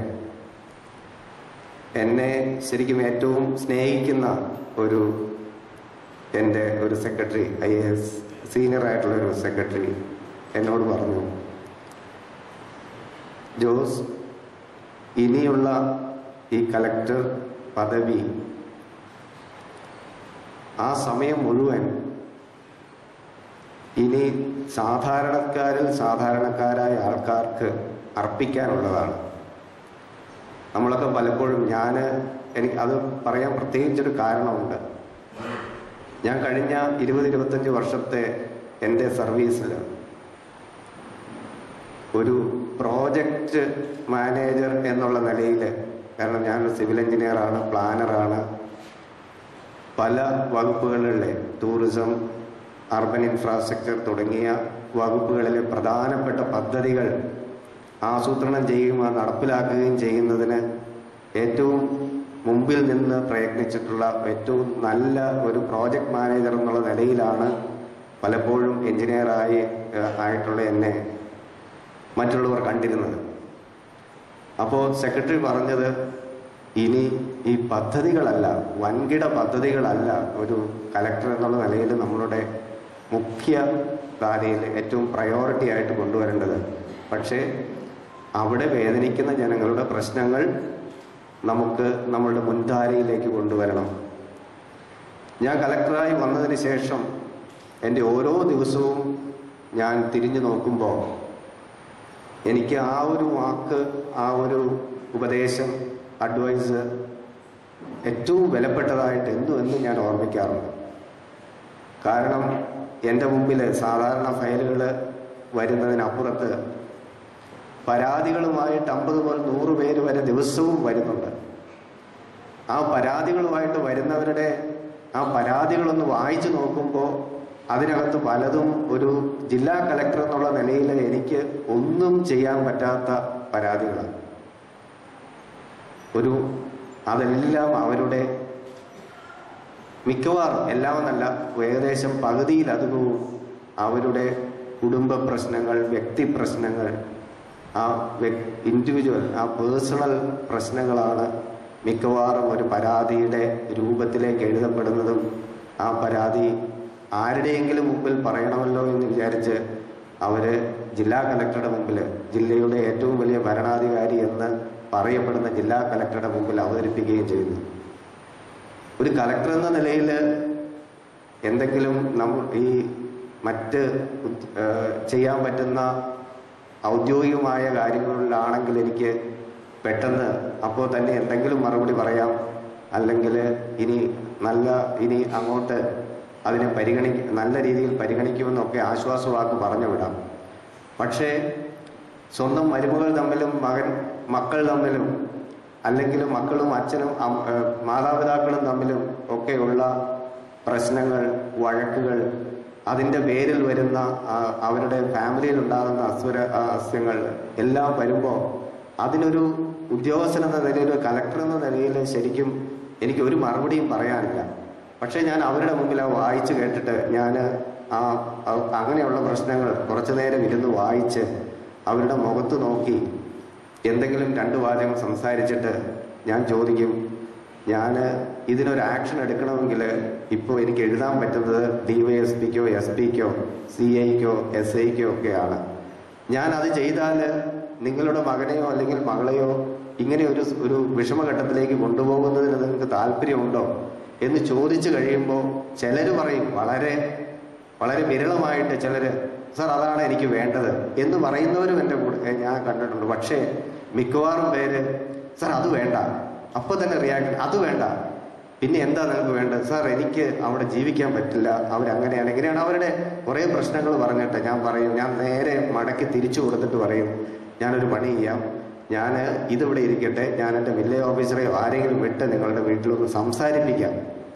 S6: എന്നെ ശരിക്കും ഏറ്റവും സ്നേഹിക്കുന്ന ഒരു എൻ്റെ ഒരു secretary, I A S senior ആയിട്ടുള്ള ഒരു സെക്രട്ടറി എന്നോട് പറഞ്ഞു, ജോസ്, ഇനിയുള്ള ഈ കലക്ടർ പദവി ആ സമയം മുഴുവൻ ഇനി സാധാരണക്കാരിൽ സാധാരണക്കാരായ ആൾക്കാർക്ക് അർപ്പിക്കാനുള്ളതാണ്. നമ്മളൊക്കെ പലപ്പോഴും, ഞാൻ എനിക്ക് അത് പറയാൻ പ്രത്യേകിച്ചൊരു കാരണമുണ്ട്. ഞാൻ കഴിഞ്ഞ ഇരുപത് ഇരുപത്തഞ്ച് വർഷത്തെ എൻ്റെ സർവീസിൽ ഒരു പ്രോജക്റ്റ് മാനേജർ എന്നുള്ള നിലയിൽ, കാരണം ഞാനൊരു സിവിൽ എഞ്ചിനീയറാണ്, പ്ലാനറാണ്, പല വകുപ്പുകളിലെ ടൂറിസം, അർബൻ ഇൻഫ്രാസ്ട്രക്ചർ തുടങ്ങിയ വകുപ്പുകളിലെ പ്രധാനപ്പെട്ട പദ്ധതികൾ ആസൂത്രണം ചെയ്യുകയും നടപ്പിലാക്കുകയും ചെയ്യുന്നതിന് ഏറ്റവും മുമ്പിൽ നിന്ന് പ്രയത്നിച്ചിട്ടുള്ള ഏറ്റവും നല്ല ഒരു പ്രോജക്റ്റ് മാനേജർ എന്നുള്ള നിലയിലാണ് പലപ്പോഴും എഞ്ചിനീയറായി ആയിട്ടുള്ള എന്നെ മറ്റുള്ളവർ കണ്ടിരുന്നത്. അപ്പോൾ സെക്രട്ടറി പറഞ്ഞത്, ഇനി ഈ പദ്ധതികളല്ല, വൻകിട പദ്ധതികളല്ല ഒരു കലക്ടർ എന്നുള്ള നിലയിൽ നമ്മളുടെ മുഖ്യ ധാരയിൽ ഏറ്റവും പ്രയോറിറ്റി ആയിട്ട് കൊണ്ടുവരേണ്ടത്, പക്ഷേ അവിടെ വേദനിക്കുന്ന ജനങ്ങളുടെ പ്രശ്നങ്ങൾ നമുക്ക് നമ്മളുടെ മുൻധാരയിലേക്ക് കൊണ്ടുവരണം. ഞാൻ കലക്ടറായി വന്നതിന് ശേഷം എൻ്റെ ഓരോ ദിവസവും ഞാൻ തിരിഞ്ഞു നോക്കുമ്പോൾ എനിക്ക് ആ ഒരു വാക്ക്, ആ ഒരു ഉപദേശം, അഡ്വൈസ് ഏറ്റവും വിലപ്പെട്ടതായിട്ട് എന്തും എന്നും ഞാൻ ഓർമ്മിക്കാറുണ്ട്. കാരണം എൻ്റെ മുമ്പിൽ സാധാരണ ഫയലുകൾ വരുന്നതിനപ്പുറത്ത് പരാതികളുമായിട്ട് അമ്പത് മുതൽ നൂറ് പേര് വരെ ദിവസവും വരുന്നുണ്ട്. ആ പരാതികളുമായിട്ട് വരുന്നവരുടെ ആ പരാതികളൊന്ന് വായിച്ചു നോക്കുമ്പോൾ അതിനകത്ത് പലതും ഒരു ജില്ലാ കളക്ടർ എന്നുള്ള നിലയിൽ എനിക്ക് ഒന്നും ചെയ്യാൻ പറ്റാത്ത പരാതികളാണ്. ഒരു അതെല്ലാം അവരുടെ മിക്കവാറും എല്ലാമെന്നല്ല ഏകദേശം പകുതിയിലധികവും അവരുടെ കുടുംബ പ്രശ്നങ്ങൾ, വ്യക്തി പ്രശ്നങ്ങൾ, ആ ഇൻഡിവിജ്വൽ ആ പേഴ്സണൽ പ്രശ്നങ്ങളാണ് മിക്കവാറും ഒരു പരാതിയുടെ രൂപത്തിലേക്ക് എഴുതപ്പെടുന്നതും ആ പരാതി ആരുടെയെങ്കിലും മുമ്പിൽ പറയണമല്ലോ എന്ന് വിചാരിച്ച് അവർ ജില്ലാ കളക്ടറുടെ മുമ്പിൽ, ജില്ലയുടെ ഏറ്റവും വലിയ ഭരണാധികാരി എന്ന് പറയപ്പെടുന്ന ജില്ലാ കളക്ടറുടെ മുമ്പിൽ അവതരിപ്പിക്കുകയും ചെയ്യുന്നു. ഒരു കളക്ടർ എന്ന നിലയിൽ എന്തെങ്കിലും നമ്മൾ ഈ മറ്റ് ചെയ്യാൻ പറ്റുന്ന ഔദ്യോഗികമായ കാര്യങ്ങളിലാണെങ്കിൽ എനിക്ക് പെട്ടെന്ന് അപ്പോൾ തന്നെ എന്തെങ്കിലും മറുപടി പറയാം, അല്ലെങ്കിൽ ഇനി നല്ല ഇനി അങ്ങോട്ട് അതിനെ പരിഗണി നല്ല രീതിയിൽ പരിഗണിക്കുമെന്നൊക്കെ ആശ്വാസവാക്ക് പറഞ്ഞു വിടാം. പക്ഷേ സ്വന്തം മരുമകൾ തമ്മിലും മകൻ മക്കൾ തമ്മിലും അല്ലെങ്കിൽ മക്കളും അച്ഛനും മാതാപിതാക്കളും തമ്മിലും ഒക്കെയുള്ള പ്രശ്നങ്ങൾ, വഴക്കുകൾ, അതിൻ്റെ പേരിൽ വരുന്ന അവരുടെ ഫാമിലിയിൽ ഉണ്ടാകുന്ന അസ്വര അസ്യങ്ങൾ എല്ലാം വരുമ്പോൾ അതിനൊരു ഉദ്യോഗസ്ഥൻ എന്ന നിലയിൽ, ഒരു കളക്ടർ എന്ന നിലയിൽ ശരിക്കും എനിക്ക് ഒരു മറുപടിയും പറയാനില്ല. പക്ഷേ ഞാൻ അവരുടെ മുമ്പിൽ ആ വായിച്ച് കേട്ടിട്ട് ഞാൻ ആ അങ്ങനെയുള്ള പ്രശ്നങ്ങൾ കുറച്ചു നേരം ഇരുന്ന് വായിച്ച് അവരുടെ മുഖത്ത് നോക്കി എന്തെങ്കിലും രണ്ട് വാചകം സംസാരിച്ചിട്ട് ഞാൻ ചോദിക്കും, ഞാൻ ഇതിനൊരു ആക്ഷൻ എടുക്കണമെങ്കിൽ ഇപ്പോൾ എനിക്ക് എഴുതാൻ പറ്റുന്നത് ഡി വൈ എസ് പിക്കോ എസ് പിക്കോ സി ഐക്കോ എസ് ഐക്കോ ഒക്കെയാണ്. ഞാൻ അത് ചെയ്താൽ നിങ്ങളുടെ മകനെയോ അല്ലെങ്കിൽ മകളെയോ ഇങ്ങനെ ഒരു ഒരു വിഷമഘട്ടത്തിലേക്ക് കൊണ്ടുപോകുന്നതിന് നിങ്ങൾക്ക് താല്പര്യമുണ്ടോ എന്ന് ചോദിച്ചു കഴിയുമ്പോൾ ചിലർ പറയും, വളരെ വളരെ വിരളമായിട്ട് ചിലർ, സാർ അതാണ് എനിക്ക് വേണ്ടത് എന്ന് പറയുന്നവരും എൻ്റെ കൂടെ ഞാൻ കണ്ടിട്ടുണ്ട്. പക്ഷേ മിക്കവാറും പേര് സാർ അത് വേണ്ട, അപ്പോൾ തന്നെ റിയാക്ട്, അത് വേണ്ട, പിന്നെ എന്താ നിങ്ങൾക്ക് വേണ്ടത്? സാർ എനിക്ക് അവിടെ ജീവിക്കാൻ പറ്റില്ല, അവരങ്ങനെയാണ് ഇങ്ങനെയാണ് അവരുടെ കുറേ പ്രശ്നങ്ങൾ പറഞ്ഞിട്ട് ഞാൻ പറയും, ഞാൻ നേരെ മടക്കി തിരിച്ചു കൊടുത്തിട്ട് പറയും, ഞാനൊരു പണി ചെയ്യാം, ഞാൻ ഇതിവിടെ ഇരിക്കട്ടെ, ഞാൻ എൻ്റെ വില്ലേജ് ഓഫീസറെയോ ആരെങ്കിലും വിട്ട് നിങ്ങളുടെ വീട്ടിലൊന്ന് സംസാരിപ്പിക്കാം,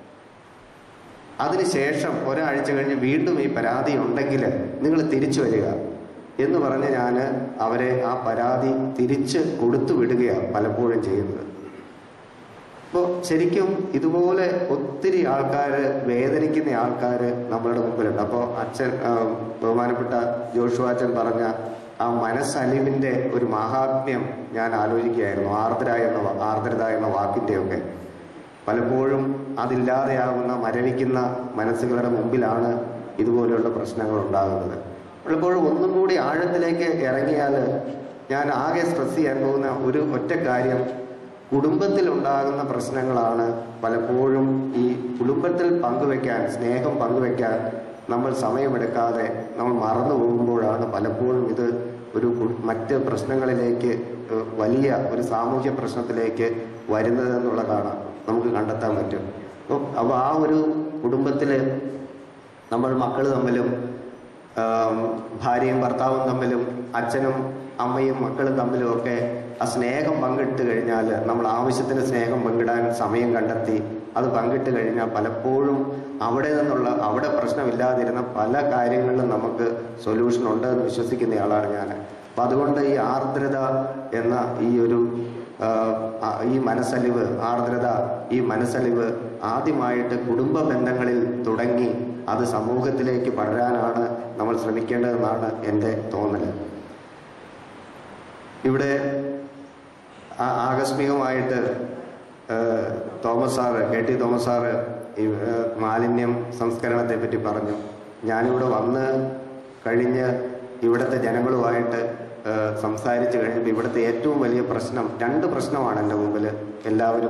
S6: അതിനുശേഷം ഒരാഴ്ച കഴിഞ്ഞ് വീണ്ടും ഈ പരാതി ഉണ്ടെങ്കിൽ നിങ്ങൾ തിരിച്ചു വരിക എന്ന് പറഞ്ഞ് ഞാൻ അവരെ ആ പരാതി തിരിച്ച് കൊടുത്തു വിടുകയാണ് പലപ്പോഴും ചെയ്യുന്നത്. അപ്പോൾ ശരിക്കും ഇതുപോലെ ഒത്തിരി ആൾക്കാർ, വേദനിക്കുന്ന ആൾക്കാർ നമ്മളുടെ മുമ്പിലുണ്ട്. അപ്പോൾ അച്ഛൻ, ബഹുമാനപ്പെട്ട ജോഷുവ അച്ഛൻ പറഞ്ഞ ആ മനസ്സലിവിൻ്റെ ഒരു മഹാത്മ്യം ഞാൻ ആലോചിക്കുകയായിരുന്നു. ആർദ്ര എന്ന ആർദ്രത എന്ന വാക്കിൻ്റെയൊക്കെ പലപ്പോഴും അതില്ലാതെയാകുന്ന മരവിക്കുന്ന മനസ്സുകളുടെ മുമ്പിലാണ് ഇതുപോലെയുള്ള പ്രശ്നങ്ങൾ ഉണ്ടാകുന്നത്. പലപ്പോഴും ഒന്നും കൂടി ആഴത്തിലേക്ക് ഇറങ്ങിയാൽ ഞാൻ ആകെ സ്ട്രെസ് ചെയ്യാൻ പോകുന്ന ഒരു ഒറ്റ കാര്യം, കുടുംബത്തിൽ ഉണ്ടാകുന്ന പ്രശ്നങ്ങളാണ്. പലപ്പോഴും ഈ കുടുംബത്തിൽ പങ്കുവെക്കാൻ, സ്നേഹം പങ്കുവെക്കാൻ നമ്മൾ സമയമെടുക്കാതെ നമ്മൾ മറന്നു പോകുമ്പോഴാണ് പലപ്പോഴും ഇത് ഒരു മറ്റ് പ്രശ്നങ്ങളിലേക്ക്, വലിയ ഒരു സാമൂഹ്യ പ്രശ്നത്തിലേക്ക് വരുന്നതെന്നുള്ളതാണ് നമുക്ക് കണ്ടെത്താൻ പറ്റും. അപ്പോൾ ആ ഒരു കുടുംബത്തിൽ നമ്മൾ മക്കൾ തമ്മിലും ഭാര്യയും ഭർത്താവും തമ്മിലും അച്ഛനും അമ്മയും മക്കളും തമ്മിലും ഒക്കെ ആ സ്നേഹം പങ്കിട്ട് കഴിഞ്ഞാൽ, നമ്മൾ ആവശ്യത്തിന് സ്നേഹം പങ്കിടാൻ സമയം കണ്ടെത്തി അത് പങ്കിട്ട് കഴിഞ്ഞാൽ പലപ്പോഴും അവിടെ നിന്നുള്ള അവിടെ പ്രശ്നമില്ലാതിരുന്ന പല കാര്യങ്ങളിലും നമുക്ക് സൊല്യൂഷൻ ഉണ്ട് എന്ന് വിശ്വസിക്കുന്നയാളാണ് ഞാൻ. അപ്പം അതുകൊണ്ട് ഈ ആർദ്രത എന്ന ഈ ഒരു ഈ മനസ്സലിവ്, ആർദ്രത, ഈ മനസ്സലിവ് ആദ്യമായിട്ട് കുടുംബ ബന്ധങ്ങളിൽ തുടങ്ങി അത് സമൂഹത്തിലേക്ക് പടരാനാണ് നമ്മൾ ശ്രമിക്കേണ്ടതെന്നാണ് എൻ്റെ തോന്നൽ. ഇവിടെ ആകസ്മികമായിട്ട് Thomas sir, K T Thomas sir ഈ മാലിന്യം സംസ്കരണത്തെ പറ്റി പറഞ്ഞു. ഞാനിവിടെ വന്ന് കഴിഞ്ഞ് ഇവിടുത്തെ ജനങ്ങളുമായിട്ട് സംസാരിച്ച് കഴിഞ്ഞപ്പോൾ ഇവിടുത്തെ ഏറ്റവും വലിയ പ്രശ്നം, രണ്ട് പ്രശ്നമാണ് എൻ്റെ മുമ്പിൽ എല്ലാവരും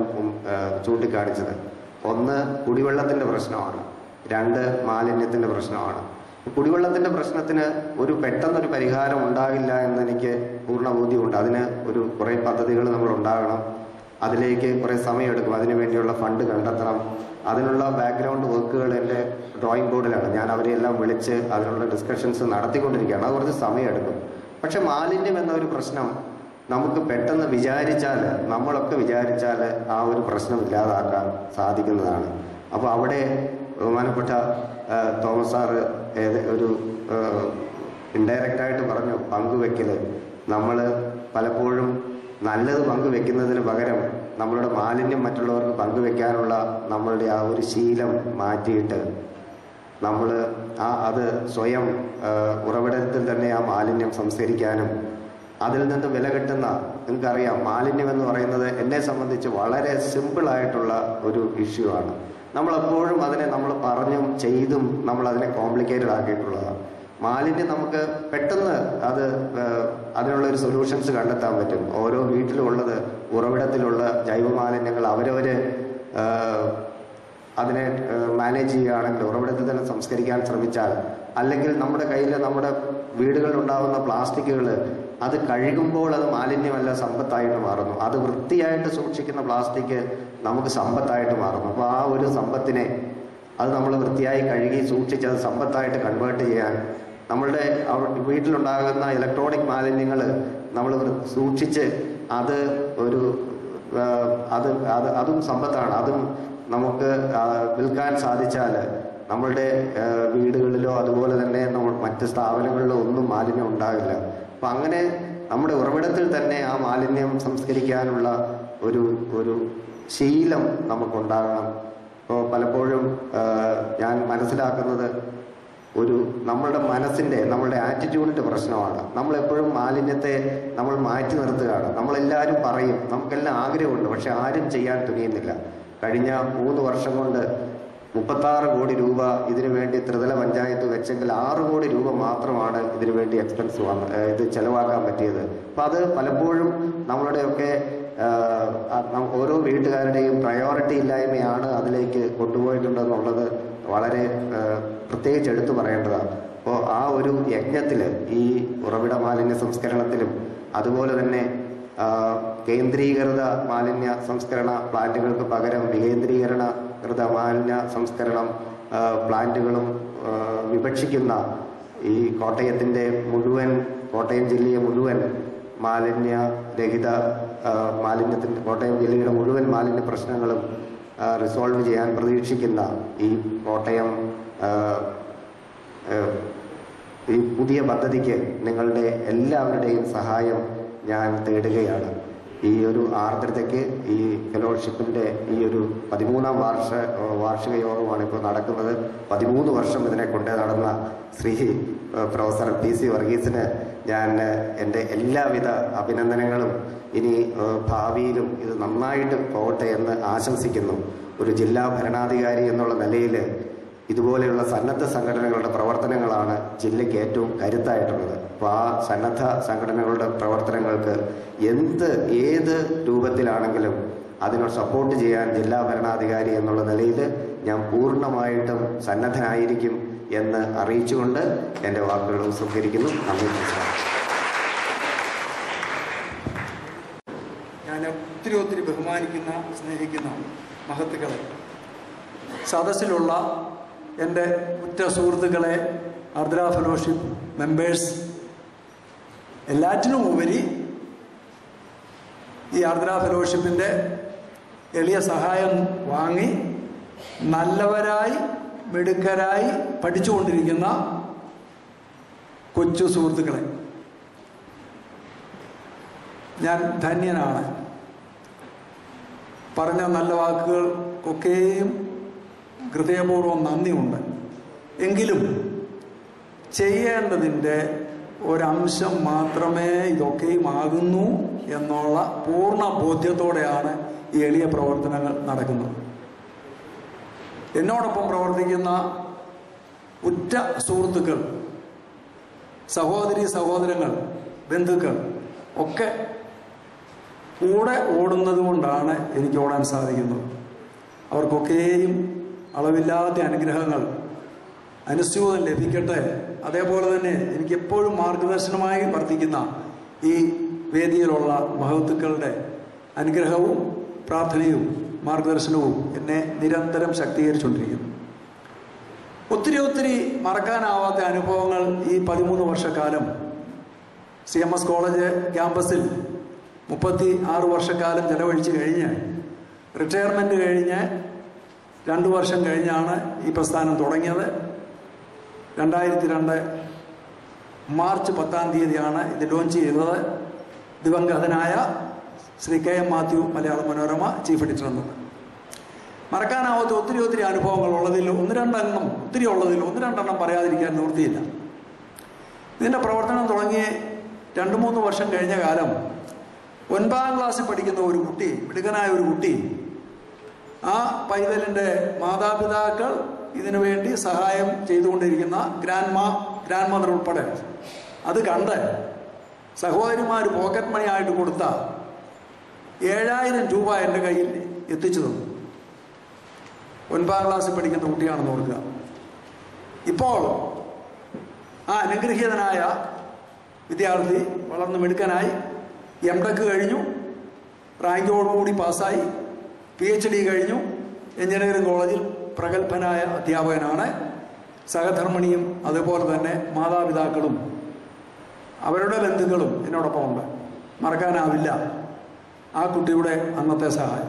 S6: ചൂണ്ടിക്കാണിച്ചത്. ഒന്ന് കുടിവെള്ളത്തിൻ്റെ പ്രശ്നമാണ്, രണ്ട് മാലിന്യത്തിൻ്റെ പ്രശ്നമാണ്. കുടിവെള്ളത്തിൻ്റെ പ്രശ്നത്തിന് ഒരു പെട്ടെന്നൊരു പരിഹാരം ഉണ്ടാകില്ല എന്നെനിക്ക് പൂർണ്ണ ബോധ്യമുണ്ട്. അതിന് ഒരു കുറേ പദ്ധതികൾ നമ്മൾ ഉണ്ടാകണം, അതിലേക്ക് കുറേ സമയമെടുക്കും, അതിനു വേണ്ടിയുള്ള ഫണ്ട് കണ്ടെത്തണം. അതിനുള്ള ബാക്ക്ഗ്രൗണ്ട് വർക്കുകൾ എൻ്റെ ഡ്രോയിങ് ബോർഡിലാണ്. ഞാൻ അവരെല്ലാം വിളിച്ച് അതിനുള്ള ഡിസ്കഷൻസ് നടത്തിക്കൊണ്ടിരിക്കുകയാണ്. അത് കുറച്ച് സമയമെടുക്കും. പക്ഷെ മാലിന്യം എന്നൊരു പ്രശ്നം നമുക്ക് പെട്ടെന്ന് വിചാരിച്ചാൽ, നമ്മളൊക്കെ വിചാരിച്ചാൽ ആ ഒരു പ്രശ്നം ഇല്ലാതാക്കാൻ സാധിക്കുന്നതാണ്. അപ്പോൾ അവിടെ ബഹുമാനപ്പെട്ട തോമസ് സാറ് ഒരു ഇൻഡയറക്റ്റായിട്ട് പറഞ്ഞു പങ്കുവെക്കൽ. നമ്മൾ പലപ്പോഴും നല്ലത് പങ്കുവെക്കുന്നതിന് പകരം നമ്മളുടെ മാലിന്യം മറ്റുള്ളവർക്ക് പങ്കുവെക്കാനുള്ള നമ്മളുടെ ആ ഒരു ശീലം മാറ്റിയിട്ട് നമ്മൾ ആ അത് സ്വയം ഉറവിടത്തിൽ തന്നെ ആ മാലിന്യം സംസ്കരിക്കാനും അതിൽ നിന്ന് വില കിട്ടുന്ന, നിങ്ങൾക്കറിയാം മാലിന്യം എന്ന് പറയുന്നത് എന്നെ സംബന്ധിച്ച് വളരെ സിമ്പിളായിട്ടുള്ള ഒരു ഇഷ്യൂ ആണ്. നമ്മളെപ്പോഴും അതിനെ നമ്മൾ പറഞ്ഞും ചെയ്തും നമ്മൾ അതിനെ കോംപ്ലിക്കേറ്റഡ് ആക്കിയിട്ടുള്ളതാണ്. മാലിന്യം നമുക്ക് പെട്ടെന്ന് അത് അതിനുള്ളൊരു സൊല്യൂഷൻസ് കണ്ടെത്താൻ പറ്റും. ഓരോ വീട്ടിലുള്ളത് ഉറവിടത്തിലുള്ള ജൈവ മാലിന്യങ്ങൾ അവരവർ അതിനെ മാനേജ് ചെയ്യുകയാണെങ്കിൽ, ഉറവിടത്തിൽ തന്നെ സംസ്കരിക്കാൻ ശ്രമിച്ചാൽ, അല്ലെങ്കിൽ നമ്മുടെ കയ്യിൽ നമ്മുടെ വീടുകളിലുണ്ടാകുന്ന പ്ലാസ്റ്റിക്കുകൾ അത് കഴുകുമ്പോൾ അത് മാലിന്യമല്ല സമ്പത്തായിട്ട് മാറുന്നു. അത് വൃത്തിയായിട്ട് സൂക്ഷിക്കുന്ന പ്ലാസ്റ്റിക് നമുക്ക് സമ്പത്തായിട്ട് മാറുന്നു. അപ്പോൾ ആ ഒരു സമ്പത്തിനെ അത് നമ്മൾ വൃത്തിയായി കഴുകി സൂക്ഷിച്ച് അത് സമ്പത്തായിട്ട് കൺവേർട്ട് ചെയ്യാൻ, നമ്മളുടെ വീട്ടിലുണ്ടാകുന്ന ഇലക്ട്രോണിക് മാലിന്യങ്ങൾ നമ്മൾ സൂക്ഷിച്ച് അത് ഒരു അത് അത് അതും സമ്പത്താണ്. അതും നമുക്ക് വിൽക്കാൻ സാധിച്ചാൽ നമ്മളുടെ വീടുകളിലോ അതുപോലെ തന്നെ നമ്മൾ മറ്റ് സ്ഥാപനങ്ങളിലോ ഒന്നും മാലിന്യം ഉണ്ടാകില്ല. അപ്പം അങ്ങനെ നമ്മുടെ ഉറവിടത്തിൽ തന്നെ ആ മാലിന്യം സംസ്കരിക്കാനുള്ള ഒരു ഒരു ശീലം നമുക്കുണ്ടാകണം. ഇപ്പോൾ പലപ്പോഴും ഞാൻ മനസ്സിലാക്കുന്നത് ഒരു നമ്മളുടെ മനസ്സിൻ്റെ നമ്മളുടെ ആറ്റിറ്റ്യൂഡിൻ്റെ പ്രശ്നമാണ്. നമ്മളെപ്പോഴും മാലിന്യത്തെ നമ്മൾ മാറ്റി നിർത്തുകയാണ്. നമ്മളെല്ലാവരും പറയും, നമുക്കെല്ലാം ആഗ്രഹമുണ്ട്, പക്ഷെ ആരും ചെയ്യാൻ തുനിയുന്നില്ല. കഴിഞ്ഞ മൂന്ന് വർഷം കൊണ്ട് മുപ്പത്താറ് കോടി രൂപ ഇതിനു വേണ്ടി ത്രിതല പഞ്ചായത്ത് വെച്ചെങ്കിൽ ആറ് കോടി രൂപ മാത്രമാണ് ഇതിനു വേണ്ടി എക്സ്പെൻസ് വന്ന് ഇത് ചെലവാക്കാൻ പറ്റിയത്. അപ്പം അത് പലപ്പോഴും നമ്മളുടെയൊക്കെ ഓരോ വീട്ടുകാരുടെയും പ്രയോറിറ്റി ഇല്ലായ്മയാണ് അതിലേക്ക് കൊണ്ടുപോയിട്ടുണ്ടെന്നുള്ളത് വളരെ പ്രത്യേകിച്ച് എടുത്തു പറയേണ്ടതാണ്. അപ്പോൾ ആ ഒരു യജ്ഞത്തിൽ ഈ ഉറവിട മാലിന്യ സംസ്കരണത്തിലും അതുപോലെ തന്നെ കേന്ദ്രീകൃത മാലിന്യ സംസ്കരണ പ്ലാന്റുകൾക്ക് പകരം വികേന്ദ്രീകരണകൃത മാലിന്യ സംസ്കരണം പ്ലാന്റുകളും വിവക്ഷിക്കുന്ന ഈ കോട്ടയത്തിൻ്റെ മുഴുവൻ കോട്ടയം ജില്ലയെ മുഴുവൻ മാലിന്യരഹിത മാലിന്യത്തിൻ്റെ കോട്ടയം ജില്ലയുടെ മുഴുവൻ മാലിന്യ പ്രശ്നങ്ങളും റിസോൾവ് ചെയ്യാൻ പ്രതീക്ഷിക്കുന്ന ഈ കോട്ടയം ഈ പുതിയ പദ്ധതിക്ക് നിങ്ങളുടെ എല്ലാവരുടെയും സഹായം ഞാൻ തേടുകയാണ്. ഈ ഒരു ആർദ്രതയ്ക്ക് ഈ ഫെലോഷിപ്പിൻ്റെ ഈ ഒരു പതിമൂന്നാം വാർഷ വാർഷിക യോഗമാണ് ഇപ്പോൾ നടക്കുന്നത്. പതിമൂന്ന് വർഷം ഇതിനെ കൊണ്ട് നടന്ന ശ്രീ പ്രൊഫസർ പി സി വർഗീസിന് ഞാൻ എൻ്റെ എല്ലാവിധ അഭിനന്ദനങ്ങളും, ഇനി ഭാവിയിലും ഇത് നന്നായിട്ട് പോകട്ടെ എന്ന് ആശംസിക്കുന്നു. ഒരു ജില്ലാ ഭരണാധികാരി എന്നുള്ള നിലയിൽ ഇതുപോലെയുള്ള സന്നദ്ധ സംഘടനകളുടെ പ്രവർത്തനങ്ങളാണ് ജില്ലയ്ക്ക് ഏറ്റവും കരുത്തായിട്ടുള്ളത്. അപ്പോൾ ആ സന്നദ്ധ സംഘടനകളുടെ പ്രവർത്തനങ്ങൾക്ക് എന്ത് ഏത് രൂപത്തിലാണെങ്കിലും അതിനോട് സപ്പോർട്ട് ചെയ്യാൻ ജില്ലാ ഭരണാധികാരി എന്നുള്ള നിലയിൽ ഞാൻ പൂർണ്ണമായിട്ടും സന്നദ്ധനായിരിക്കും എന്ന് അറിയിച്ചുകൊണ്ട് എൻ്റെ വാക്കുകൾ ഉപസംഹരിക്കുന്നു. നന്ദി.
S7: ഞാൻ ഒത്തിരി ഒത്തിരി ബഹുമാനിക്കുന്ന സ്നേഹിക്കുന്ന മഹത്തുക്കളെ, സദസ്സിലുള്ള എൻ്റെ ഉറ്റ സുഹൃത്തുക്കളെ, ആർദ്ര ഫെലോഷിപ്പ് മെമ്പേഴ്സ്, എല്ലാറ്റിനും ഉപരി ഈ ആർദ്ര ഫെലോഷിപ്പിൻ്റെ എളിയ സഹായം വാങ്ങി നല്ലവരായി മിടുക്കരായി പഠിച്ചുകൊണ്ടിരിക്കുന്ന കൊച്ചു സുഹൃത്തുക്കളെ, ഞാൻ ധന്യനാണ്. പറഞ്ഞ നല്ല വാക്കുകൾക്കൊക്കെയും ഹൃദയപൂർവ്വം നന്ദിയുണ്ട്. എങ്കിലും ചെയ്യേണ്ടതിൻ്റെ ഒരംശം മാത്രമേ ഇതൊക്കെയും ആകുന്നു എന്നുള്ള പൂർണ്ണ ബോധ്യത്തോടെയാണ് ഈ എളിയ പ്രവർത്തനങ്ങൾ നടക്കുന്നത്. എന്നോടൊപ്പം പ്രവർത്തിക്കുന്ന ഉറ്റ സുഹൃത്തുക്കൾ, സഹോദരി സഹോദരങ്ങൾ, ബന്ധുക്കൾ ഒക്കെ കൂടെ ഓടുന്നത് കൊണ്ടാണ് എനിക്ക് ഓടാൻ സാധിക്കുന്നത്. അവർക്കൊക്കെയും അളവില്ലാത്ത അനുഗ്രഹങ്ങൾ അനുസ്യൂതം ലഭിക്കട്ടെ. അതേപോലെ തന്നെ എനിക്കെപ്പോഴും മാർഗദർശനമായി വർത്തിക്കുന്ന ഈ വേദിയിലുള്ള മഹത്തുക്കളുടെ അനുഗ്രഹവും പ്രാർത്ഥനയും മാർഗദർശനവും എന്നെ നിരന്തരം ശക്തീകരിച്ചുകൊണ്ടിരിക്കുന്നു. ഒത്തിരി ഒത്തിരി മറക്കാനാവാത്ത അനുഭവങ്ങൾ ഈ പതിമൂന്ന് വർഷക്കാലം സി എം എസ് കോളേജ് ക്യാമ്പസിൽ മുപ്പത്തി ആറ് വർഷക്കാലം ചെലവഴിച്ച് കഴിഞ്ഞ് റിട്ടയർമെൻറ്റ് കഴിഞ്ഞ് രണ്ടു വർഷം കഴിഞ്ഞാണ് ഈ പ്രസ്ഥാനം തുടങ്ങിയത്. രണ്ടായിരത്തി രണ്ട് മാർച്ച് പത്താം തീയതിയാണ് ഇത് ലോഞ്ച് ചെയ്തത്. ദിവംഗതനായ Shri K M Mathew, Malayala Manorama chief editor എന്നത്. മറക്കാനാവാത്ത ഒത്തിരി ഒത്തിരി അനുഭവങ്ങൾ ഉള്ളതിൽ ഒന്ന് രണ്ടെണ്ണം ഒത്തിരി ഉള്ളതിൽ ഒന്ന് രണ്ടെണ്ണം പറയാതിരിക്കാൻ നിവൃത്തിയില്ല. ഇതിൻ്റെ പ്രവർത്തനം തുടങ്ങി രണ്ട് മൂന്ന് വർഷം കഴിഞ്ഞ കാലം ഒൻപതാം ക്ലാസ്സിൽ പഠിക്കുന്ന ഒരു കുട്ടി, മിടുക്കനായ ഒരു കുട്ടി, ആ പൈതലിൻ്റെ മാതാപിതാക്കൾ ഇതിനു വേണ്ടി സഹായം ചെയ്തുകൊണ്ടിരിക്കുന്ന ഗ്രാൻഡ് മാ ഗ്രാൻഡ് മദർ ഉൾപ്പെടെ അത് കണ്ട് സഹോദരിമാർ പോക്കറ്റ് മണി ആയിട്ട് കൊടുത്ത ഏഴായിരം രൂപ എൻ്റെ കയ്യിൽ എത്തിച്ചു തന്നു. ഒൻപതാം ക്ലാസ്സിൽ പഠിക്കുന്ന കുട്ടിയാണെന്ന് ഓർക്കുക. ഇപ്പോൾ ആ അനുഗ്രഹീതനായ വിദ്യാർത്ഥി വളർന്ന് മിടുക്കനായി എം ടെക് കഴിഞ്ഞു, റാങ്കോടുകൂടി പാസ്സായി, പി എച്ച് ഡി കഴിഞ്ഞു, എഞ്ചിനീയറിംഗ് കോളേജിൽ പ്രഗത്ഭനായ അധ്യാപകനാണ്. സഹധർമ്മിണിയും അതുപോലെ തന്നെ മാതാപിതാക്കളും അവരുടെ ബന്ധുക്കളും എന്നോടൊപ്പം ഉണ്ട്. മറക്കാനാവില്ല ആ കുട്ടിയുടെ അന്നത്തെ സഹായം.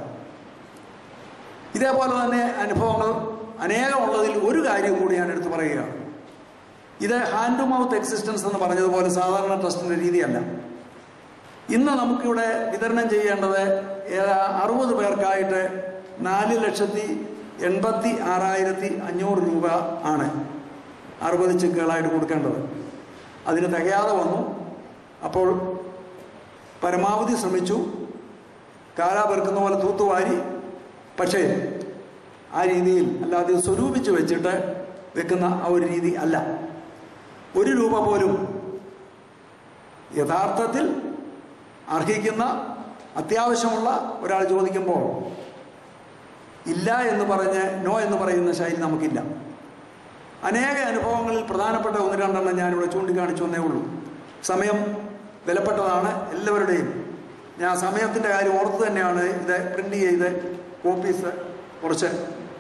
S7: ഇതേപോലെ തന്നെ അനുഭവങ്ങൾ അനേകമുള്ളതിൽ ഒരു കാര്യം കൂടി ഞാൻ എടുത്തു പറയുകയാണ്. ഇത് ഹാൻഡ് ടു മൗത്ത് എക്സിസ്റ്റൻസ് എന്ന് പറഞ്ഞതുപോലെ സാധാരണ ട്രസ്റ്റിൻ്റെ രീതിയല്ല. ഇന്ന് നമുക്കിവിടെ വിതരണം ചെയ്യേണ്ടത് അറുപത് പേർക്കായിട്ട് നാല് ലക്ഷത്തി എൺപത്തി ആറായിരത്തി അഞ്ഞൂറ് രൂപ ആണ് അറുപത് ചെക്കുകളായിട്ട് കൊടുക്കേണ്ടത്. അതിന് തികയാതെ വന്നു. അപ്പോൾ പരമാവധി ശ്രമിച്ചു, കാലാ പെറുക്കുന്ന പോലെ തൂത്തുവാരി. പക്ഷേ ആ രീതിയിൽ അല്ലാതെ സ്വരൂപിച്ച് വെച്ചിട്ട് വെക്കുന്ന ആ ഒരു രീതി അല്ല. ഒരു രൂപ പോലും യഥാർത്ഥത്തിൽ അർഹിക്കുന്ന അത്യാവശ്യമുള്ള ഒരാൾ ചോദിക്കുമ്പോൾ ഇല്ല എന്ന് പറഞ്ഞ് നോ എന്ന് പറയുന്ന ശൈലി നമുക്കില്ല. അനേക അനുഭവങ്ങളിൽ പ്രധാനപ്പെട്ട ഒന്ന് രണ്ടെണ്ണം ഞാനിവിടെ ചൂണ്ടിക്കാണിച്ചു എന്നേ ഉള്ളൂ. സമയം വിലപ്പെട്ടതാണ് എല്ലാവരുടെയും. ഞാൻ സമയത്തിൻ്റെ കാര്യം ഓർത്ത് തന്നെയാണ് ഇത് പ്രിൻ്റ് ചെയ്ത് കോപ്പീസ് കുറച്ച്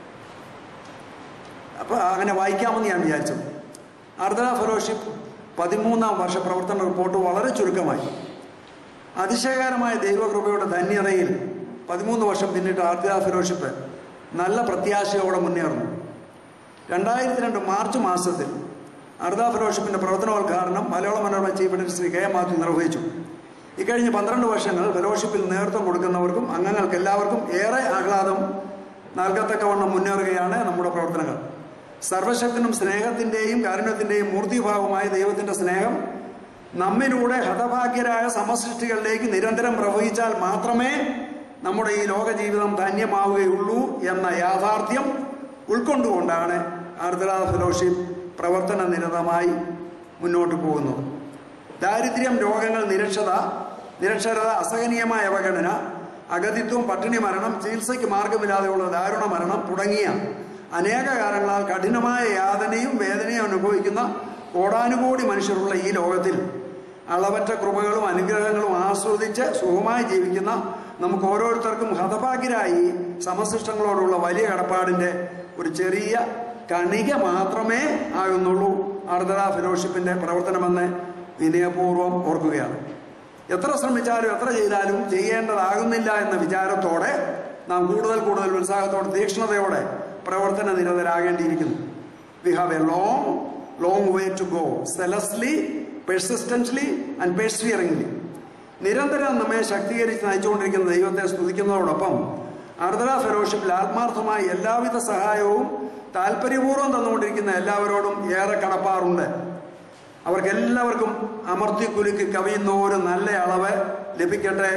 S7: അപ്പോൾ അങ്ങനെ വായിക്കാമെന്ന് ഞാൻ വിചാരിച്ചു. ആർദ്ര ഫെലോഷിപ്പ് പതിമൂന്നാം വർഷ പ്രവർത്തന റിപ്പോർട്ട് വളരെ ചുരുക്കമായി. അതിശയകരമായ ദൈവകൃപയുടെ ധന്യതയിൽ പതിമൂന്ന് വർഷം പിന്നിട്ട് ആർദ്ര ഫെലോഷിപ്പ് നല്ല പ്രത്യാശയോടെ മുന്നേറുന്നു. രണ്ടായിരത്തി രണ്ട് മാർച്ച് മാസത്തിൽ ആർദ്ര ഫെലോഷിപ്പിൻ്റെ പ്രവർത്തനോദ്ഘാടനം Malayala Manorama chief editor Shri K M Mathew നിർവഹിച്ചു. ഇക്കഴിഞ്ഞ പന്ത്രണ്ട് വർഷങ്ങൾ ഫെലോഷിപ്പിൽ നേതൃത്വം കൊടുക്കുന്നവർക്കും അംഗങ്ങൾക്ക് എല്ലാവർക്കും ഏറെ ആഹ്ലാദം നൽകത്തക്കവണ്ണം മുന്നേറുകയാണ് നമ്മുടെ പ്രവർത്തനങ്ങൾ. സർവശക്തനും സ്നേഹത്തിൻ്റെയും കാരുണ്യത്തിൻ്റെയും മൂർത്തിഭാവമായ ദൈവത്തിൻ്റെ സ്നേഹം നമ്മിലൂടെ ഹതഭാഗ്യരായ സമസൃഷ്ടികളിലേക്ക് നിരന്തരം പ്രവഹിച്ചാൽ മാത്രമേ നമ്മുടെ ഈ ലോക ജീവിതം ധന്യമാവുകയുള്ളൂ എന്ന യാഥാർത്ഥ്യം ഉൾക്കൊണ്ടുകൊണ്ടാണ് ആർദ്ര ഫെലോഷിപ്പ് പ്രവർത്തന നിരതമായി മുന്നോട്ട് പോകുന്നത്. ദാരിദ്ര്യം, രോഗങ്ങൾ, നിരക്ഷത നിരക്ഷരത, അസഹനീയമായ അവഗണന, അഗതിത്വം, പട്ടിണി മരണം, ചികിത്സയ്ക്ക് മാർഗമില്ലാതെയുള്ള ദാരുണ മരണം തുടങ്ങിയ അനേക കാരണങ്ങളാൽ കഠിനമായ യാതനയും വേദനയും അനുഭവിക്കുന്ന കോടാനുകോടി മനുഷ്യരുള്ള ഈ ലോകത്തിൽ അളവറ്റ കൃപകളും അനുഗ്രഹങ്ങളും ആസ്വദിച്ച് സുഖമായി ജീവിക്കുന്ന നമുക്ക് ഓരോരുത്തർക്കും ഹതഭാഗ്യരായി സമസൃഷ്ടങ്ങളോടുള്ള വലിയ കടപ്പാടിൻ്റെ ഒരു ചെറിയ കണിക മാത്രമേ ആകുന്നുള്ളൂ ആർദ്ര ഫെലോഷിപ്പിൻ്റെ പ്രവർത്തനമെന്ന് വിനയപൂർവ്വം ഓർക്കുകയാണ്. എത്ര ശ്രമിച്ചാലും എത്ര ചെയ്താലും ചെയ്യേണ്ടതാകുന്നില്ല എന്ന വിചാരത്തോടെ നാം കൂടുതൽ കൂടുതൽ ഉത്സാഹത്തോടെ തീക്ഷ്ണതയോടെ പ്രവർത്തന നിരതരാകേണ്ടിയിരിക്കുന്നു. We have a long long way to go zealously, persistently and perseveringly. നിരന്തരം നമ്മെ ശക്തീകരിച്ച് നയിച്ചുകൊണ്ടിരിക്കുന്ന ദൈവത്തെ സ്തുതിക്കുന്നതോടൊപ്പം ആർദ്ര ഫെലോഷിപ്പിൽ ആത്മാർത്ഥമായി എല്ലാവിധ സഹായവും താല്പര്യപൂർവ്വം തന്നുകൊണ്ടിരിക്കുന്ന എല്ലാവരോടും ഏറെ കടപ്പാറുണ്ട്. അവർക്കെല്ലാവർക്കും അമർത്തിക്കുലുക്കി കവിയുന്ന ഒരു നല്ല അളവ് ലഭിക്കട്ടെ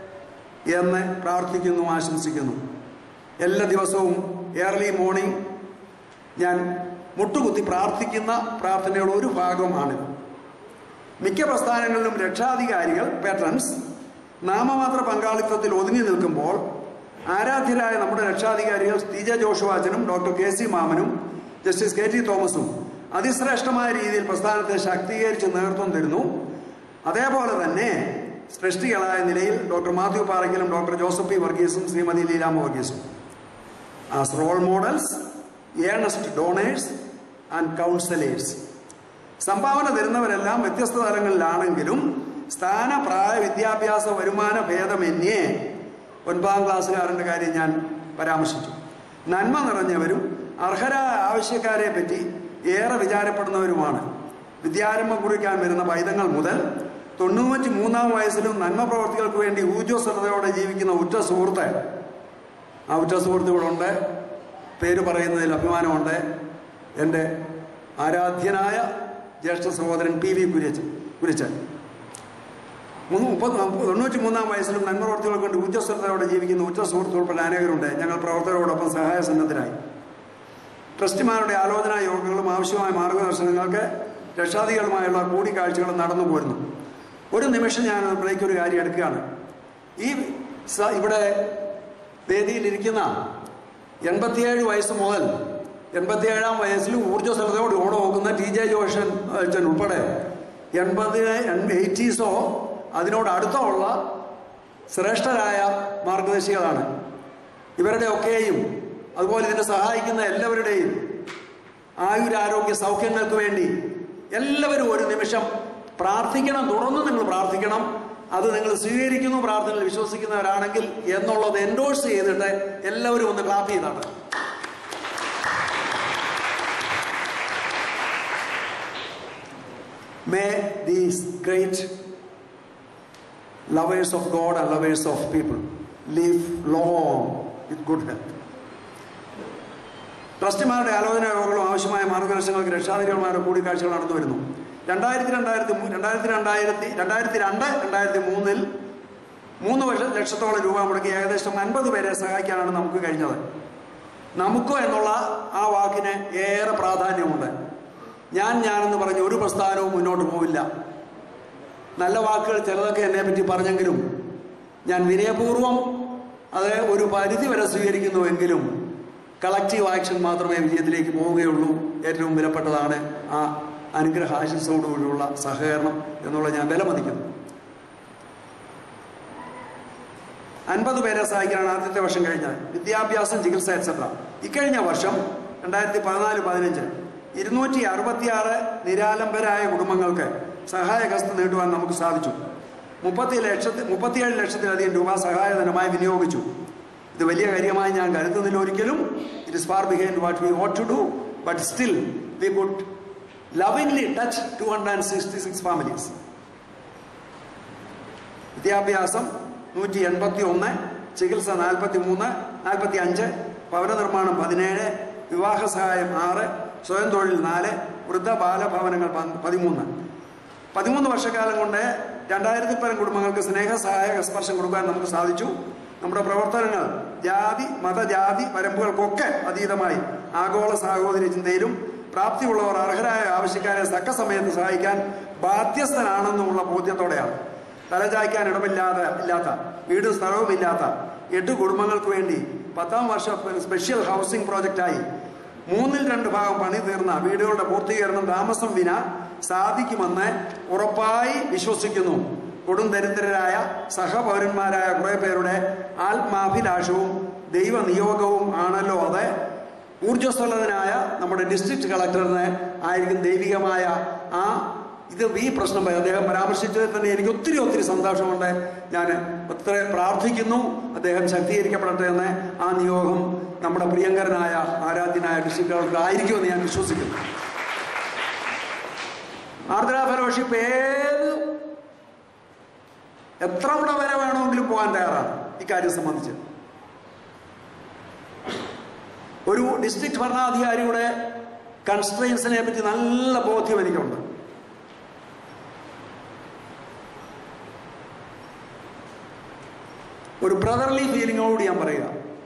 S7: എന്ന് പ്രാർത്ഥിക്കുന്നു, ആശംസിക്കുന്നു. എല്ലാ ദിവസവും ഏർലി മോർണിംഗ് ഞാൻ മുട്ടുകുത്തി പ്രാർത്ഥിക്കുന്ന പ്രാർത്ഥനയുടെ ഒരു ഭാഗമാണിത്. മിക്ക പ്രസ്ഥാനങ്ങളിലും രക്ഷാധികാരികൾ പേട്രൺസ് നാമമാത്ര പങ്കാളിത്തത്തിൽ ഒതുങ്ങി നിൽക്കുമ്പോൾ ആരാധ്യരായ നമ്മുടെ രക്ഷാധികാരികൾ ടി ജെ ജോഷുവാച്ചനും ഡോക്ടർ കെ സി മാമനും ജസ്റ്റിസ് കെ ടി തോമസും അതിശ്രേഷ്ഠമായ രീതിയിൽ പ്രസ്ഥാനത്തെ ശാക്തീകരിച്ച് നേതൃത്വം തരുന്നു. അതേപോലെ തന്നെ സൃഷ്ടികളായ നിലയിൽ ഡോക്ടർ മാത്യു പാറയ്ക്കലും ഡോക്ടർ ജോസഫ് പി വർഗീസും ശ്രീമതി ലീലാമ വർഗീസും as role models, earnest donors and counsellors. സംഭാവന തരുന്നവരെല്ലാം വ്യത്യസ്ത തലങ്ങളിലാണെങ്കിലും സ്ഥാന, പ്രായ, വിദ്യാഭ്യാസ, വരുമാന ഭേദമന്യേ ഒൻപതാം ക്ലാസ്സുകാരൻ്റെ കാര്യം ഞാൻ പരാമർശിച്ചു. നന്മ നിറഞ്ഞവരും അർഹരായ ആവശ്യക്കാരെ പറ്റി ഏറെ വിചാരപ്പെടുന്നവരുമാണ്. വിദ്യാരംഭം കുറിക്കാൻ വരുന്ന പൈതങ്ങൾ മുതൽ തൊണ്ണൂറ്റി മൂന്നാം വയസ്സിലും നന്മ പ്രവർത്തികൾക്ക് വേണ്ടി ഊർജ്ജസ്വലതയോടെ ജീവിക്കുന്ന ഉറ്റ സുഹൃത്ത്, ആ ഉറ്റ സുഹൃത്തുക്കളുണ്ട്, പേര് പറയുന്നതിൽ അഭിമാനമുണ്ട്. എൻ്റെ ആരാധ്യനായ ജ്യേഷ്ഠ സഹോദരൻ പി വി കുര്യച്ചൻ കുര്യച്ചൻ മുപ്പത് തൊണ്ണൂറ്റി മൂന്നാം വയസ്സിലും നന്മ പ്രവർത്തികൾക്ക് വേണ്ടി ഊർജ്ജസ്വലതയോടെ ജീവിക്കുന്ന ഉറ്റ സുഹൃത്തുക്കൾ ഉൾപ്പെടെ അനേകരുണ്ട്. ഞങ്ങൾ പ്രവർത്തകരോടൊപ്പം സഹായ സന്നദ്ധരായി. ട്രസ്റ്റിമാരുടെ ആലോചനാ യോഗങ്ങളും ആവശ്യമായ മാർഗദർശനങ്ങൾക്ക് രക്ഷാധികളുമായുള്ള കൂടിക്കാഴ്ചകളും നടന്നു പോരുന്നു. ഒരു നിമിഷം ഞാൻ അതിലേക്ക് ഒരു കാര്യം എടുക്കുകയാണ്. ഈ ഇവിടെ വേദിയിലിരിക്കുന്ന എൺപത്തിയേഴ് വയസ്സ് മുതൽ എൺപത്തിയേഴാം വയസ്സിൽ ഊർജ്ജസ്വലതയോട് ഓടെ നോക്കുന്ന ടി ജെ ജോഷൻ അച്ഛൻ ഉൾപ്പെടെ എൺപതിന് എയ്റ്റീസോ അതിനോട് അടുത്തുള്ള ശ്രേഷ്ഠരായ മാർഗദർശികളാണ്. ഇവരുടെ ഒക്കെയും അതുപോലെ ഇതിനെ സഹായിക്കുന്ന എല്ലാവരുടെയും ആയുരാരോഗ്യ സൗഖ്യങ്ങൾക്ക് വേണ്ടി എല്ലാവരും ഒരു നിമിഷം പ്രാർത്ഥിക്കണം. തുടർന്ന് നിങ്ങൾ പ്രാർത്ഥിക്കണം. അത് നിങ്ങൾ സ്വീകരിക്കുന്നു, പ്രാർത്ഥനയിൽ വിശ്വസിക്കുന്നവരാണെങ്കിൽ എന്നുള്ളത് എൻഡോഴ്സ് ചെയ്തിട്ട് എല്ലാവരും ഒന്ന് ക്ലാപ്പ് ചെയ്താണ്. May these great lovers of God and lovers of people live long with good health. ട്രസ്റ്റിമാരുടെ ആലോചന യോഗങ്ങളും ആവശ്യമായ മാർഗദർശനങ്ങൾക്ക് രക്ഷാധികാരികളുമാരുടെ കൂടിക്കാഴ്ചകൾ നടന്നു വരുന്നു. രണ്ടായിരത്തി രണ്ടായിരത്തി രണ്ടായിരത്തി രണ്ടായിരത്തി രണ്ടായിരത്തി രണ്ട് രണ്ടായിരത്തി മൂന്നിൽ മൂന്ന് വർഷം ലക്ഷത്തോളം രൂപ മുടക്കി ഏകദേശം അൻപത് പേരെ സഹായിക്കാനാണ് നമുക്ക് കഴിഞ്ഞത്. നമുക്കോ എന്നുള്ള ആ വാക്കിന് ഏറെ പ്രാധാന്യമുണ്ട്. ഞാൻ ഞാനെന്ന് പറഞ്ഞ് ഒരു പ്രസ്ഥാനവും മുന്നോട്ട് പോവില്ല. നല്ല വാക്കുകൾ ചിലതൊക്കെ എന്നെ പറ്റി പറഞ്ഞെങ്കിലും ഞാൻ വിനയപൂർവ്വം അത് ഒരു പരിധി വരെ സ്വീകരിക്കുന്നുവെങ്കിലും കളക്റ്റീവ് ആക്ഷൻ മാത്രമേ വിജയത്തിലേക്ക് പോവുകയുള്ളൂ. ഏറ്റവും വിലപ്പെട്ടതാണ് ആ അനുഗ്രഹ ആശംസയോടുകൂടിയുള്ള സഹകരണം എന്നുള്ളത് ഞാൻ വിലമതിക്കുന്നു. അൻപത് പേരെ സഹായിക്കാനാണ് ആദ്യത്തെ വർഷം കഴിഞ്ഞാൽ വിദ്യാഭ്യാസം, ചികിത്സ എക്സെട്ര. ഇക്കഴിഞ്ഞ വർഷം രണ്ടായിരത്തി പതിനാല് പതിനഞ്ച് ഇരുന്നൂറ്റി അറുപത്തിയാറ് നിരാലംബരായ കുടുംബങ്ങൾക്ക് സഹായഹസ്തം നീട്ടുവാൻ നമുക്ക് സാധിച്ചു. മുപ്പത്തി ലക്ഷത്തി മുപ്പത്തിയേഴ് ലക്ഷത്തിലധികം രൂപ സഹായധനമായി വിനിയോഗിച്ചു. ഇത് വലിയ കാര്യമായി ഞാൻ കരുതുന്നില്ല ഒരിക്കലും. It is far behind what we ought to do, but still we could lovingly touch two hundred sixty-six families. വിദ്യാഭ്യാസം നൂറ്റി എൺപത്തി ഒന്ന്, ചികിത്സ നാൽപ്പത്തി മൂന്ന് നാൽപ്പത്തി അഞ്ച്, ഭവന നിർമ്മാണം പതിനേഴ്, വിവാഹ സഹായം ആറ്, സ്വയം തൊഴിൽ നാല്, വൃദ്ധ ബാലഭവനങ്ങൾ പതിമൂന്ന്. പതിമൂന്ന് വർഷക്കാലം കൊണ്ട് രണ്ടായിരത്തി പരം കുടുംബങ്ങൾക്ക് സ്നേഹ സഹായ സ്പർശം കൊടുക്കാൻ നമുക്ക് സാധിച്ചു. നമ്മുടെ പ്രവർത്തനങ്ങൾ ജാതി മതജാതി പരമ്പുകൾക്കൊക്കെ അതീതമായി ആഗോള സാഹോദര്യ ചിന്തയിലും പ്രാപ്തിയുള്ളവർ അർഹരായ ആവശ്യക്കാരെ തക്ക സമയത്ത് സഹായിക്കാൻ ബാധ്യസ്ഥനാണെന്നുമുള്ള ബോധ്യത്തോടെയാണ്. തലചായ്ക്കാൻ ഇടമില്ലാതെ ഇല്ലാത്ത വീടും സ്ഥലവും ഇല്ലാത്ത എട്ട് കുടുംബങ്ങൾക്ക് വേണ്ടി പത്താം വർഷ സ്പെഷ്യൽ ഹൗസിംഗ് പ്രോജക്റ്റായി മൂന്നിൽ രണ്ട് ഭാഗം പണി തീർന്ന വീടുകളുടെ പൂർത്തീകരണം താമസം വിന സാധിക്കുമെന്ന് ഉറപ്പായി വിശ്വസിക്കുന്നു. കൊടും ദരിദ്രരായ സഹപൗരന്മാരായ കുറെ പേരുടെ ആത്മാഭിലാഷവും ദൈവനിയോഗവും ആണല്ലോ അത്. ഊർജ്ജസ്വലതനായ നമ്മുടെ ഡിസ്ട്രിക്ട് കളക്ടറിന് ആയിരിക്കും ദൈവികമായ ആ ഇത് ഈ പ്രശ്നം അദ്ദേഹം പരാമർശിച്ചതിൽ തന്നെ എനിക്ക് ഒത്തിരി ഒത്തിരി സന്തോഷമുണ്ട്. ഞാൻ ഒത്തിരി പ്രാർത്ഥിക്കുന്നു അദ്ദേഹം ശക്തീകരിക്കപ്പെടട്ടെ എന്ന്. ആ നിയോഗം നമ്മുടെ പ്രിയങ്കരനായ ആരാധ്യനായ ഡിസ്ട്രിക്ട് കളക്ടർ ആയിരിക്കുമെന്ന് ഞാൻ വിശ്വസിക്കുന്നു. ആർദ്ര ഫെലോഷിപ്പ് ഏത് എത്ര കൂടെ വരെ വേണമെങ്കിലും പോകാൻ തയ്യാറാണ്. ഇക്കാര്യം സംബന്ധിച്ച് ഒരു ഡിസ്ട്രിക്ട് ഭരണാധികാരിയുടെ കൺസ്ട്രെയിൻസിനെ പറ്റി നല്ല ബോധ്യം എനിക്കുണ്ട്. ഒരു ബ്രദർലി ഫീലിംഗോട് ഞാൻ പറയുക.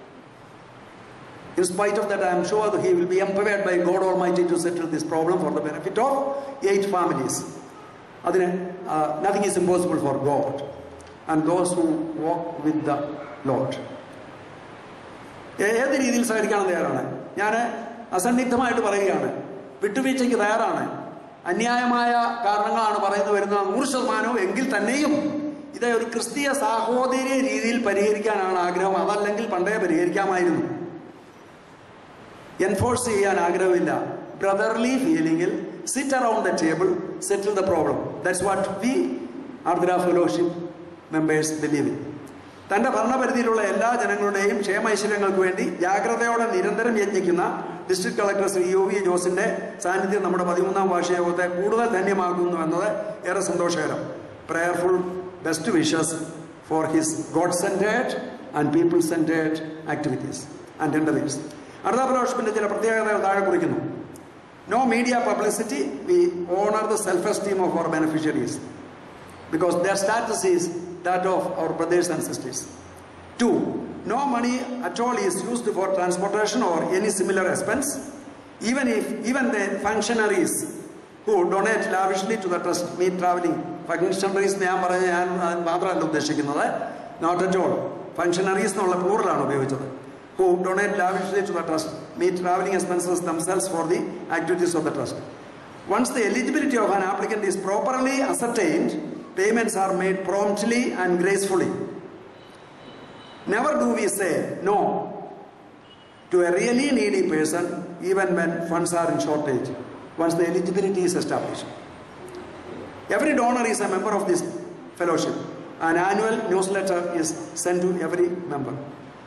S7: In spite of that, I am sure that he will be empowered by God Almighty to settle this problem for the benefit of eight families. അതിന് nothing is impossible for God and those who walk with the Lord. ഏത് രീതിയിൽ സഹകരിക്കാനും തയ്യാറാണ്. ഞാൻ അസന്നിഗ്ധമായിട്ട് പറയുകയാണ്, വിട്ടുവീഴ്ചയ്ക്ക് തയ്യാറാണ്. അന്യായമായ കാരണങ്ങളാണ് പറയുന്നു വരുന്നത് നൂറ് ശതമാനവും എങ്കിൽ തന്നെയും ഇത് ഒരു ക്രിസ്തീയ സാഹോദര്യ രീതിയിൽ പരിഹരിക്കാനാണ് ആഗ്രഹം. അതല്ലെങ്കിൽ പണ്ടേ പരിഹരിക്കാമായിരുന്നു. എൻഫോഴ്സ് ചെയ്യാൻ ആഗ്രഹമില്ല. ബ്രദർലി ഫീലിംഗിൽ sit around the table, settle the problem. That's what we Ardra fellowship members believe in. തൻ്റെ ഭരണപരിധിയിലുള്ള എല്ലാ ജനങ്ങളുടെയും ക്ഷേമൈശ്വര്യങ്ങൾക്ക് വേണ്ടി ജാഗ്രതയോടെ നിരന്തരം യത്നിക്കുന്ന district collector Shri U V ജോസിന്റെ സാന്നിധ്യം നമ്മുടെ പതിമൂന്നാം വാർഷികയോഗത്തെ കൂടുതൽ ധന്യമാക്കുന്നു എന്നത് ഏറെ സന്തോഷകരം. Prayerful best wishes for his god centred and people centred activities and endeavours. Ardra ഫെലോഷിപ്പിന്റെ ചില പ്രത്യേകതകൾ താഴെ കുറിക്കുന്നു. No media publicity. We honour the self esteem of our beneficiaries because their status is that of our brothers and sisters. Two, no money at all is used for transportation or any similar expense. Even if even the functionaries who donate lavishly to the trust meet traveling. Functionaries ഞാൻ പറഞ്ഞ ഞാൻ മാത്രമല്ല ഉദ്ദേശിക്കുന്നത്. Not at all. Functionaries എന്നുള്ള പ്ലൂറലാണ് ഉപയോഗിച്ചത്. Who donate lavishly to the trust meet traveling expenses themselves for the activities of the trust. Once the eligibility of an applicant is properly ascertained, payments are made promptly and gracefully. Never do we say no to a really needy person even when funds are in shortage, once the eligibility is established. Every donor is a member of this fellowship. An annual newsletter is sent to every member.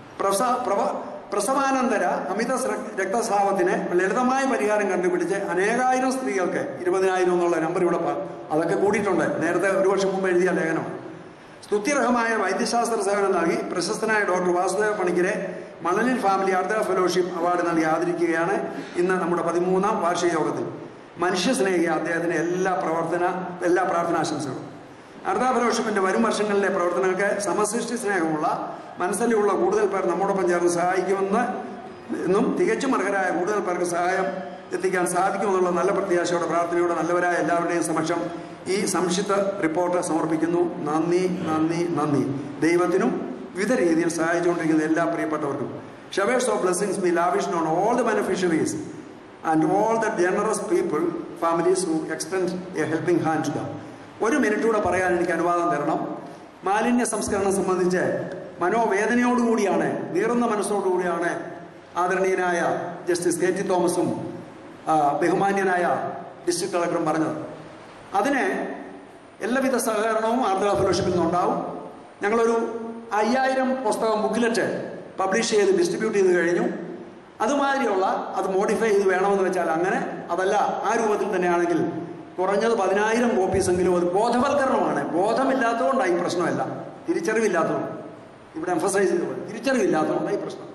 S7: പ്രസവാനന്തര അമിത രക്തസ്രാവത്തിന് ലളിതമായ പരിഹാരം കണ്ടുപിടിച്ച് അനേകായിരം സ്ത്രീകൾക്ക് ഇരുപതിനായിരം എന്നുള്ള number ഇവിടെ അതൊക്കെ കൂടിയിട്ടുണ്ട്. നേരത്തെ ഒരു വർഷം മുമ്പ് എഴുതിയ ലേഖനമാണ്. സ്തുത്യർഹമായ വൈദ്യശാസ്ത്ര സേവനം നൽകി പ്രശസ്തനായ ഡോക്ടർ വാസുദേവ പണിക്കരെ മണലിൽ ഫാമിലി ആർദ്ര ഫെലോഷിപ്പ് അവാർഡ് നൽകി ആദരിക്കുകയാണ് ഇന്ന് നമ്മുടെ പതിമൂന്നാം വാർഷിക യോഗത്തിൽ. മനുഷ്യസ്നേഹി അദ്ദേഹത്തിന് എല്ലാ പ്രവർത്തന എല്ലാ പ്രാർത്ഥനാശംസകളും. ആർദ്ര ഫെലോഷിപ്പിന്റെ വരും വർഷങ്ങളിലെ പ്രവർത്തനങ്ങൾക്ക് സമസൃഷ്ടി സ്നേഹമുള്ള മനസ്സിലുള്ള കൂടുതൽ പേർ നമ്മോടൊപ്പം ചേർന്ന് സഹായിക്കുമെന്ന് എന്നും തികച്ചും അർഹരായ കൂടുതൽ പേർക്ക് സഹായം എത്തിക്കാൻ സാധിക്കുമെന്നുള്ള നല്ല പ്രത്യാശയോടെ പ്രാർത്ഥനയോടെ നല്ലവരായ എല്ലാവരുടെയും സമക്ഷം ഈ സംക്ഷിപ്ത റിപ്പോർട്ട് സമർപ്പിക്കുന്നു. നന്ദി നന്ദി നന്ദി. ദൈവത്തിനും വിവിധ രീതിയിൽ സഹായിച്ചുകൊണ്ടിരിക്കുന്ന എല്ലാ പ്രിയപ്പെട്ടവർക്കും. Showers of blessings be lavished on all the beneficiaries and all the generous people families who extend a helping hand to them. ഒരു മിനിറ്റ് കൂടെ പറയാൻ എനിക്ക് അനുവാദം തരണം. മാലിന്യ സംസ്കരണം സംബന്ധിച്ച് മനോവേദനയോടുകൂടിയാണ്, നീറുന്ന മനസ്സോടുകൂടിയാണ് ആദരണീയനായ ജസ്റ്റിസ് കെ ടി തോമസും ബഹുമാന്യനായ ഡിസ്ട്രിക്ട് കളക്ടറും പറഞ്ഞത്. അതിന് എല്ലാവിധ സഹകരണവും ആർദ്ര ഫെലോഷിപ്പിൽ നിന്നുണ്ടാവും. ഞങ്ങളൊരു അയ്യായിരം പുസ്തകം ബുക്ക്ലെറ്റ് പബ്ലിഷ് ചെയ്ത് ഡിസ്ട്രിബ്യൂട്ട് ചെയ്ത് കഴിഞ്ഞു. അതുമാതിരിയുള്ള അത് മോഡിഫൈ ചെയ്ത് വേണമെന്ന് വെച്ചാൽ അങ്ങനെ, അതല്ല ആ രൂപത്തിൽ തന്നെയാണെങ്കിൽ കുറഞ്ഞത് പതിനായിരം കോപ്പീസെങ്കിലും. അത് ബോധവൽക്കരണമാണ്. ബോധമില്ലാത്തതുകൊണ്ടാണ് ഈ പ്രശ്നമല്ല, തിരിച്ചറിവില്ലാത്തതുകൊണ്ട്. ഇവിടെ എംഫസൈസ് ചെയ്ത് പോയി, തിരിച്ചറിവില്ലാത്തതുകൊണ്ടാണ് ഈ പ്രശ്നം.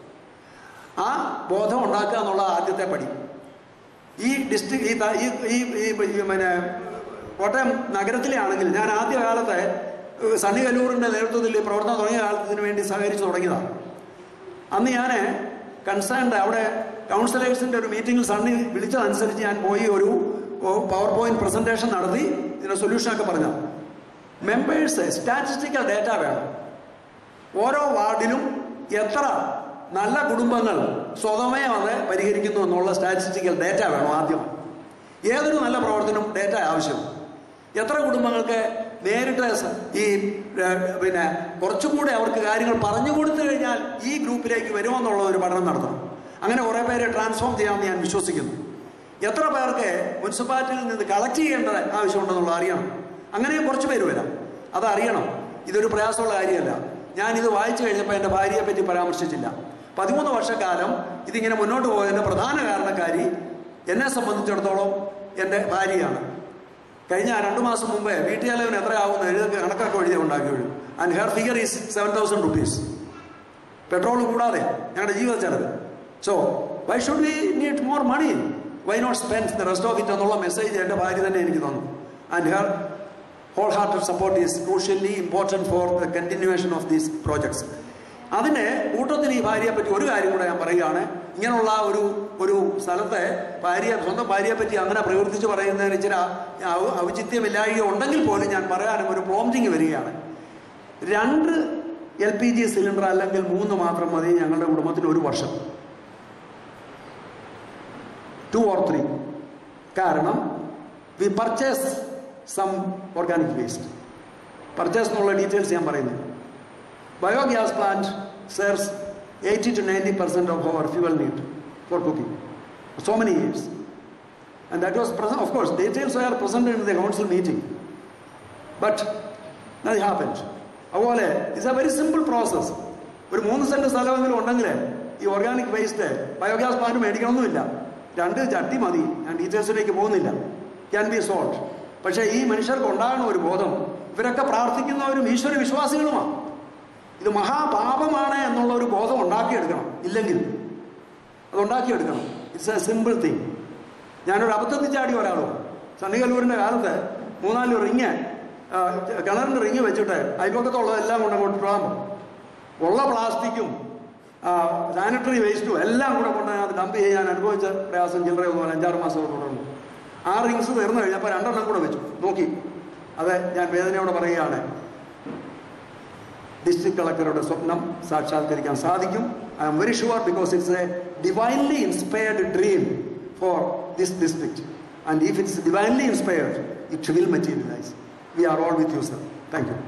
S7: ആ ബോധം ഉണ്ടാക്കുക എന്നുള്ള ആദ്യത്തെ പടി. ഈ ഡിസ്ട്രിക്ട് ഈ ഈ പിന്നെ കോട്ടയം നഗരത്തിലെ ആണെങ്കിൽ ഞാൻ ആദ്യകാലത്തെ സണ്ണി കല്ലൂറിൻ്റെ നേതൃത്വത്തിൽ പ്രവർത്തനം തുടങ്ങിയ കാലത്തിന് വേണ്ടി സഹകരിച്ച് തുടങ്ങിയതാണ്. അന്ന് ഞാൻ കൺസേൺഡ് അവിടെ കൗൺസിലേഴ്സിൻ്റെ ഒരു മീറ്റിങ്ങിൽ സണ്ണി വിളിച്ചതനുസരിച്ച് ഞാൻ പോയി ഒരു പവർ പോയിന്റ് പ്രസന്റേഷൻ നടത്തി ഇതിൻ്റെ സൊല്യൂഷനൊക്കെ പറഞ്ഞു. മെമ്പേഴ്സ് സ്റ്റാറ്റിസ്റ്റിക്കൽ ഡേറ്റ വേണം. ഓരോ വാർഡിലും എത്ര നല്ല കുടുംബങ്ങൾ സ്വതമേ അത് പരിഹരിക്കുന്നു എന്നുള്ള സ്റ്റാറ്റിസ്റ്റിക്കൽ ഡേറ്റ വേണം ആദ്യം. ഏതൊരു നല്ല പ്രവർത്തനവും ഡേറ്റ ആവശ്യമാണ്. എത്ര കുടുംബങ്ങൾക്ക് നേരിട്ട് ഈ പിന്നെ കുറച്ചുകൂടെ അവർക്ക് കാര്യങ്ങൾ പറഞ്ഞു കൊടുത്തു കഴിഞ്ഞാൽ ഈ ഗ്രൂപ്പിലേക്ക് വരുമെന്നുള്ള ഒരു പഠനം നടത്തണം. അങ്ങനെ കുറേ പേരെ ട്രാൻസ്ഫോം ചെയ്യാമെന്ന് ഞാൻ വിശ്വസിക്കുന്നു. എത്ര പേർക്ക് മുനിസിപ്പാലിറ്റിയിൽ നിന്ന് കളക്ട് ചെയ്യേണ്ട ആവശ്യമുണ്ടെന്നുള്ളത് അറിയണം. അങ്ങനെ കുറച്ച് പേര് വരാം, അതറിയണം. ഇതൊരു പ്രയാസമുള്ള കാര്യമല്ല. ഞാനിത് വായിച്ചു കഴിഞ്ഞപ്പോൾ എൻ്റെ ഭാര്യയെ പറ്റി പരാമർശിച്ചില്ല. പതിമൂന്ന് വർഷക്കാലം ഇതിങ്ങനെ മുന്നോട്ട് പോയതിൻ്റെ പ്രധാന കാരണക്കാരി എന്നെ സംബന്ധിച്ചിടത്തോളം എൻ്റെ ഭാര്യയാണ്. കഴിഞ്ഞ രണ്ടു മാസം മുമ്പേ വീട്ടു ചെലവിന് എത്രയാവുമെന്ന് എഴുതി കണക്കൊക്കെ എഴുതി ഉണ്ടാക്കി വരും. And her figure is seven thousand rupees petrol കൂടാതെ ഞങ്ങളുടെ ജീവിത ചെലവ്. So why should we need more money, why not spend the rest of it എന്നുള്ള മെസ്സേജ് എൻ്റെ ഭാര്യ തന്നെ എനിക്ക് തന്നു. And her wholehearted support is crucially important for the continuation of these projects. അതിന് കൂട്ടത്തിൽ ഈ ഭാര്യയെ പറ്റി ഒരു കാര്യം കൂടെ ഞാൻ പറയുകയാണ്. ഇങ്ങനെയുള്ള ഒരു ഒരു സ്ഥലത്തെ ഭാര്യ സ്വന്തം ഭാര്യയെ പറ്റി അങ്ങനെ പ്രവർത്തിച്ച് പറയുന്നതിന് ചില ഔചിത്യമില്ലായ്മ ഉണ്ടെങ്കിൽ പോലും ഞാൻ പറയാനും ഒരു പ്രോംപ്റ്റിങ് വരികയാണ്. രണ്ട് എൽ പി ജി സിലിണ്ടർ അല്ലെങ്കിൽ മൂന്ന് മാത്രം മതി ഞങ്ങളുടെ കുടുംബത്തിന് ഒരു വർഷം. ടു ഓർ ത്രീ കാരണം we purchase some organic waste. Purchase എന്നുള്ള ഡീറ്റെയിൽസ് ഞാൻ പറയുന്നു. Biogas plant serves eighty to ninety percent of our fuel need for cooking for so many years. And that was present, of course, details are presented in the council meeting. But nothing happened. അതുപോലെ it's a very simple process. ഒരു മൂന്ന് cent സ്ഥലമെങ്കിലും ഉണ്ടെങ്കിൽ ഈ organic waste biogas plant മേടിക്കണമെന്നില്ല. രണ്ട് ചട്ടി മതി. ഞാൻ ഡീറ്റെയിൽസിലേക്ക് പോകുന്നില്ല. Can be solve. പക്ഷേ ഈ മനുഷ്യർക്ക് ഉണ്ടാകുന്ന ഒരു ബോധം, ഇവരൊക്കെ പ്രാർത്ഥിക്കുന്നവരും ഈശ്വര വിശ്വാസികളുമാണ്. ഇത് മഹാപാപമാണ് എന്നുള്ള ഒരു ബോധം ഉണ്ടാക്കിയെടുക്കണം. ഇല്ലെങ്കിൽ അതുണ്ടാക്കിയെടുക്കണം. It's a simple thing. ഞാനൊരു അബദ്ധത്തിൽ ചാടി ഒരാളോ സണ്ണികല്ലൂരിൻ്റെ കാലത്ത് മൂന്നാല് റിങ് കിണറിൻ്റെ റിങ് വെച്ചിട്ട് അയൽപക്കത്തുള്ളതെല്ലാം കൊണ്ട് അങ്ങോട്ട് ഇടാമ്പോൾ ഉള്ള പ്ലാസ്റ്റിക്കും സാനിറ്ററി വേസ്റ്റും എല്ലാം കൂടെ കൊണ്ട് അത് ഡംപ് ചെയ്യാൻ അനുഭവിച്ച പ്രയാസം ചില്ലറ ഒന്നും അഞ്ചാറ് മാസം തുടർന്നു. ആ റിങ്സ് തീർന്നു കഴിഞ്ഞപ്പോൾ രണ്ടെണ്ണം കൂടെ വെച്ചു നോക്കി. അത് ഞാൻ വേദനയോടെ പറയുകയാണ്, ഡിസ്ട്രിക്ട് കളക്ടറുടെ സ്വപ്നം സാക്ഷാത്കരിക്കാൻ സാധിക്കും. I am very sure because it's a divinely inspired dream for this district. And if it's divinely inspired it will materialise. We are all with you sir. Thank you.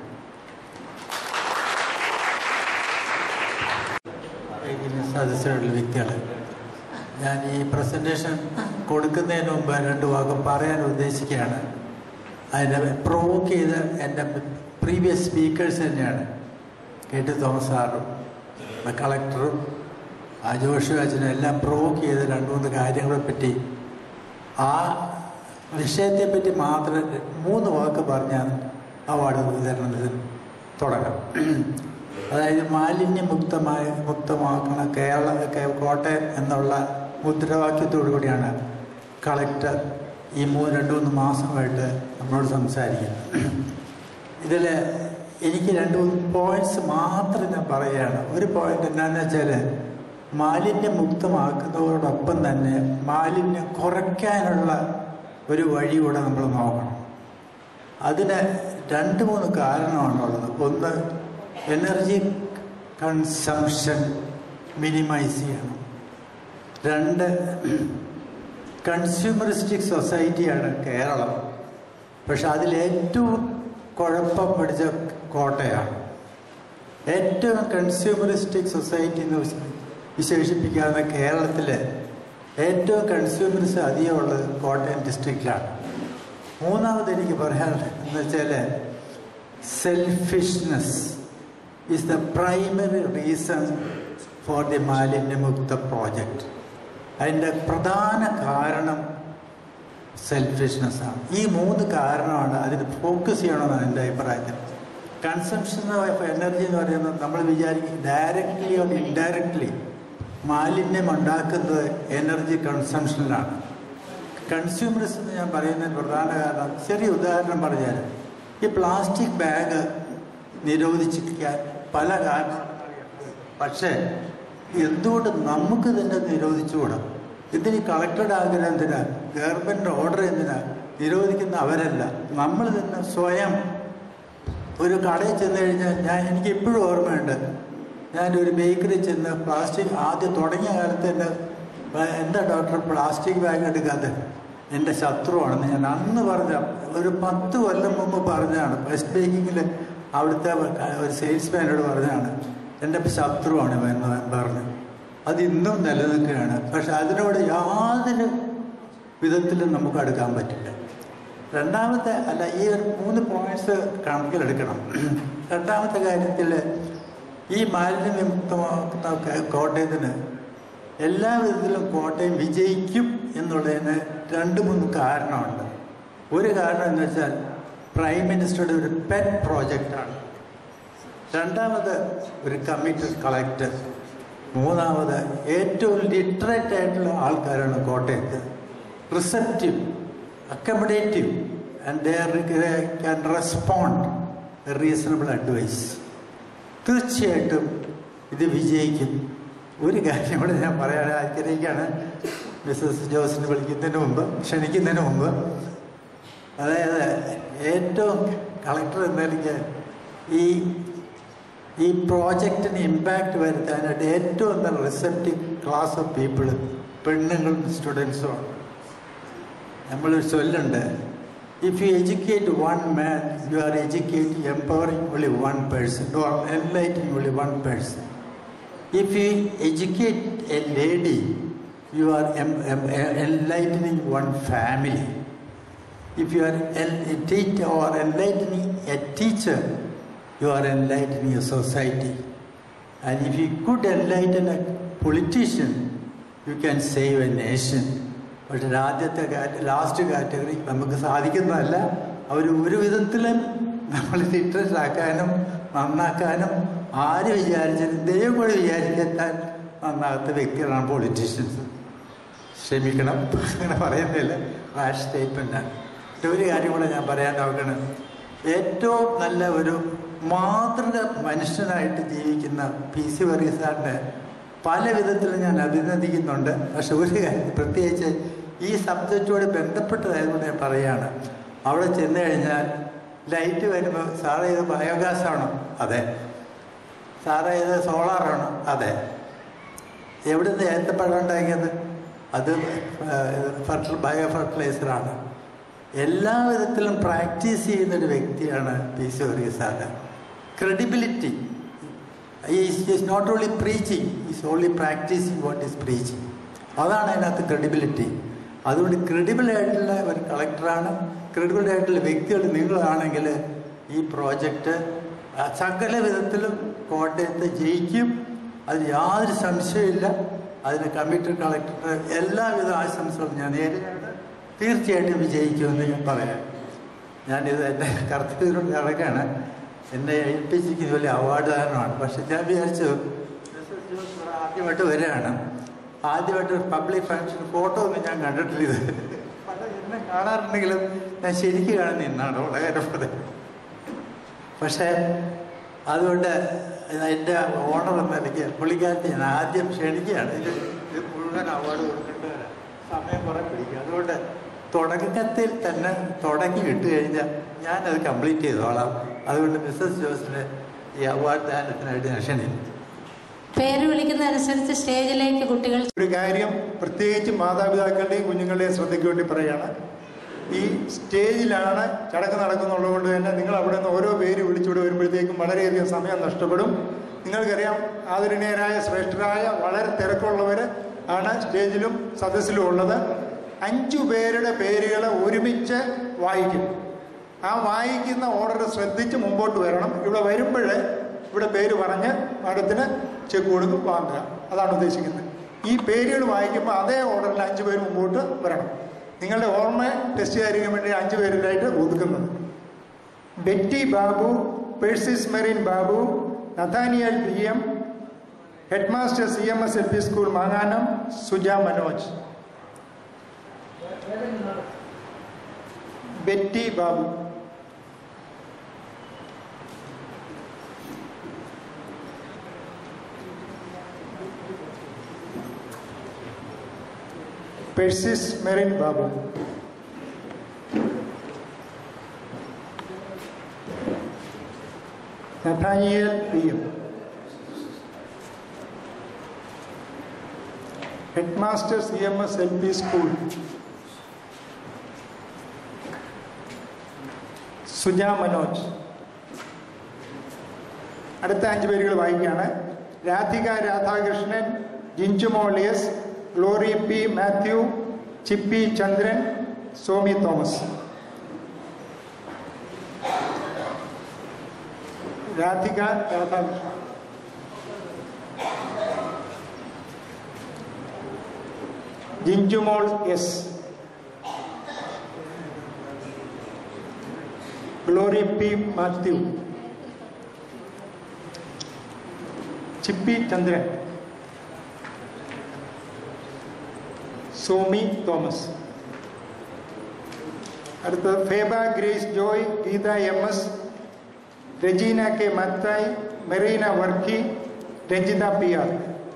S8: സദസ്യരുള്ള വ്യക്തികൾ, ഞാൻ ഈ പ്രസൻറ്റേഷൻ കൊടുക്കുന്നതിന് മുമ്പ് രണ്ട് വാക്ക് പറയാൻ ഉദ്ദേശിക്കുകയാണ്. അതിനെ പ്രൊവോക്ക് ചെയ്ത് എൻ്റെ പ്രീവിയസ് സ്പീക്കേഴ്സ് തന്നെയാണ്. കെ ടി തോമസ് സാറും കളക്ടറും ജോഷു അച്ഛനും എല്ലാം പ്രൊവോക്ക് ചെയ്ത് രണ്ട് മൂന്ന് കാര്യങ്ങളെ പറ്റി, ആ വിഷയത്തെപ്പറ്റി മാത്രം മൂന്ന് വാക്ക് പറഞ്ഞാൽ അവാർഡ് വിതരണത്തിന് തുടങ്ങാം. അതായത് മാലിന്യമുക്തമായ മുക്തമാക്കണ കേരള കോട്ടയം എന്നുള്ള മുദ്രാവാക്യത്തോടു കൂടിയാണ് കളക്ടർ ഈ മൂന്ന് രണ്ട് മൂന്ന് മാസമായിട്ട് നമ്മളോട് സംസാരിക്കുന്നത്. ഇതിൽ എനിക്ക് രണ്ട് മൂന്ന് പോയിൻറ്റ്സ് മാത്രം ഞാൻ പറയുകയാണ്. ഒരു പോയിൻ്റ് എന്താണെന്ന് വെച്ചാൽ, മാലിന്യമുക്തമാക്കുന്നതോടൊപ്പം തന്നെ മാലിന്യം കുറയ്ക്കാനുള്ള ഒരു വഴി കൂടെ നമ്മൾ നോക്കണം. അതിന് രണ്ട് മൂന്ന് കാരണമാണുള്ളത്. ഒന്ന്, എനർജി കൺസംഷൻ മിനിമൈസ് ചെയ്യണം. രണ്ട്, കൺസ്യൂമറിസ്റ്റിക് സൊസൈറ്റിയാണ് കേരളം. പക്ഷെ അതിലേറ്റവും കുഴപ്പം പിടിച്ച കോട്ടയാണ്. ഏറ്റവും കൺസ്യൂമറിസ്റ്റിക് സൊസൈറ്റി എന്ന് വിശേഷിപ്പിക്കാവുന്ന കേരളത്തിൽ ഏറ്റവും കൺസ്യൂമറിസം അധികമുള്ളത് കോട്ടയം ഡിസ്ട്രിക്റ്റിലാണ്. മൂന്നാമത് എനിക്ക് പറയാനുള്ളത് എന്ന് വെച്ചാൽ, selfishness is the primary reason for the മാലിന്യമുക്ത പ്രോജക്റ്റ്. അതിൻ്റെ പ്രധാന കാരണം സെൽഫിഷ്നെസ്സാണ്. ഈ മൂന്ന് കാരണമാണ് അതിന് ഫോക്കസ് ചെയ്യണമെന്നാണ് എൻ്റെ അഭിപ്രായത്തിൽ. കൺസംഷൻ ഓഫ് എനർജി എന്ന് പറയുന്നത് നമ്മൾ വിചാരിക്കും ഡയറക്റ്റ്ലി ഓർ ഇൻഡയറക്റ്റ്ലി മാലിന്യം ഉണ്ടാക്കുന്നത് എനർജി കൺസംഷനിലാണ്. കൺസ്യൂമറിസം എന്ന് ഞാൻ പറയുന്നതിന് പ്രധാന കാരണം, ചെറിയ ഉദാഹരണം പറഞ്ഞാൽ, ഈ പ്ലാസ്റ്റിക് ബാഗ് നിരോധിച്ചിരിക്കാൻ പല കാരണങ്ങളും. പക്ഷേ എന്തുകൊണ്ട് നമുക്ക് തന്നെ നിരോധിച്ചുകൂടാ? ഇതിന് കളക്ടറുടെ ആഗ്രഹം എന്തിനാ? ഗവൺമെൻറ് ഓർഡർ എന്തിനാ? നിരോധിക്കുന്ന അവരല്ല, നമ്മൾ തന്നെ സ്വയം. ഒരു കടയിൽ ചെന്ന് കഴിഞ്ഞാൽ, ഞാൻ എനിക്ക് ഇപ്പോഴും ഓർമ്മയുണ്ട്, ഞാനൊരു ബേക്കറി ചെന്ന് പ്ലാസ്റ്റിക് ആദ്യം തുടങ്ങിയ കാലത്ത് എൻ്റെ എന്താ ഡോക്ടർ പ്ലാസ്റ്റിക് ബാഗ് എടുക്കാതെ, എൻ്റെ ശത്രുവാണെന്ന് ഞാൻ അന്ന് പറഞ്ഞ, ഒരു പത്ത് കൊല്ലം മുമ്പ് പറഞ്ഞതാണ്. വെസ്റ്റ് ബേക്കിങ്ങിൽ അവിടുത്തെ ഒരു സെയിൽസ്മാനോട് പറഞ്ഞതാണ്, എൻ്റെ ശത്രുവാണ് എന്ന് പറഞ്ഞു. അതിന്നും നിലനിൽക്കുകയാണ്. പക്ഷെ അതിനോട് യാതൊരു വിധത്തിലും നമുക്ക് അടുക്കാൻ പറ്റില്ല. രണ്ടാമത്തെ അല്ല ഈ ഒരു മൂന്ന് പോയിന്റ്സ് കണക്കിലെടുക്കണം. രണ്ടാമത്തെ കാര്യത്തിൽ, ഈ മാലിന്യമുക്തമാക്കുന്ന കോട്ടയത്തിന് എല്ലാ വിധത്തിലും കോട്ടയം വിജയിക്കും എന്നുള്ളതിന് രണ്ട് മൂന്ന് കാരണമുണ്ട്. ഒരു കാരണം എന്ന് വെച്ചാൽ, പ്രൈം മിനിസ്റ്ററുടെ ഒരു പെറ്റ് പ്രോജക്റ്റാണ്. രണ്ടാമത്, ഒരു കമ്മിറ്റഡ് കളക്ടർ. മൂന്നാമത്, ഏറ്റവും ലിറ്ററേറ്റ് ആയിട്ടുള്ള ആൾക്കാരാണ് കോട്ടയത്ത്. Receptive, accommodative, and they can respond reasonable advice. തീർച്ചയായിട്ടും ഇത് വിജയിക്കും. ഒരു കാര്യം കൂടെ ഞാൻ പറയാൻ ആഗ്രഹിക്കുകയാണ്, മിസ്സസ് ജോസിനെ വിളിക്കുന്നതിന് മുമ്പ്, ക്ഷണിക്കുന്നതിന് മുമ്പ്. അതായത് ഏറ്റവും കളക്ടർ എന്നതിലേക്ക് ഈ ഈ പ്രോജക്റ്റിന് ഇമ്പാക്റ്റ് വരുത്താനായിട്ട് ഏറ്റവും എന്താ റിസപ്റ്റീവ് ക്ലാസ് ഓഫ് പീപ്പിൾ പെണ്ണുങ്ങളും സ്റ്റുഡൻസുമാണ്. നമ്മളൊരു ചൊല്ലുണ്ട്, if you educate one man you are educate empowering only one person or enlightening only one person. If you educate a lady, you are em- em- enlightening one family. If you are en- a teacher or enlightening a teacher, you are enlightening a society. And if you could enlighten a politician, you can save a nation. പക്ഷേ ആദ്യത്തെ last category നമുക്ക് സാധിക്കുന്നതല്ല. അവർ ഒരു വിധത്തിലും നമ്മൾ literate ആക്കാനും നന്നാക്കാനും ആര് വിചാരിച്ചാലും ദൈവം കൂടെ വിചാരിച്ചെത്താൻ നന്നാകാത്ത വ്യക്തികളാണ് പൊളിറ്റീഷ്യൻസ്. ക്ഷമിക്കണം, അങ്ങനെ പറയുന്നില്ല, റാഷ് സ്റ്റേറ്റ്മെൻറ്റാണ്. ഒരു കാര്യം കൂടെ ഞാൻ പറയാൻ നോക്കണം. ഏറ്റവും നല്ല ഒരു മാതൃക മനുഷ്യനായിട്ട് ജീവിക്കുന്ന പി സി വർഗീസ് സാറിനെ പല വിധത്തിലും ഞാൻ അഭിനന്ദിക്കുന്നുണ്ട്. പക്ഷെ ഒരു കാര്യം പ്രത്യേകിച്ച് ഈ സബ്ജക്റ്റോട് ബന്ധപ്പെട്ടതായതുകൊണ്ട് ഞാൻ പറയുകയാണ്. അവിടെ ചെന്ന് കഴിഞ്ഞാൽ ലൈറ്റ് വരുമ്പോൾ സാറേ ഇത് ബയോഗ്യാസാണോ? അതെ. സാറേ ഇത് സോളാറാണോ? അതെ. എവിടെ നിന്ന് ഏത്തപ്പഴം ഉണ്ടാക്കിയത്? അത് ഫർട്ടി ബയോ ഫെർട്ടിലൈസറാണ്. എല്ലാ വിധത്തിലും പ്രാക്ടീസ് ചെയ്യുന്നൊരു വ്യക്തിയാണ് P C Varghese sir. Credibility, is not only preaching, is only practising what is preaching. അതാണ് അതിനകത്ത് ക്രെഡിബിലിറ്റി. അതുകൊണ്ട് ക്രെഡിബിളായിട്ടുള്ള ഒരു കളക്ടറാണ്. ക്രെഡിബിളായിട്ടുള്ള വ്യക്തികൾ നിങ്ങളാണെങ്കിൽ ഈ പ്രോജക്റ്റ് സകല വിധത്തിലും കോട്ടയത്ത് ജയിക്കും, അതിന് യാതൊരു സംശയമില്ല. അതിന് കമ്മിറ്റഡ് കളക്ടർ എല്ലാവിധ ആശംസകളും ഞാൻ നേരിടുന്നുണ്ട്. തീർച്ചയായിട്ടും വിജയിക്കുമെന്ന് ഞാൻ പറയാം. ഞാനിത് എൻ്റെ കർത്തവ്യത്തിലൂടെ നടക്കുകയാണ്. എന്നെ ഏൽപ്പിച്ചിരിക്കുന്ന വലിയ അവാർഡ് ദാനമാണ്. പക്ഷെ ഞാൻ വിചാരിച്ചു ആദ്യമായിട്ട് വരികയാണ്, ആദ്യമായിട്ട് പബ്ലിക് ഫംഗ്ഷൻ ഫോട്ടോ ഒന്നും ഞാൻ കണ്ടിട്ടില്ല. ഇത് പല എന്നെ കാണാറുണ്ടെങ്കിലും ഞാൻ ശരിക്കും കാണുന്ന ഇന്നാണ് വളരെ പോലെ. പക്ഷേ അതുകൊണ്ട് എൻ്റെ ഓണർ എന്ന നിലയ്ക്ക് പുള്ളിക്കാരത്തി ഞാൻ ആദ്യം ക്ഷണിക്കുകയാണ്. ഇത് ഇത് മുഴുവൻ അവാർഡ് കൊടുക്കേണ്ടവരാണ്, സമയം കുറെ പിടിക്കും. അതുകൊണ്ട് തുടക്കത്തിൽ തന്നെ തുടങ്ങി ഇട്ട് കഴിഞ്ഞാൽ ഞാനത് കംപ്ലീറ്റ് ചെയ്തോളാം. അതുകൊണ്ട് മിസ്സസ് ജോസിന് ഈ അവാർഡ് ദാനത്തിനായിട്ട് ഞാൻ ക്ഷണിക്കും.
S3: പേര് വിളിക്കുന്നതനുസരിച്ച് സ്റ്റേജിലേക്ക് കുട്ടികൾ.
S9: ഒരു കാര്യം പ്രത്യേകിച്ച് മാതാപിതാക്കളുടെയും കുഞ്ഞുങ്ങളുടെയും ശ്രദ്ധയ്ക്ക് വേണ്ടി പറയുകയാണ്. ഈ സ്റ്റേജിലാണ് ചടങ്ങ് നടക്കുന്നുള്ളത് കൊണ്ട് തന്നെ നിങ്ങൾ അവിടെ നിന്ന് ഓരോ പേര് വിളിച്ചുവിടെ വരുമ്പോഴത്തേക്കും വളരെയധികം സമയം നഷ്ടപ്പെടും. നിങ്ങൾക്കറിയാം, ആദരണീയരായ ശ്രേഷ്ഠരായ വളരെ തിരക്കുള്ളവർ ആണ് സ്റ്റേജിലും സദസ്സിലും ഉള്ളത്. അഞ്ചു പേരുടെ പേരുകൾ ഒരുമിച്ച് വായിക്കും. ആ വായിക്കുന്ന ഓർഡർ ശ്രദ്ധിച്ച് മുമ്പോട്ട് വരണം. ഇവിടെ വരുമ്പോൾ ഇവിടെ പേര് പറഞ്ഞ് മാഡത്തിന് ചെക്ക് കൊടുക്കും, വാങ്ങുക. അതാണ് ഉദ്ദേശിക്കുന്നത്. ഈ പേരുകൾ വായിക്കുമ്പോൾ അതേ ഓർഡറിൽ അഞ്ച് പേര് മുമ്പോട്ട് വരണം. നിങ്ങളുടെ ഓർമ്മ ടെസ്റ്റ് ചെയ്യാതിരിക്കാൻ വേണ്ടി അഞ്ച് പേരിലായിട്ട് ഒതുക്കുന്നത്. Betty Babu, Persis Merin Babu, Nathaniel P M, head master C M S L P school മാങ്ങാനം, Suja Manoj. Betty Babu. Persis Merin Babu. Nathaniel P M, head master C M S L P school, Suja Manoj. അടുത്ത അഞ്ച് പേരുകൾ വായിക്കുകയാണ്. Radhika Radhakrishnan, Jinchumol S, Glory P Mathew, Chippy Chandran, Somi Thomas. Radhika Radhakrishnan. Jinchumol S, Glory P Mathew, Chippy Chandran, Somi Thomas. അടുത്ത Feba Grace Joy, Geetha M S, Rajeena K Mathai, Merina Varkey, Ranjitha P R.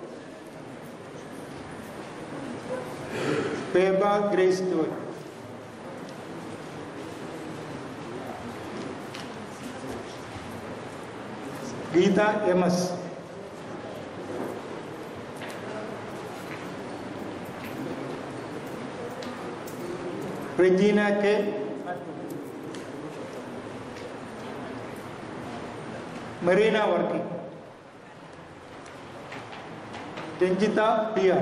S9: Feba Grace Joy. Geetha M S. Regina K, Merina Varkey, Ranjitha P R,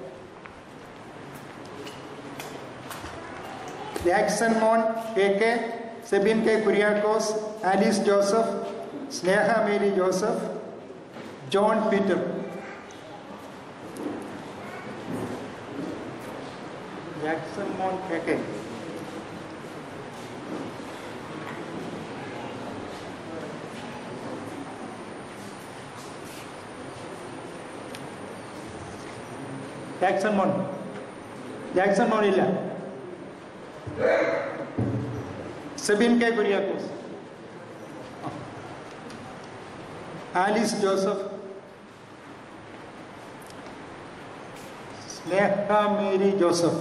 S9: Jackson Mon K K, Sebin K Kuriakose, Alice Joseph, Sneha Mary Joseph, John Peter. Jackson Mon K K, Jackson Mon Jackson Mon ഇല്ല. Sebin K Kuriakose, Alice Joseph, Sneha Mary Joseph,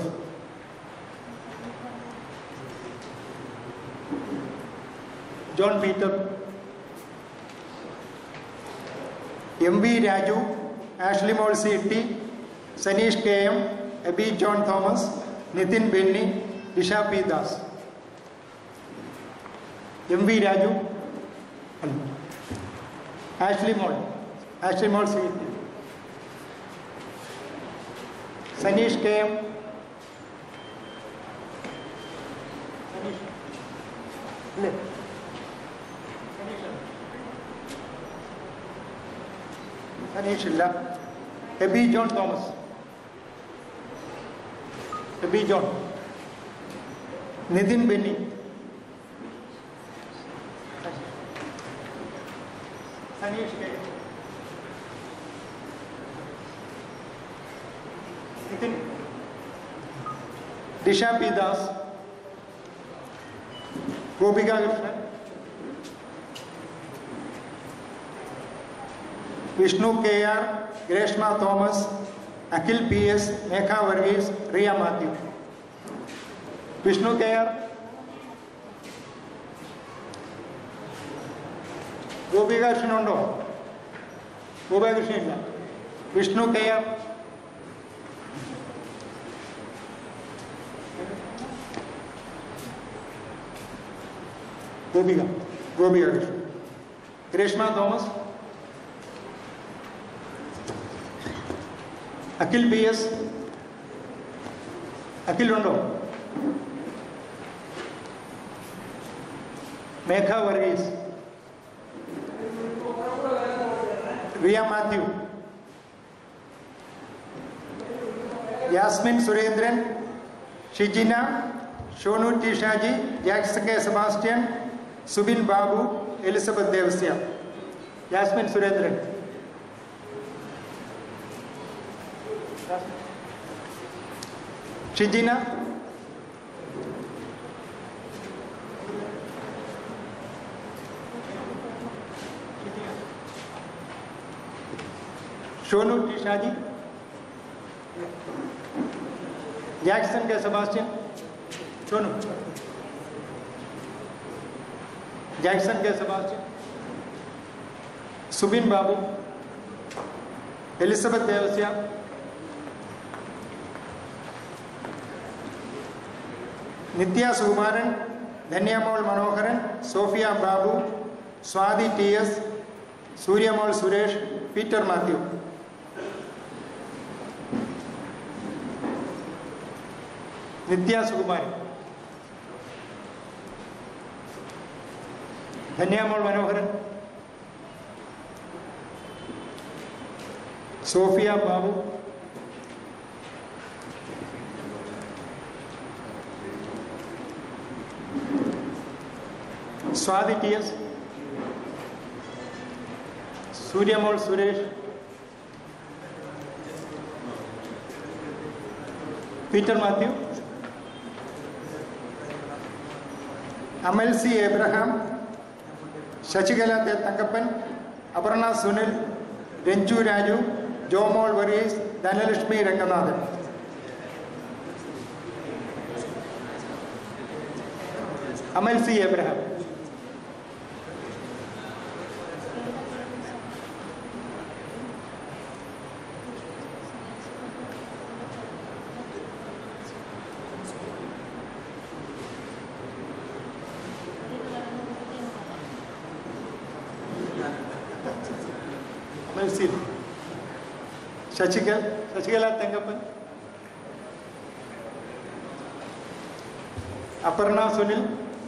S9: John Peter, M V Raju, Ashly Mol C T, Saneesh K M, AB John Thomas, Nithin Benny, Disha P Das. M V Raju, Ashly Mol Ashly Mol C T, Saneesh K M, Saneesh ഇല്ല. Abby John Thomas, Abby John, Nithin Benny, Saneesh K, Nithin, Disha P Das, Gopika Krishnan, Vishnu K R, Greshma Thomas, Akhil P S, Megha Varghese, Riya Mathew. Vishnu K R, Gopikrishnan ഉണ്ടോ? ഗോപികൃഷ്ണൻ ഇല്ല. Vishnu K R, Gopika Gopika Krishnan, Greshma Thomas, Akhil B S. അഖിലുണ്ടോ? Megha Varghese, Riya Mathew, Yasmin Surendran, Shijina, Shonu T Shaji, Jackson K Sebastian, Subin Babu, Elizabeth Devasya. Yasmin Surendran, Shijina, Shonu T Shaji, Jackson K Sebastian, Shonu, Jackson K Sebastian, Subin Babu, Elizabeth Devasya, Nithya Sukumaran, Dhanyamol Manoharan, Sophia Babu, Swathi T S, Suryamol Suresh, Peter Mathew. Nithya Sukumaran, Dhanyamol Manoharan, Sophia Babu, Swathi T S, Suryamol Suresh, Peter Mathew, Amal C Abraham, Sasikala Thankappan, Aparna Sunil, Ranju Raju, Jomol Varghese, Dhanalakshmi Ranganathan. Amal C Abraham, Susheel, Sasikala Sasikala Thenkappan, Aparna Sunil,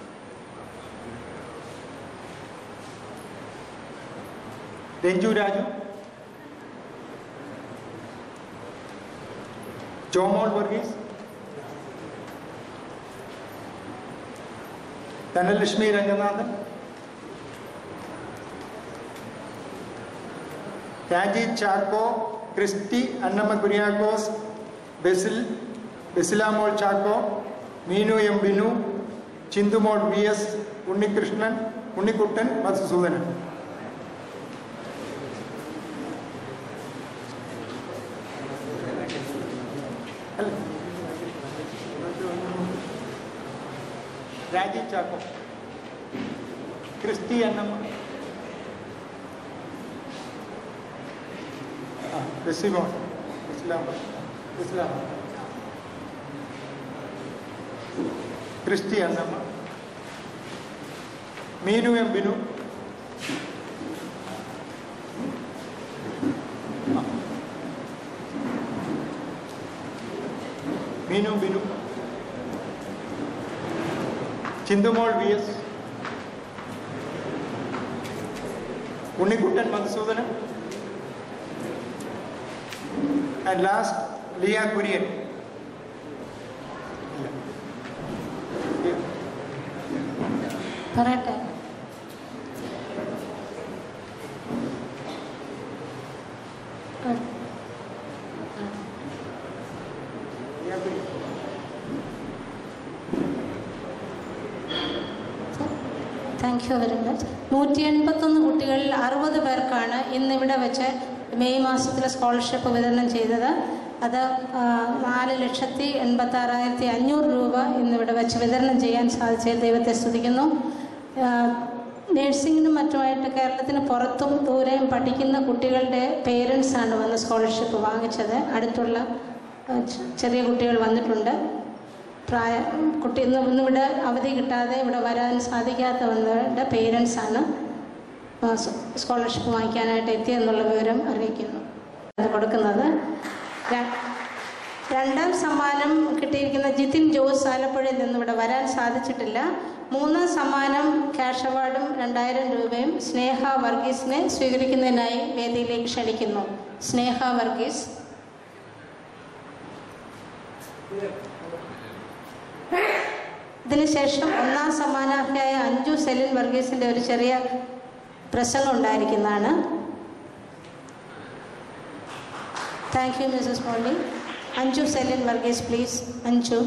S9: Ranju Raju, Jomol Varghese, Dhanalakshmi Ranganathan, Raji Chacko, Christy Annamma Kuriakose, Basil Basilamol Chacko, Meenu M Binu, Chinthumol V S, Unnikrishnan, Unnikuttan, Madhusoodanan. Raji Chacko, Christy Annamma, Besimol, Islam Islam Christy Annamma, Meenu M Binu, Meenu Binu, Chinthumol V S, Unnikuttan Madhusoodanan, and last Liya Kurian.
S3: പറയട്ടെ. Thank you very much. നൂറ്റി എൺപത്തൊന്ന് കുട്ടികളിൽ അറുപത് പേർക്കാണ് ഇന്നിവിടെ വെച്ച് മെയ് മാസത്തിലെ സ്കോളർഷിപ്പ് വിതരണം ചെയ്തത്. അത് നാല് ലക്ഷത്തി എൺപത്തി ആറായിരത്തി അഞ്ഞൂറ് രൂപ ഇന്നിവിടെ വെച്ച് വിതരണം ചെയ്യാൻ സാധിച്ചതിൽ ദൈവത്തെ സ്തുതിക്കുന്നു. നേഴ്സിങ്ങിനും മറ്റുമായിട്ട് കേരളത്തിന് പുറത്തും ദൂരെയും പഠിക്കുന്ന കുട്ടികളുടെ പേരൻസാണ് വന്ന് സ്കോളർഷിപ്പ് വാങ്ങിച്ചത്. അടുത്തുള്ള ചെറിയ കുട്ടികൾ വന്നിട്ടുണ്ട്. പ്രായ കുട്ടി ഇന്ന് ഇന്നിവിടെ അവധി കിട്ടാതെ ഇവിടെ വരാൻ സാധിക്കാത്തവരുടെ പേരൻസാണ് സ്കോളർഷിപ്പ് വാങ്ങിക്കാനായിട്ട് എത്തിയെന്നുള്ള വിവരം അറിയിക്കുന്നു. അത് കൊടുക്കുന്നത് രണ്ടാം സമ്മാനം കിട്ടിയിരിക്കുന്ന ജിതിൻ ജോസ് ആലപ്പുഴയിൽ നിന്നിവിടെ വരാൻ സാധിച്ചിട്ടില്ല. മൂന്നാം സമ്മാനം ക്യാഷ് അവാർഡും രണ്ടായിരം രൂപയും സ്നേഹ വർഗീസിനെ സ്വീകരിക്കുന്നതിനായി വേദിയിലേക്ക് ക്ഷണിക്കുന്നു. സ്നേഹ വർഗീസ്. ഇതിനുശേഷം ഒന്നാം സമ്മാനാർഹയായ അഞ്ജു സെലിൻ വർഗീസിൻ്റെ ഒരു ചെറിയ പ്രസംഗം ഉണ്ടായിരിക്കുന്നതാണ്. Thank you Mrs Molly. Anju Celine Varghese please. Anju.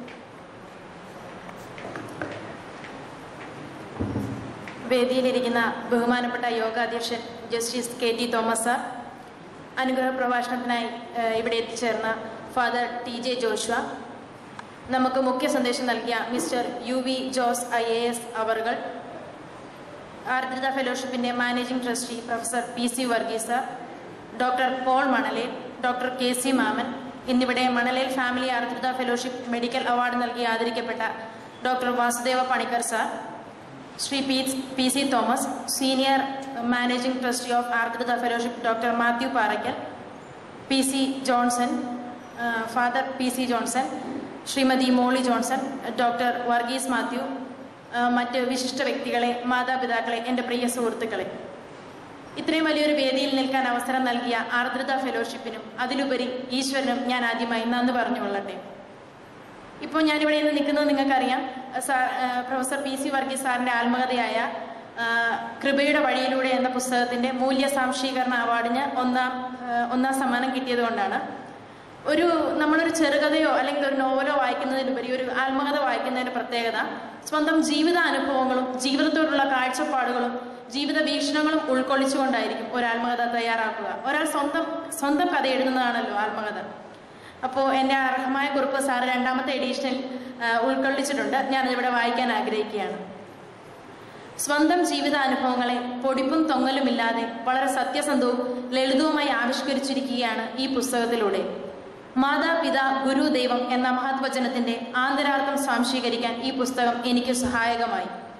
S10: വേദിയിലിരിക്കുന്ന ബഹുമാനപ്പെട്ട യോഗാധ്യക്ഷൻ justice K T Thomas sir, അനുഗ്രഹ പ്രഭാഷണത്തിനായി ഇവിടെ എത്തിച്ചേർന്ന ഫാദർ ടി ജെ ജോഷ്വ, നമുക്ക് മുഖ്യ സന്ദേശം നൽകിയ mister U V Jose I A S അവറുകൾ, ആർദ്രത ഫെലോഷിപ്പിൻ്റെ managing trustee professor P C Varghese sir, doctor Paul Manalel, doctor K C Mammen, ഇന്നിവിടെ Manalel family Ardrata fellowship medical award നൽകി ആദരിക്കപ്പെട്ട doctor Vasudeva Panicker sir, Shri P P C Thomas, senior managing trustee of Ardrata fellowship doctor Mathew Parackal, P C Johnson, father P C Johnson, Shrimati Molly Johnson, doctor Varghese Mathew, മറ്റ് വിശിഷ്ട വ്യക്തികളെ, മാതാപിതാക്കളെ, എൻ്റെ പ്രിയ സുഹൃത്തുക്കളെ, ഇത്രയും വലിയൊരു വേദിയിൽ നിൽക്കാൻ അവസരം നൽകിയ ആർദ്രത ഫെലോഷിപ്പിനും അതിലുപരി ഈശ്വരനും ഞാൻ ആദ്യമായി നന്ദി പറഞ്ഞുകൊള്ളട്ടെ. ഇപ്പോൾ ഞാനിവിടെ നിന്ന് നിൽക്കുന്നത് നിങ്ങൾക്കറിയാം, sir professor P C Varghese സാറിൻ്റെ ആത്മകഥയായ കൃപയുടെ വഴിയിലൂടെ എന്ന പുസ്തകത്തിൻ്റെ മൂല്യ സാംശീകരണ അവാർഡിന് ഒന്നാം ഒന്നാം സമ്മാനം കിട്ടിയതുകൊണ്ടാണ്. ഒരു നമ്മളൊരു ചെറുകഥയോ അല്ലെങ്കിൽ ഒരു നോവലോ വായിക്കുന്നതിനുപരി ഒരു ആത്മകഥ വായിക്കുന്നതിൻ്റെ പ്രത്യേകത സ്വന്തം ജീവിത അനുഭവങ്ങളും ജീവിതത്തോടുള്ള കാഴ്ചപ്പാടുകളും ജീവിത വീക്ഷണങ്ങളും ഉൾക്കൊള്ളിച്ചുകൊണ്ടായിരിക്കും ഒരു ആത്മകഥ തയ്യാറാക്കുക. ഒരാൾ സ്വന്തം സ്വന്തം കഥ എഴുതുന്നതാണല്ലോ ആത്മകഥ. അപ്പോൾ എൻ്റെ അർഹമായ കുറിപ്പ് സാറ് രണ്ടാമത്തെ എഡീഷനിൽ ഉൾക്കൊള്ളിച്ചിട്ടുണ്ട്. ഞാനതിവിടെ വായിക്കാൻ ആഗ്രഹിക്കുകയാണ്. സ്വന്തം ജീവിതാനുഭവങ്ങളെ പൊടിപ്പും തൊങ്ങലുമില്ലാതെ വളരെ സത്യസന്ധവും ലളിതവുമായി ആവിഷ്കരിച്ചിരിക്കുകയാണ് ഈ പുസ്തകത്തിലൂടെ. മാതാപിതാ ഗുരു ദൈവം എന്ന മഹത്വചനത്തിന്റെ ആന്തരാർത്ഥം സ്വാംശീകരിക്കാൻ ഈ പുസ്തകം എനിക്ക് സഹായകമായി.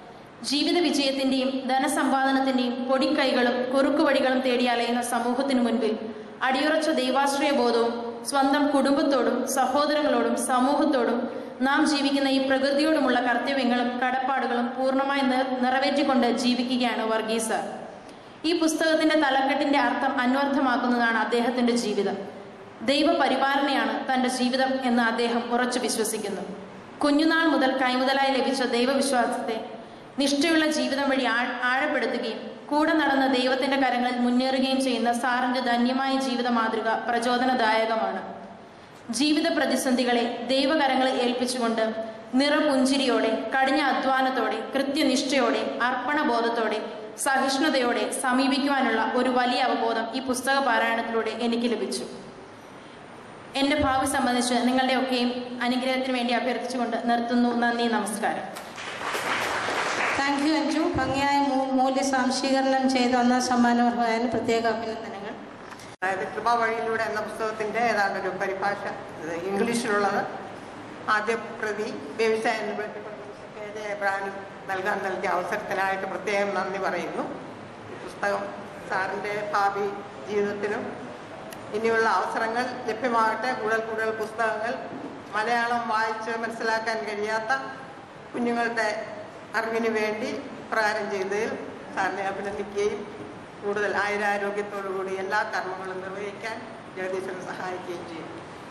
S10: ജീവിത വിജയത്തിന്റെയും ധനസമ്പാദനത്തിന്റെയും പൊടിക്കൈകളും കുറുക്കുവഴികളും തേടി അലയുന്ന സമൂഹത്തിനു മുൻപിൽ അടിയുറച്ച ദൈവാശ്രയ ബോധവും സ്വന്തം കുടുംബത്തോടും സഹോദരങ്ങളോടും സമൂഹത്തോടും നാം ജീവിക്കുന്ന ഈ പ്രകൃതിയോടുമുള്ള കർത്തവ്യങ്ങളും കടപ്പാടുകളും പൂർണ്ണമായി നിറവേറ്റിക്കൊണ്ട് ജീവിക്കുകയാണ് വർഗീസ്. ഈ പുസ്തകത്തിന്റെ തലക്കെട്ടിന്റെ അർത്ഥം അന്വർത്ഥമാക്കുന്നതാണ് അദ്ദേഹത്തിന്റെ ജീവിതം. ദൈവപരിപാലനയാണ് തന്റെ ജീവിതം എന്ന് അദ്ദേഹം ഉറച്ചു വിശ്വസിക്കുന്നു. കുഞ്ഞുനാൾ മുതൽ കൈമുതലായി ലഭിച്ച ദൈവവിശ്വാസത്തെ നിഷ്ഠയുള്ള ജീവിതം വഴി ആഴപ്പെടുത്തുകയും കൂടെ നടന്ന ദൈവത്തിന്റെ കരങ്ങളിൽ മുന്നേറുകയും ചെയ്യുന്ന സാറിന്റെ ധന്യമായ ജീവിത മാതൃക പ്രചോദനദായകമാണ്. ജീവിത പ്രതിസന്ധികളെ ദൈവകരങ്ങളിൽ ഏൽപ്പിച്ചുകൊണ്ട് നിറപുഞ്ചിരിയോടെ, കഠിന അധ്വാനത്തോടെ, കൃത്യനിഷ്ഠയോടെ, അർപ്പണബോധത്തോടെ, സഹിഷ്ണുതയോടെ സമീപിക്കുവാനുള്ള ഒരു വലിയ അവബോധം ഈ പുസ്തക പാരായണത്തിലൂടെ എനിക്ക് ലഭിച്ചു. എന്റെ ഭാവി സംബന്ധിച്ച് നിങ്ങളുടെ ഒക്കെയും അനുഗ്രഹത്തിന് വേണ്ടി അഭ്യർത്ഥിച്ചുകൊണ്ട് നിർത്തുന്നു. നന്ദി, നമസ്കാരം.
S3: Thank U Anju. ഭംഗിയായ മൂല്യ സാംശീകരണം ചെയ്ത ഒന്നാം സമ്മാനർഹമായതിന് പ്രത്യേക അഭിനന്ദനങ്ങൾ.
S11: അതായത് കൃപാവഴിയിലൂടെ എന്ന പുസ്തകത്തിൻ്റെ ഏതാണ്ടൊരു പരിഭാഷ ഇംഗ്ലീഷിലുള്ളത് ആദ്യ പ്രതി വ്യവസായം കെ ജെ എബ്രാഹിം നൽകാൻ നൽകിയ അവസരത്തിനായിട്ട് പ്രത്യേകം നന്ദി പറയുന്നു. ഈ പുസ്തകം സാറിൻ്റെ ഭാവി ജീവിതത്തിനും ഇനിയുള്ള അവസരങ്ങൾ ലഭ്യമാകട്ടെ. കൂടുതൽ കൂടുതൽ പുസ്തകങ്ങൾ മലയാളം വായിച്ച് മനസ്സിലാക്കാൻ കഴിയാത്ത കുഞ്ഞുങ്ങളുടെ അറിവിന് വേണ്ടി പ്രകാരം ചെയ്തതിൽ സാറിനെ അഭിനന്ദിക്കുകയും കൂടുതൽ ആയുരാരോഗ്യത്തോടുകൂടി എല്ലാ കർമ്മങ്ങളും നിർവഹിക്കാൻ ജഗദീശനെ സഹായിക്കുകയും ചെയ്യും.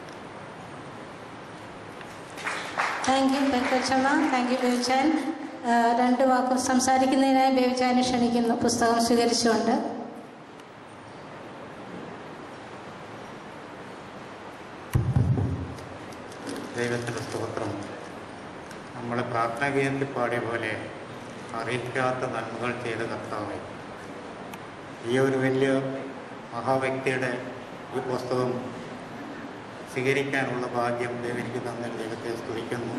S3: Thank you Pekkachamma. Thank you Babychan. രണ്ട് വാക്കും സംസാരിക്കുന്നതിനായി ബേബിച്ചാനെ ക്ഷണിക്കുന്നു, പുസ്തകം സ്വീകരിച്ചുകൊണ്ട്.
S2: ദൈവത്തിൻ്റെ സ്തോത്രം. നമ്മൾ പ്രാർത്ഥന ഗീതത്തിൽ പാടിയ പോലെ അറിയിക്കാത്ത നന്മകൾ ചെയ്ത കർത്താവേ, ഈ ഒരു വലിയ മഹാവ്യക്തിയുടെ ഈ പുസ്തകം സ്വീകരിക്കാനുള്ള ഭാഗ്യം ദൈവനിക്ക് തന്ന ദൈവത്തെ സ്തുതിക്കുന്നു.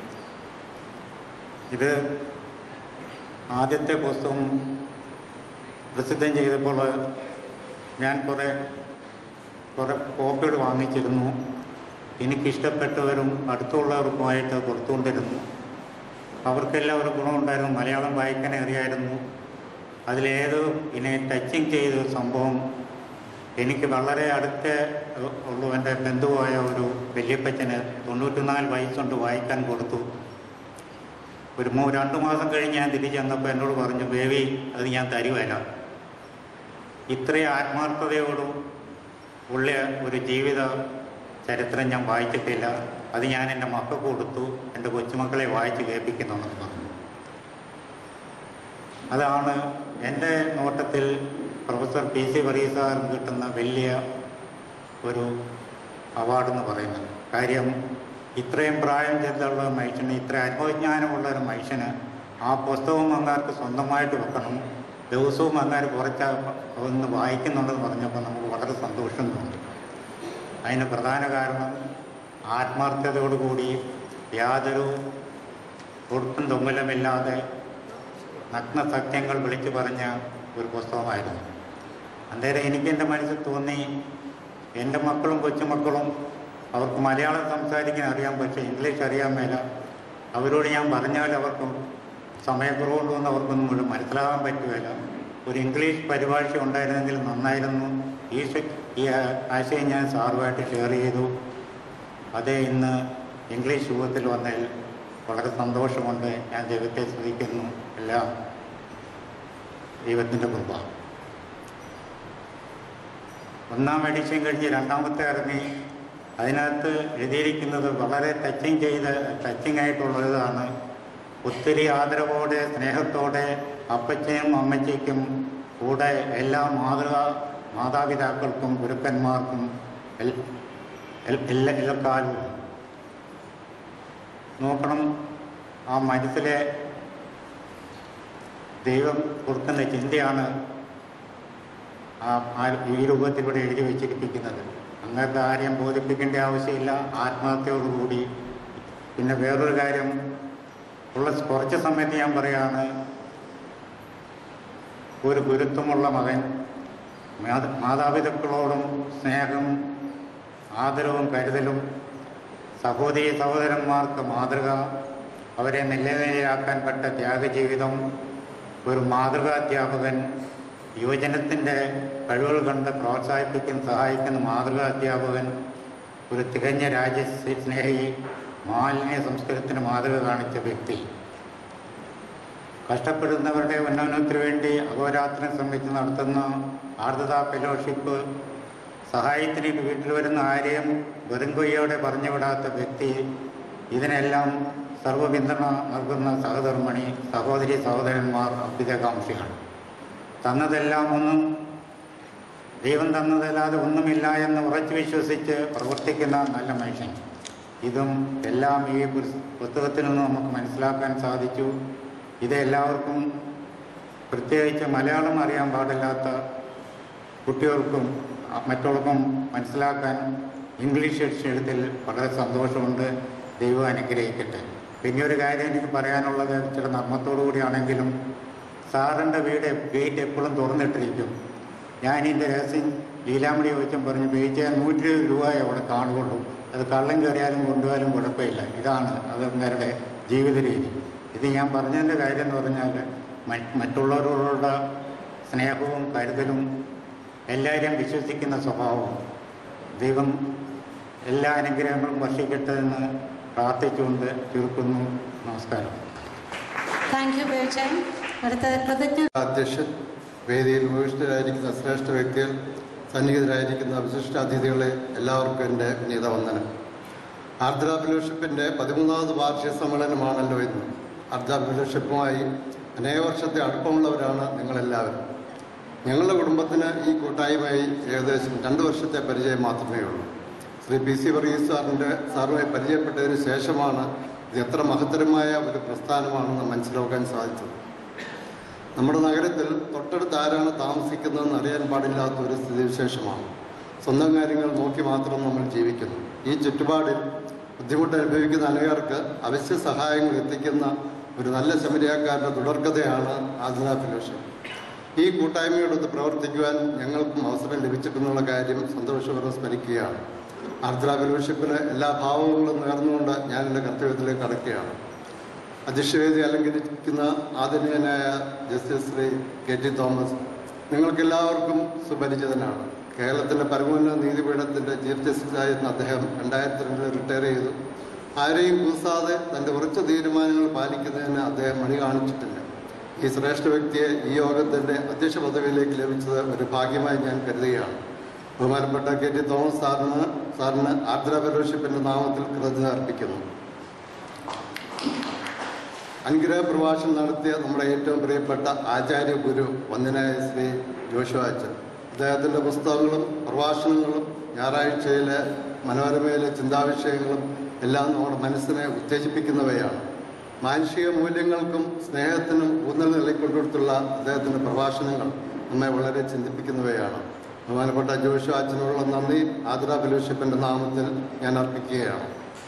S2: ഇത് ആദ്യത്തെ പുസ്തകം പ്രസിദ്ധം ചെയ്തപ്പോൾ ഞാൻ കുറേ കുറേ കോപ്പികൾ വാങ്ങിച്ചിരുന്നു. എനിക്കിഷ്ടപ്പെട്ടവരും അടുത്തുള്ളവർക്കുമായിട്ട് കൊടുത്തുകൊണ്ടിരുന്നു. അവർക്കെല്ലാവരും ഗുണമുണ്ടായിരുന്നു. മലയാളം വായിക്കാൻ അറിയായിരുന്നു. അതിലേത് ഇനി ടച്ചിങ് ചെയ്ത സംഭവം എനിക്ക് വളരെ അടുത്ത ഉള്ളൂ. എൻ്റെ ബന്ധുവായ ഒരു വല്യപ്പച്ചന് തൊണ്ണൂറ്റിനാല് വയസ്സുകൊണ്ട് വായിക്കാൻ കൊടുത്തു. ഒരു മൂ രണ്ടു മാസം കഴിഞ്ഞ് ഞാൻ തിരിച്ചു ചെന്നപ്പോൾ എന്നോട് പറഞ്ഞു, ബേബി അത് ഞാൻ തരുവല്ല. ഇത്രയും ആത്മാർത്ഥതയോടും ഉള്ള ഒരു ജീവിത ചരിത്രം ഞാൻ വായിച്ചിട്ടില്ല. അത് ഞാൻ എൻ്റെ മക്കൾക്ക് കൊടുത്തു. എൻ്റെ കൊച്ചുമക്കളെ വായിച്ച് കേൾപ്പിക്കുന്നുണ്ടെന്ന് പറഞ്ഞു. അതാണ് എൻ്റെ നോട്ടത്തിൽ പ്രൊഫസർ പി സി വർഗീസാറിന് കിട്ടുന്ന വലിയ ഒരു അവാർഡെന്ന് പറയുന്നത്. കാര്യം ഇത്രയും പ്രായം ചെയ്തുള്ള മനുഷ്യന്, ഇത്ര അനുഭവജ്ഞാനമുള്ള ഒരു മനുഷ്യന് ആ പുസ്തകവും അങ്ങാർക്ക് സ്വന്തമായിട്ട് വെക്കണം, ദിവസവും അങ്ങാർ കുറച്ച് ഒന്ന് വായിക്കുന്നുണ്ടെന്ന് പറഞ്ഞപ്പോൾ നമുക്ക് വളരെ സന്തോഷം തോന്നി. അതിന് പ്രധാന കാരണം ആത്മാർത്ഥതയോടുകൂടി യാതൊരു ഒട്ടും തൊങ്ങലുമില്ലാതെ നഗ്നസത്യങ്ങൾ വിളിച്ചു പറഞ്ഞ ഒരു പുസ്തകമായിരുന്നു. അന്നേരം എനിക്കെൻ്റെ മനസ്സിൽ തോന്നി, എൻ്റെ മക്കളും കൊച്ചുമക്കളും അവർക്ക് മലയാളം സംസാരിക്കാൻ അറിയാൻ, പക്ഷേ ഇംഗ്ലീഷ് അറിയാൻ മേല. അവരോട് ഞാൻ പറഞ്ഞാൽ അവർക്ക് സമയക്കുറവുകൊണ്ടൊന്നും അവർക്കൊന്നും മുഴുവൻ മനസ്സിലാകാൻ പറ്റുകയില്ല. ഒരു ഇംഗ്ലീഷ് പരിഭാഷ ഉണ്ടായിരുന്നെങ്കിൽ നന്നായിരുന്നു. ഈ ഈ ആശയം ഞാൻ സാറുമായിട്ട് ഷെയർ ചെയ്തു. അതേ ഇന്ന് ഇംഗ്ലീഷ് രൂപത്തിൽ വന്നതിൽ വളരെ സന്തോഷമുണ്ട്. ഞാൻ ദൈവത്തെ സ്തുതിക്കുന്നു. എല്ലാം ദൈവത്തിൻ്റെ കൃപ. ഒന്നാം എഡിഷൻ കഴിഞ്ഞ് രണ്ടാമത്തെ ഇറങ്ങി. അതിനകത്ത് എഴുതിയിരിക്കുന്നത് വളരെ ടച്ചിങ് ചെയ്ത് ടച്ചിങ് ആയിട്ടുള്ളതാണ്. ഒത്തിരി ആദരവോടെ സ്നേഹത്തോടെ അപ്പച്ചനും അമ്മച്ചയ്ക്കും കൂടെ എല്ലാ മാതൃക മാതാപിതാക്കൾക്കും ഗുരുക്കന്മാർക്കും എല്ലാ എല്ലാ കാലവും നോക്കണം. ആ മനസ്സിലെ ദൈവം കൊടുക്കുന്ന ചിന്തയാണ് ആ ഈ രൂപത്തിലൂടെ എഴുതി വെച്ചിരിക്കുന്നത്. അങ്ങനത്തെ ആരെയും ബോധിപ്പിക്കേണ്ട ആവശ്യമില്ല. ആത്മാർത്ഥതയോടുകൂടി. പിന്നെ വേറൊരു കാര്യം ഉള്ള കുറച്ച് സമയത്ത് ഞാൻ പറയാണ്, ഒരു ഗുരുത്വമുള്ള മകൻ മാതാപിതാക്കളോടും സ്നേഹം, ആദരവും കരുതലും, സഹോദരി സഹോദരന്മാർക്ക് മാതൃക,
S12: അവരെ നിലനിലയാക്കാൻ പെട്ട ത്യാഗജീവിതം, ഒരു മാതൃകാധ്യാപകൻ, യുവജനത്തിൻ്റെ കഴിവുകൾ കണ്ട് പ്രോത്സാഹിപ്പിക്കുന്ന സഹായിക്കുന്ന മാതൃകാ അധ്യാപകൻ, ഒരു തികഞ്ഞ രാജ്യസ്നേഹി, മാലിന്യ സംസ്കരണത്തിന് മാതൃക കാണിച്ച വ്യക്തി, കഷ്ടപ്പെടുന്നവരുടെ ഉന്നമനത്തിനു വേണ്ടി അഹോരാത്രം ശ്രമിച്ച് നടത്തുന്ന ആർദ്രത ഫെലോഷിപ്പ്, സഹായത്തിന് വീട്ടിൽ വരുന്ന ആരെയും വെറും കൊയ്യോടെ പറഞ്ഞുവിടാത്ത വ്യക്തി, ഇതിനെല്ലാം സർവ്വപിന്തുണ നൽകുന്ന സഹധർമ്മിണി, സഹോദരി സഹോദരന്മാർ, അഭ്യുതകാംക്ഷികൾ. തന്നതെല്ലാം ഒന്നും ദൈവം തന്നതല്ലാതെ ഒന്നുമില്ല എന്ന് ഉറച്ചു വിശ്വസിച്ച് പ്രവർത്തിക്കുന്ന നല്ല മനുഷ്യൻ. ഇതും എല്ലാം ഈ പുസ്തകത്തിൽ നിന്ന് നമുക്ക് മനസ്സിലാക്കാൻ സാധിച്ചു. ഇത് എല്ലാവർക്കും, പ്രത്യേകിച്ച് മലയാളം അറിയാൻ പാടില്ലാത്ത കുട്ടികൾക്കും മറ്റുള്ളവർക്കും മനസ്സിലാക്കാൻ ഇംഗ്ലീഷ് എഴുത്തിൽ വളരെ സന്തോഷമുണ്ട്. ദൈവം അനുഗ്രഹിക്കട്ടെ. പിന്നെ ഒരു കാര്യം എനിക്ക് പറയാനുള്ളത്, ചില നർമ്മത്തോടു കൂടിയാണെങ്കിലും, സാറിൻ്റെ വീട് ഗേറ്റ് എപ്പോഴും തുറന്നിട്ടിരിക്കും. ഞാൻ ഇതിൻ്റെ രഹസ്യം ലീലാമണി ചോദിച്ചും പറഞ്ഞു, പേയിച്ച നൂറ്റി ഇരുപത് രൂപയെ അവിടെ കാണുകയുള്ളൂ, അത് കള്ളം കയറിയാലും കൊണ്ടുപോയാലും കുഴപ്പമില്ല. ഇതാണ് അതങ്ങരുടെ ജീവിത രീതി. ഇത് ഞാൻ പറഞ്ഞതിൻ്റെ കാര്യം എന്ന് പറഞ്ഞാൽ, മറ്റുള്ളവരോടുള്ള സ്നേഹവും കരുതലും എല്ലാവരെയും വിശ്വസിക്കുന്ന സ്വഭാവവും ദൈവം എല്ലാ അനുഗ്രഹങ്ങളും വർഷിക്കട്ടെ എന്ന് പ്രാർത്ഥിച്ചുകൊണ്ട് ചുരുക്കുന്നു. നമസ്കാരം.
S3: Thank you Babychan. അടുത്ത പ്രതിജ്ഞ.
S13: അധ്യക്ഷൻ, വേദിയിൽ ഉപവിഷ്ടരായിരിക്കുന്ന ശ്രേഷ്ഠ വ്യക്തികൾ, സന്നിഹിതരായിരിക്കുന്ന വിശിഷ്ട അതിഥികളെ, എല്ലാവർക്കും എൻ്റെ വിനീത വന്ദനം. ആർദ്ര ഫെലോഷിപ്പിൻ്റെ പതിമൂന്നാമത് വാർഷിക സമ്മേളനമാണല്ലോ ഇന്ന്. ആർദ്ര ഫെലോഷിപ്പുമായി അനേക വർഷത്തെ അടുപ്പമുള്ളവരാണ് നിങ്ങളെല്ലാവരും. ഞങ്ങളുടെ കുടുംബത്തിന് ഈ കൂട്ടായ്മയായി ഏകദേശം രണ്ട് വർഷത്തെ പരിചയം മാത്രമേ ഉള്ളൂ. ശ്രീ പി സി വർഗീസ് സാറിൻ്റെ സാറുമായി പരിചയപ്പെട്ടതിന് ശേഷമാണ് ഇത് എത്ര മഹത്തരമായ ഒരു പ്രസ്ഥാനമാണെന്ന് മനസ്സിലാക്കാൻ സാധിച്ചത്. നമ്മുടെ നഗരത്തിൽ തൊട്ടടുത്ത് ആരാണ് താമസിക്കുന്നതെന്ന് അറിയാൻ പാടില്ലാത്ത ഒരു സ്ഥിതിവിശേഷമാണ്. സ്വന്തം കാര്യങ്ങൾ നോക്കി മാത്രം നമ്മൾ ജീവിക്കുന്നു. ഈ ചുറ്റുപാടിൽ ബുദ്ധിമുട്ട് അനുഭവിക്കുന്ന അനേകർക്ക് അവശ്യ സഹായങ്ങൾ എത്തിക്കുന്ന ഒരു നല്ല ശമരിയാക്കാരുടെ തുടർക്കഥയാണ് ആർദ്ര ഫെലോഷിപ്പ്. ഈ കൂട്ടായ്മയോടൊത്ത് പ്രവർത്തിക്കുവാൻ ഞങ്ങൾക്കും അവസരം ലഭിച്ചിട്ടെന്നുള്ള കാര്യം സന്തോഷപൂർവ്വം സ്മരിക്കുകയാണ്. ആർദ്ര ഫെലോഷിപ്പിന് എല്ലാ ഭാവങ്ങളും നേർന്നുകൊണ്ട് ഞാൻ എൻ്റെ കർത്തവ്യത്തിലേക്ക് കടക്കുകയാണ്. അധ്യക്ഷവേദി അലങ്കരിക്കുന്ന ആദരണീയനായ justice Shri K T Thomas നിങ്ങൾക്കെല്ലാവർക്കും സുപരിചിതനാണ്. കേരളത്തിൻ്റെ പരമോന്നത നീതിപീഠത്തിൻ്റെ ചീഫ് ജസ്റ്റിസായിരുന്ന അദ്ദേഹം രണ്ടായിരത്തി രണ്ടിൽ റിട്ടയർ ചെയ്തു. ആരെയും കൂസാതെ തൻ്റെ ഉറച്ച തീരുമാനങ്ങൾ പാലിക്കുന്നതിന് അദ്ദേഹം മണി കാണിച്ചിട്ടില്ല. ഈ ശ്രേഷ്ഠ വ്യക്തിയെ ഈ യോഗത്തിൻ്റെ അധ്യക്ഷ പദവിയിലേക്ക് ലഭിച്ചത് ഒരു ഭാഗ്യമായി ഞാൻ കരുതുകയാണ്. ബഹുമാനപ്പെട്ട കെ ടി തോമസ് സാറിന് സാറിന് ആർദ്ര ഫെലോഷിപ്പിൻ്റെ നാമത്തിൽ കൃതജ്ഞത അർപ്പിക്കുന്നു. അനുഗ്രഹ പ്രഭാഷണം നടത്തിയ നമ്മുടെ ഏറ്റവും പ്രിയപ്പെട്ട ആചാര്യ ഗുരു വന്ദനായ ശ്രീ ജോഷുവ അച്ഛൻ, അദ്ദേഹത്തിൻ്റെ പുസ്തകങ്ങളും പ്രഭാഷണങ്ങളും ഞായറാഴ്ചയിലെ മനോരമയിലെ ചിന്താവിഷയങ്ങളും എല്ലാം നമ്മുടെ മനസ്സിനെ ഉത്തേജിപ്പിക്കുന്നവയാണ്. മാനുഷിക മൂല്യങ്ങൾക്കും സ്നേഹത്തിനും ഊന്നൽ നൽകിക്കൊണ്ടിടത്തുള്ള അദ്ദേഹത്തിൻ്റെ പ്രഭാഷണങ്ങൾ നമ്മെ വളരെ ചിന്തിപ്പിക്കുന്നവയാണ്. ബഹുമാനപ്പെട്ട ജോഷുവ അച്ഛനോടുള്ള നന്ദി ആർദ്ര ഫെലോഷിപ്പിൻ്റെ നാമത്തിൽ ഞാൻ അർപ്പിക്കുകയാണ്.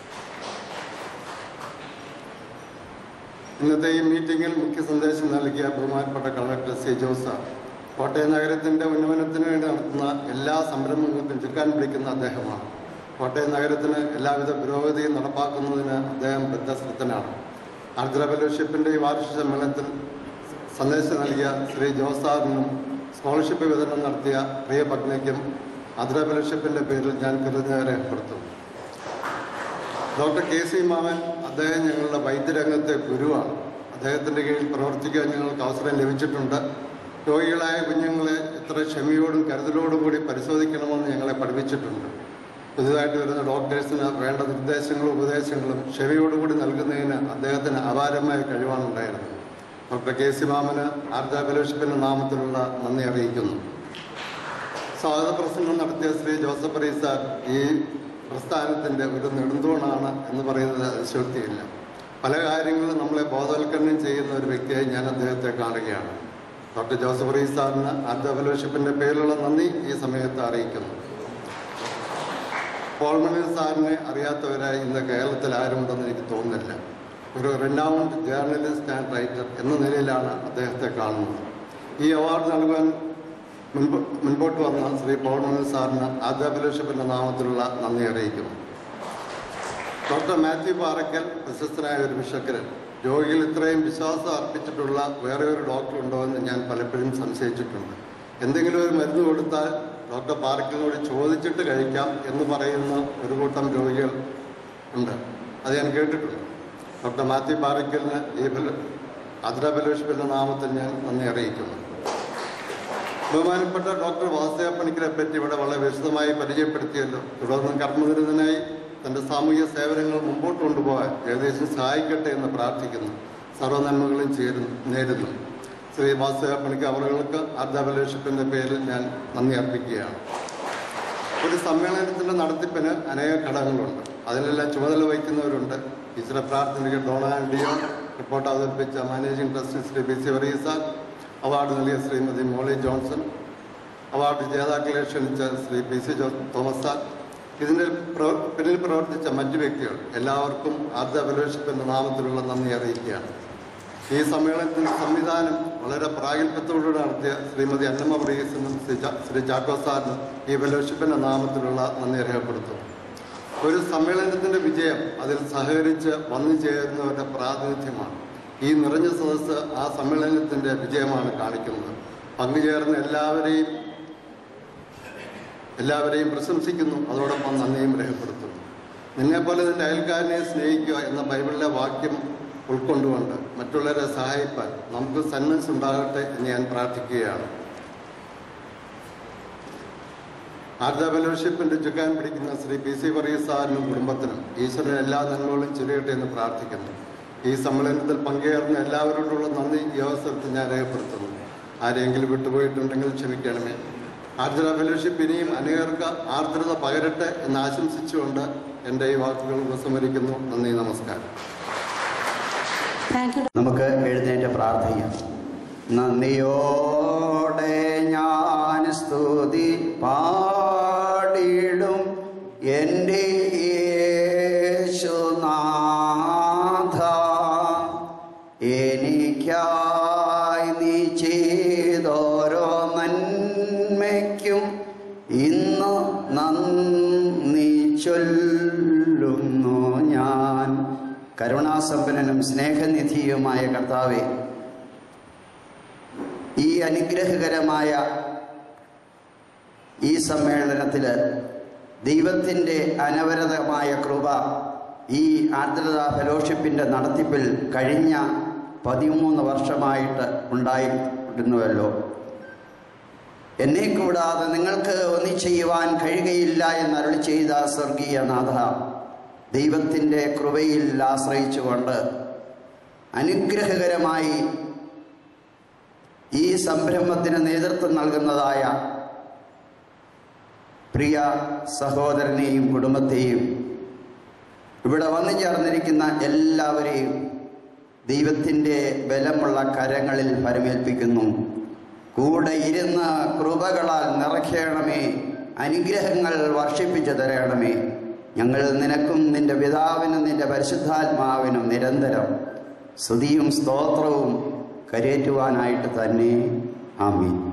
S13: ഇന്നത്തെ ഈ മീറ്റിംഗിൽ മുഖ്യ സന്ദേശം നൽകിയ ബഹുമാനപ്പെട്ട കളക്ടർ സി ജോസ്, കോട്ടയം നഗരത്തിൻ്റെ ഉന്നമനത്തിന് വേണ്ടി നടത്തുന്ന എല്ലാ സംരംഭങ്ങൾക്കും ചുക്കാൻ പിടിക്കുന്ന അദ്ദേഹമാണ്. കോട്ടയം നഗരത്തിന് എല്ലാവിധ പുരോഗതിയും നടപ്പാക്കുന്നതിന് അദ്ദേഹം ബദ്ധശ്രദ്ധനാണ്. ആർദ്ര ഫെലോഷിപ്പിൻ്റെ ഈ വാർഷിക സമ്മേളനത്തിൽ സന്ദേശം നൽകിയ ശ്രീ ജോസാറിനും സ്കോളർഷിപ്പ് വിതരണം നടത്തിയ പ്രിയ പത്നിക്കും ആർദ്ര ഫെലോഷിപ്പിൻ്റെ പേരിൽ ഞാൻ കൃതജ്ഞത രേഖപ്പെടുത്തുന്നു. ഡോക്ടർ കെ സി മാമൻ, അദ്ദേഹം ഞങ്ങളുടെ വൈദ്യരംഗത്തെ ഗുരുവാണ്. അദ്ദേഹത്തിൻ്റെ കീഴിൽ പ്രവർത്തിക്കാൻ ഞങ്ങൾക്ക് അവസരം ലഭിച്ചിട്ടുണ്ട്. രോഗികളായ കുഞ്ഞുങ്ങളെ എത്ര ക്ഷമയോടും കരുതലോടും കൂടി പരിശോധിക്കണമെന്ന് ഞങ്ങളെ പഠിപ്പിച്ചിട്ടുണ്ട്. പുതുതായിട്ട് വരുന്ന ഡോക്ടേഴ്സിന് വേണ്ട നിർദ്ദേശങ്ങളും ഉപദേശങ്ങളും ക്ഷമയോടുകൂടി നൽകുന്നതിന് അദ്ദേഹത്തിന് അപാരമായ കഴിവാണ് ഉണ്ടായിരുന്നത്. ഡോക്ടർ കെ സി മാമന് ആർദ്ര ഫെലോഷിപ്പിൻ്റെ നാമത്തിലുള്ള നന്ദി അറിയിക്കുന്നു. സ്വാഗത പ്രസംഗം നടത്തിയ ശ്രീ ജോസഫ് റീസാർ ഈ പ്രസ്ഥാനത്തിൻ്റെ ഒരു നെടുന്തൂണാണ് എന്ന് പറയുന്നത് അതിശയോക്തിയില്ല. പല കാര്യങ്ങളും നമ്മളെ ബോധവൽക്കരണം ചെയ്യുന്ന ഒരു വ്യക്തിയായി ഞാൻ അദ്ദേഹത്തെ കാണുകയാണ്. ഡോക്ടർ ജോസഫ് റീസാറിന് ആർദ്ര ഫെലോഷിപ്പിൻ്റെ പേരിലുള്ള നന്ദി ഈ സമയത്ത് അറിയിക്കുന്നു. പോൾമണി സാറിനെ അറിയാത്തവരായി ഇന്ന് കേരളത്തിൽ ആരുമുണ്ടെന്ന് എനിക്ക് തോന്നുന്നില്ല. ഒരു റിനൗണ്ട് ജേർണലിസ്റ്റ് ആൻഡ് റൈറ്റർ എന്ന നിലയിലാണ് അദ്ദേഹത്തെ കാണുന്നത്. ഈ അവാർഡ് നൽകാൻ മുൻപ് മുൻപോട്ട് വന്ന ശ്രീ പോൾമണി സാറിന് ആർദ്ര ഫെലോഷിപ്പിൻ്റെ നാമത്തിലുള്ള നന്ദി അറിയിക്കുന്നു. ഡോക്ടർ മാത്യു പാറയ്ക്കൽ പ്രശസ്തനായ ഒരു ബിഷക്കരൻ. രോഗികൾ ഇത്രയും വിശ്വാസം അർപ്പിച്ചിട്ടുള്ള വേറെ ഒരു ഡോക്ടർ ഉണ്ടോ എന്ന് ഞാൻ പലപ്പോഴും സംശയിച്ചിട്ടുണ്ട്. എന്തെങ്കിലും ഒരു മരുന്ന് കൊടുത്താൽ ഡോക്ടർ പാറയ്ക്കലിനോട് ചോദിച്ചിട്ട് കഴിക്കാം എന്ന് പറയുന്ന ഒരു കൂട്ടം രോഗികൾ ഉണ്ട്. അത് ഞാൻ കേട്ടിട്ടുണ്ട്. ഡോക്ടർ മാത്യു പാറയ്ക്കലിന് ഈ ആർദ്ര ഫെലോഷിപ്പിൻ്റെ നാമത്തിൽ ഞാൻ നന്ദി അറിയിക്കുന്നു. ബഹുമാനപ്പെട്ട ഡോക്ടർ വാസുദേവ പണിക്കരെ പറ്റി ഇവിടെ വളരെ വിശദമായി പരിചയപ്പെടുത്തിയല്ലോ. തുടർന്ന് കർമ്മനിരതനായി തൻ്റെ സാമൂഹിക സേവനങ്ങൾ മുമ്പോട്ട് കൊണ്ടുപോകാൻ ഏകദേശം സഹായിക്കട്ടെ എന്ന് പ്രാർത്ഥിക്കുന്നു. സർവ്വനന്മകളും ചേരുന്നു നേരുന്നു. ശ്രീ വാസുദേവ പണിക്കർ അവർക്ക് ആർദ്ര ഫെലോഷിപ്പിൻ്റെ പേരിൽ ഞാൻ നന്ദി അർപ്പിക്കുകയാണ്. ഒരു സമ്മേളനത്തിൻ്റെ നടത്തിപ്പിന് അനേക ഘടകങ്ങളുണ്ട്. അതിലെല്ലാം ചുമതല വഹിക്കുന്നവരുണ്ട്. ഈശ്വര പ്രാർത്ഥനയ്ക്ക് ഡൊണാൾഡിയോ, റിപ്പോർട്ട് അവതരിപ്പിച്ച managing trustee Shri B C Varghese, award നൽകിയ ശ്രീമതി മോളി ജോൺസൺ, അവാർഡ് ജേതാക്കളെ ക്ഷണിച്ച Shri P C Jo Thomas sir, ഇതിൻ്റെ പിന്നിൽ പ്രവർത്തിച്ച മറ്റു വ്യക്തികൾ എല്ലാവർക്കും ആർദ്ര ഫെലോഷിപ്പിൻ്റെ നാമത്തിലുള്ള നന്ദി അറിയിക്കുകയാണ്. ഈ സമ്മേളനത്തിൻ്റെ സംവിധാനം വളരെ പ്രാഗൽഭ്യത്തോടുകൂടി നടത്തിയ ശ്രീമതി അന്നമ്മ വർഗീസിനും ശ്രീ ചാക്കോ സാറിനും ഈ ഫെലോഷിപ്പിൻ്റെ നാമത്തിലുള്ള നന്ദി രേഖപ്പെടുത്തുന്നു. ഒരു സമ്മേളനത്തിൻ്റെ വിജയം അതിൽ സഹകരിച്ച് വന്നു ചേരുന്നവരുടെ പ്രാതിനിധ്യമാണ്. ഈ നിറഞ്ഞ സദസ്സ് ആ സമ്മേളനത്തിൻ്റെ വിജയമാണ് കാണിക്കുന്നത്. പങ്കുചേർന്ന എല്ലാവരെയും എല്ലാവരെയും പ്രശംസിക്കുന്നു. അതോടൊപ്പം നന്ദിയും രേഖപ്പെടുത്തുന്നു. നിന്നെപ്പോലെ നിന്റെ അയൽക്കാരനെ സ്നേഹിക്കുക എന്ന ബൈബിളിലെ വാക്യം ഉൾക്കൊണ്ടുകൊണ്ട് മറ്റുള്ളവരെ സഹായിപ്പാൻ നമുക്ക് സന്മനസ് ഉണ്ടാകട്ടെ എന്ന് ഞാൻ പ്രാർത്ഥിക്കുകയാണ്. ആർദ്ര ഫെലോഷിപ്പിന്റെ ചുക്കാൻ പിടിക്കുന്ന ശ്രീ പി സി വർഗീസ് സാറിനും കുടുംബത്തിനും ഈശ്വരൻ എല്ലാ നന്മകളും ചൊരിയട്ടെ എന്ന് പ്രാർത്ഥിക്കുന്നു. ഈ സമ്മേളനത്തിൽ പങ്കുചേർന്ന എല്ലാവരോടുള്ള നന്ദി ഈ അവസരത്തിൽ ഞാൻ രേഖപ്പെടുത്തുന്നു. ആരെങ്കിലും വിട്ടുപോയിട്ടുണ്ടെങ്കിൽ ക്ഷമിക്കണമേ. ആർദ്ര ഫെലോഷിപ്പ് ഇനിയും അനേകർക്ക് ആർദ്രത പകരട്ടെ എന്ന് ആശംസിച്ചുകൊണ്ട് എൻ്റെ ഈ വാക്കുകൾ ഉപസംഹരിക്കുന്നു. നന്ദി, നമസ്കാരം.
S14: നമുക്ക് എഴുന്നേറ്റ് പ്രാർത്ഥിക്കാം. നന്ദിയോടെ ഞാൻ സ്തുതി പാടിടും എൻ്റെ യേശുനാഥ, എനിക്കായി നീ ചെയ്തോരോ നന്മയ്ക്കും ഇന്ന് നന്ദി ചൊല്ലുന്നു ഞാൻ. കരുണാസമ്പന്നനും സ്നേഹനിധിയുമായ കർത്താവേ, ഈ അനുഗ്രഹകരമായ ഈ സമ്മേളനത്തിൽ ദൈവത്തിൻ്റെ അനവരതമായ കൃപ ഈ ആർദ്രത ഫെലോഷിപ്പിൻ്റെ നടത്തിപ്പിൽ കഴിഞ്ഞ പതിമൂന്ന് വർഷമായിട്ട് ഉണ്ടായിരുന്നുവല്ലോ. എന്നെ കൂടാതെ നിങ്ങൾക്ക് ഒന്നും ചെയ്യുവാൻ കഴിയുകയില്ല എന്നരുളി ചെയ്ത സ്വർഗീയ നാഥ, ദൈവത്തിൻ്റെ കൃപയിൽ ആശ്രയിച്ചുകൊണ്ട് അനുഗ്രഹകരമായി ഈ സംരംഭത്തിന് നേതൃത്വം നൽകുന്നതായ പ്രിയ സഹോദരനെയും കുടുംബത്തെയും ഇവിടെ വന്നു ചേർന്നിരിക്കുന്ന എല്ലാവരെയും ദൈവത്തിൻ്റെ ബലമുള്ള കരങ്ങളിൽ ഫലമേൽപ്പിക്കുന്നു. കൂടെ ഇരുന്ന് കൃപകളാൽ നിറയ്ക്കണമേ, അനുഗ്രഹങ്ങൾ വർഷിപ്പിച്ചു തരണമേ. ഞങ്ങൾ നിനക്കും നിന്റെ പിതാവിനും നിന്റെ പരിശുദ്ധാത്മാവിനും നിരന്തരം സ്തുതിയും സ്തോത്രവും കരേറ്റുവാനായിട്ട് തന്നെ. ആമീൻ.